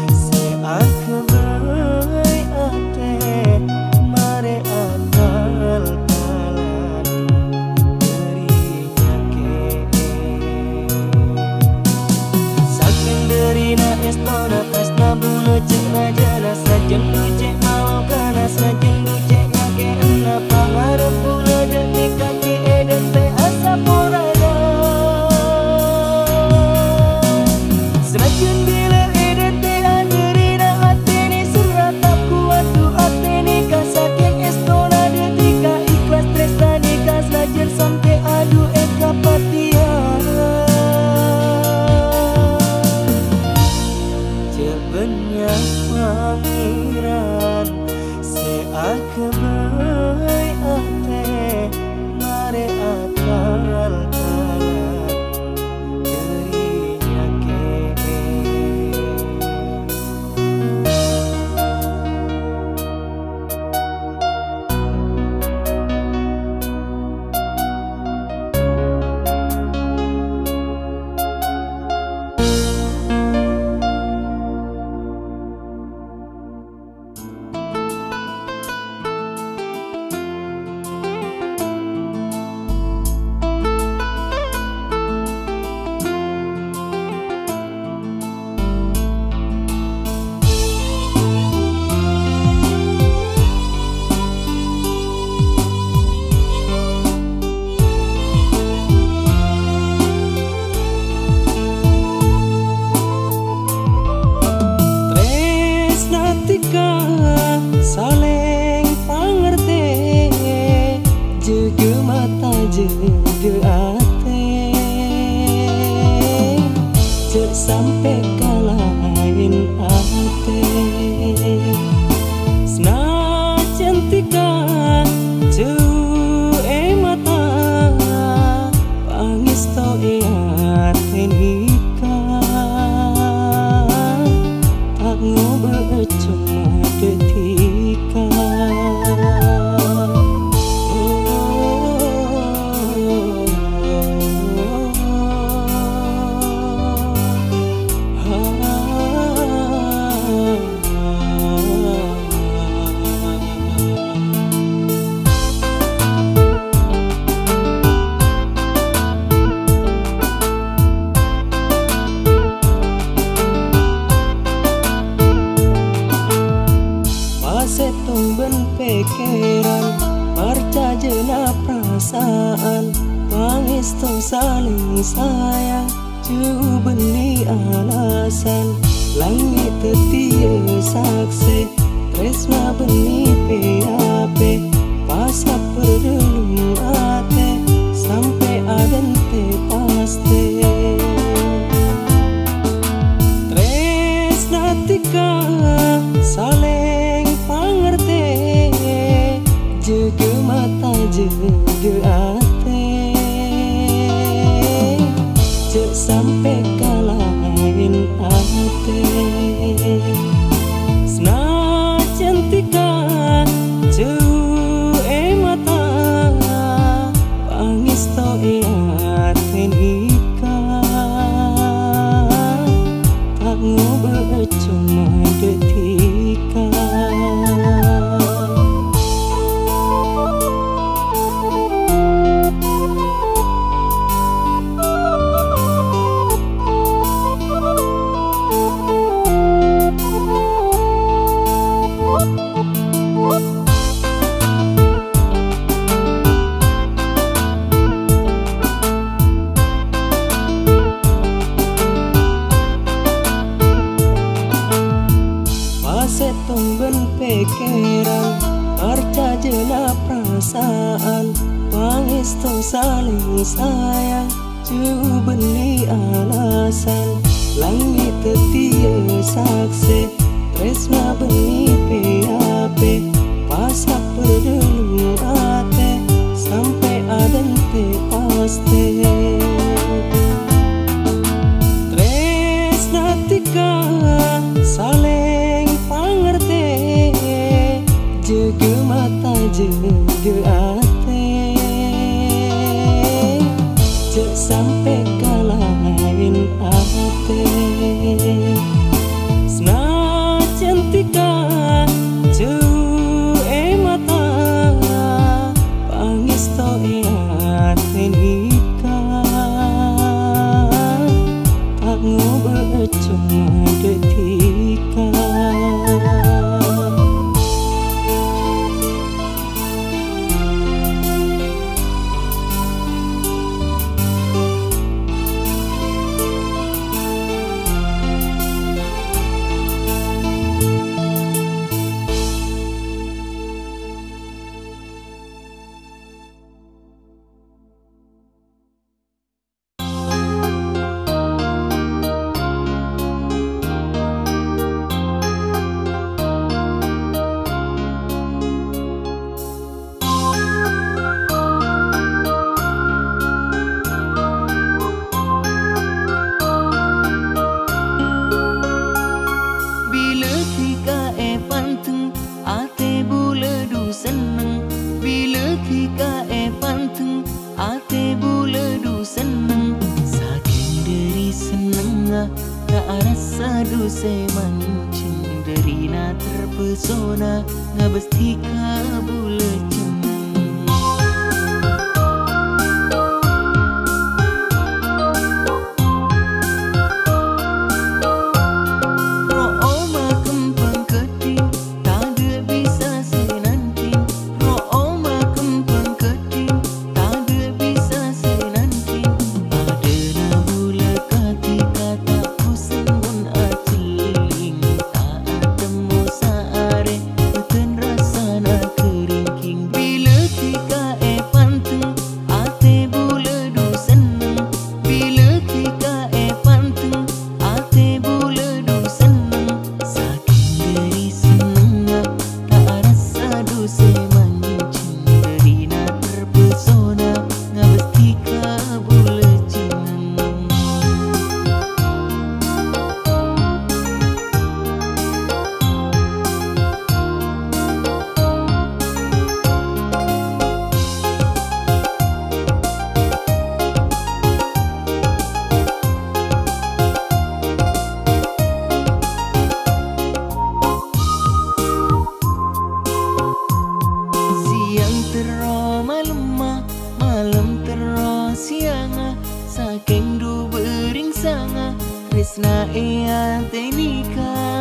seakai ate mare akal kalan dirinya ke saking derina estona tresna bula cek rajana sajen cek malau kana sajen cek ngake ena pangarep bula detik kaki edet teh asa purana sajen bila edet teh derina ate ni surat aku atu ate ni kasaking estona detika ikhlas tresna nikah sajen sampai adu eka patia sebenarnya pangeran seakai ate mare akal kalan dirinya ke sampai kalahin ate Pangesto eaten ikan tak ngobe cuma detika. Pikiran percajena perasaan Pangesto saling sayang Cu beni alasan Langit tetia saksi Tresna beni P A P Pasap perdelung ate Sampai adente pasti Tresna tika saling pangerti Jaga mata jaga hati Cek sampai kalahin hati Senajan tika jauh e mata Pangesto eaten ikan Tak ngobe cuma detika. Pikiran percajena perasaan Pangesto saling sayang Cu beni alasan Langit tetia saksi Tresna beni P A P Pasap perdelung ate Sampai adente pasti Tresna tika saling pangerti Jaga mata jaga hati Cek sampai kalahin hati Senajan tika jauh e mata Pangesto eaten ikan Tak ngobe cuma detika. Terpesona ngabestika bulecem Ro'oma kempang keting Tade bisa senanting Ro'oma kempang keting Tade bisa senanting Adena bula kati kata pusing pun aceling Tak temu saare Beten rasana kering Jeng du bering sanga Krisna e ante nikah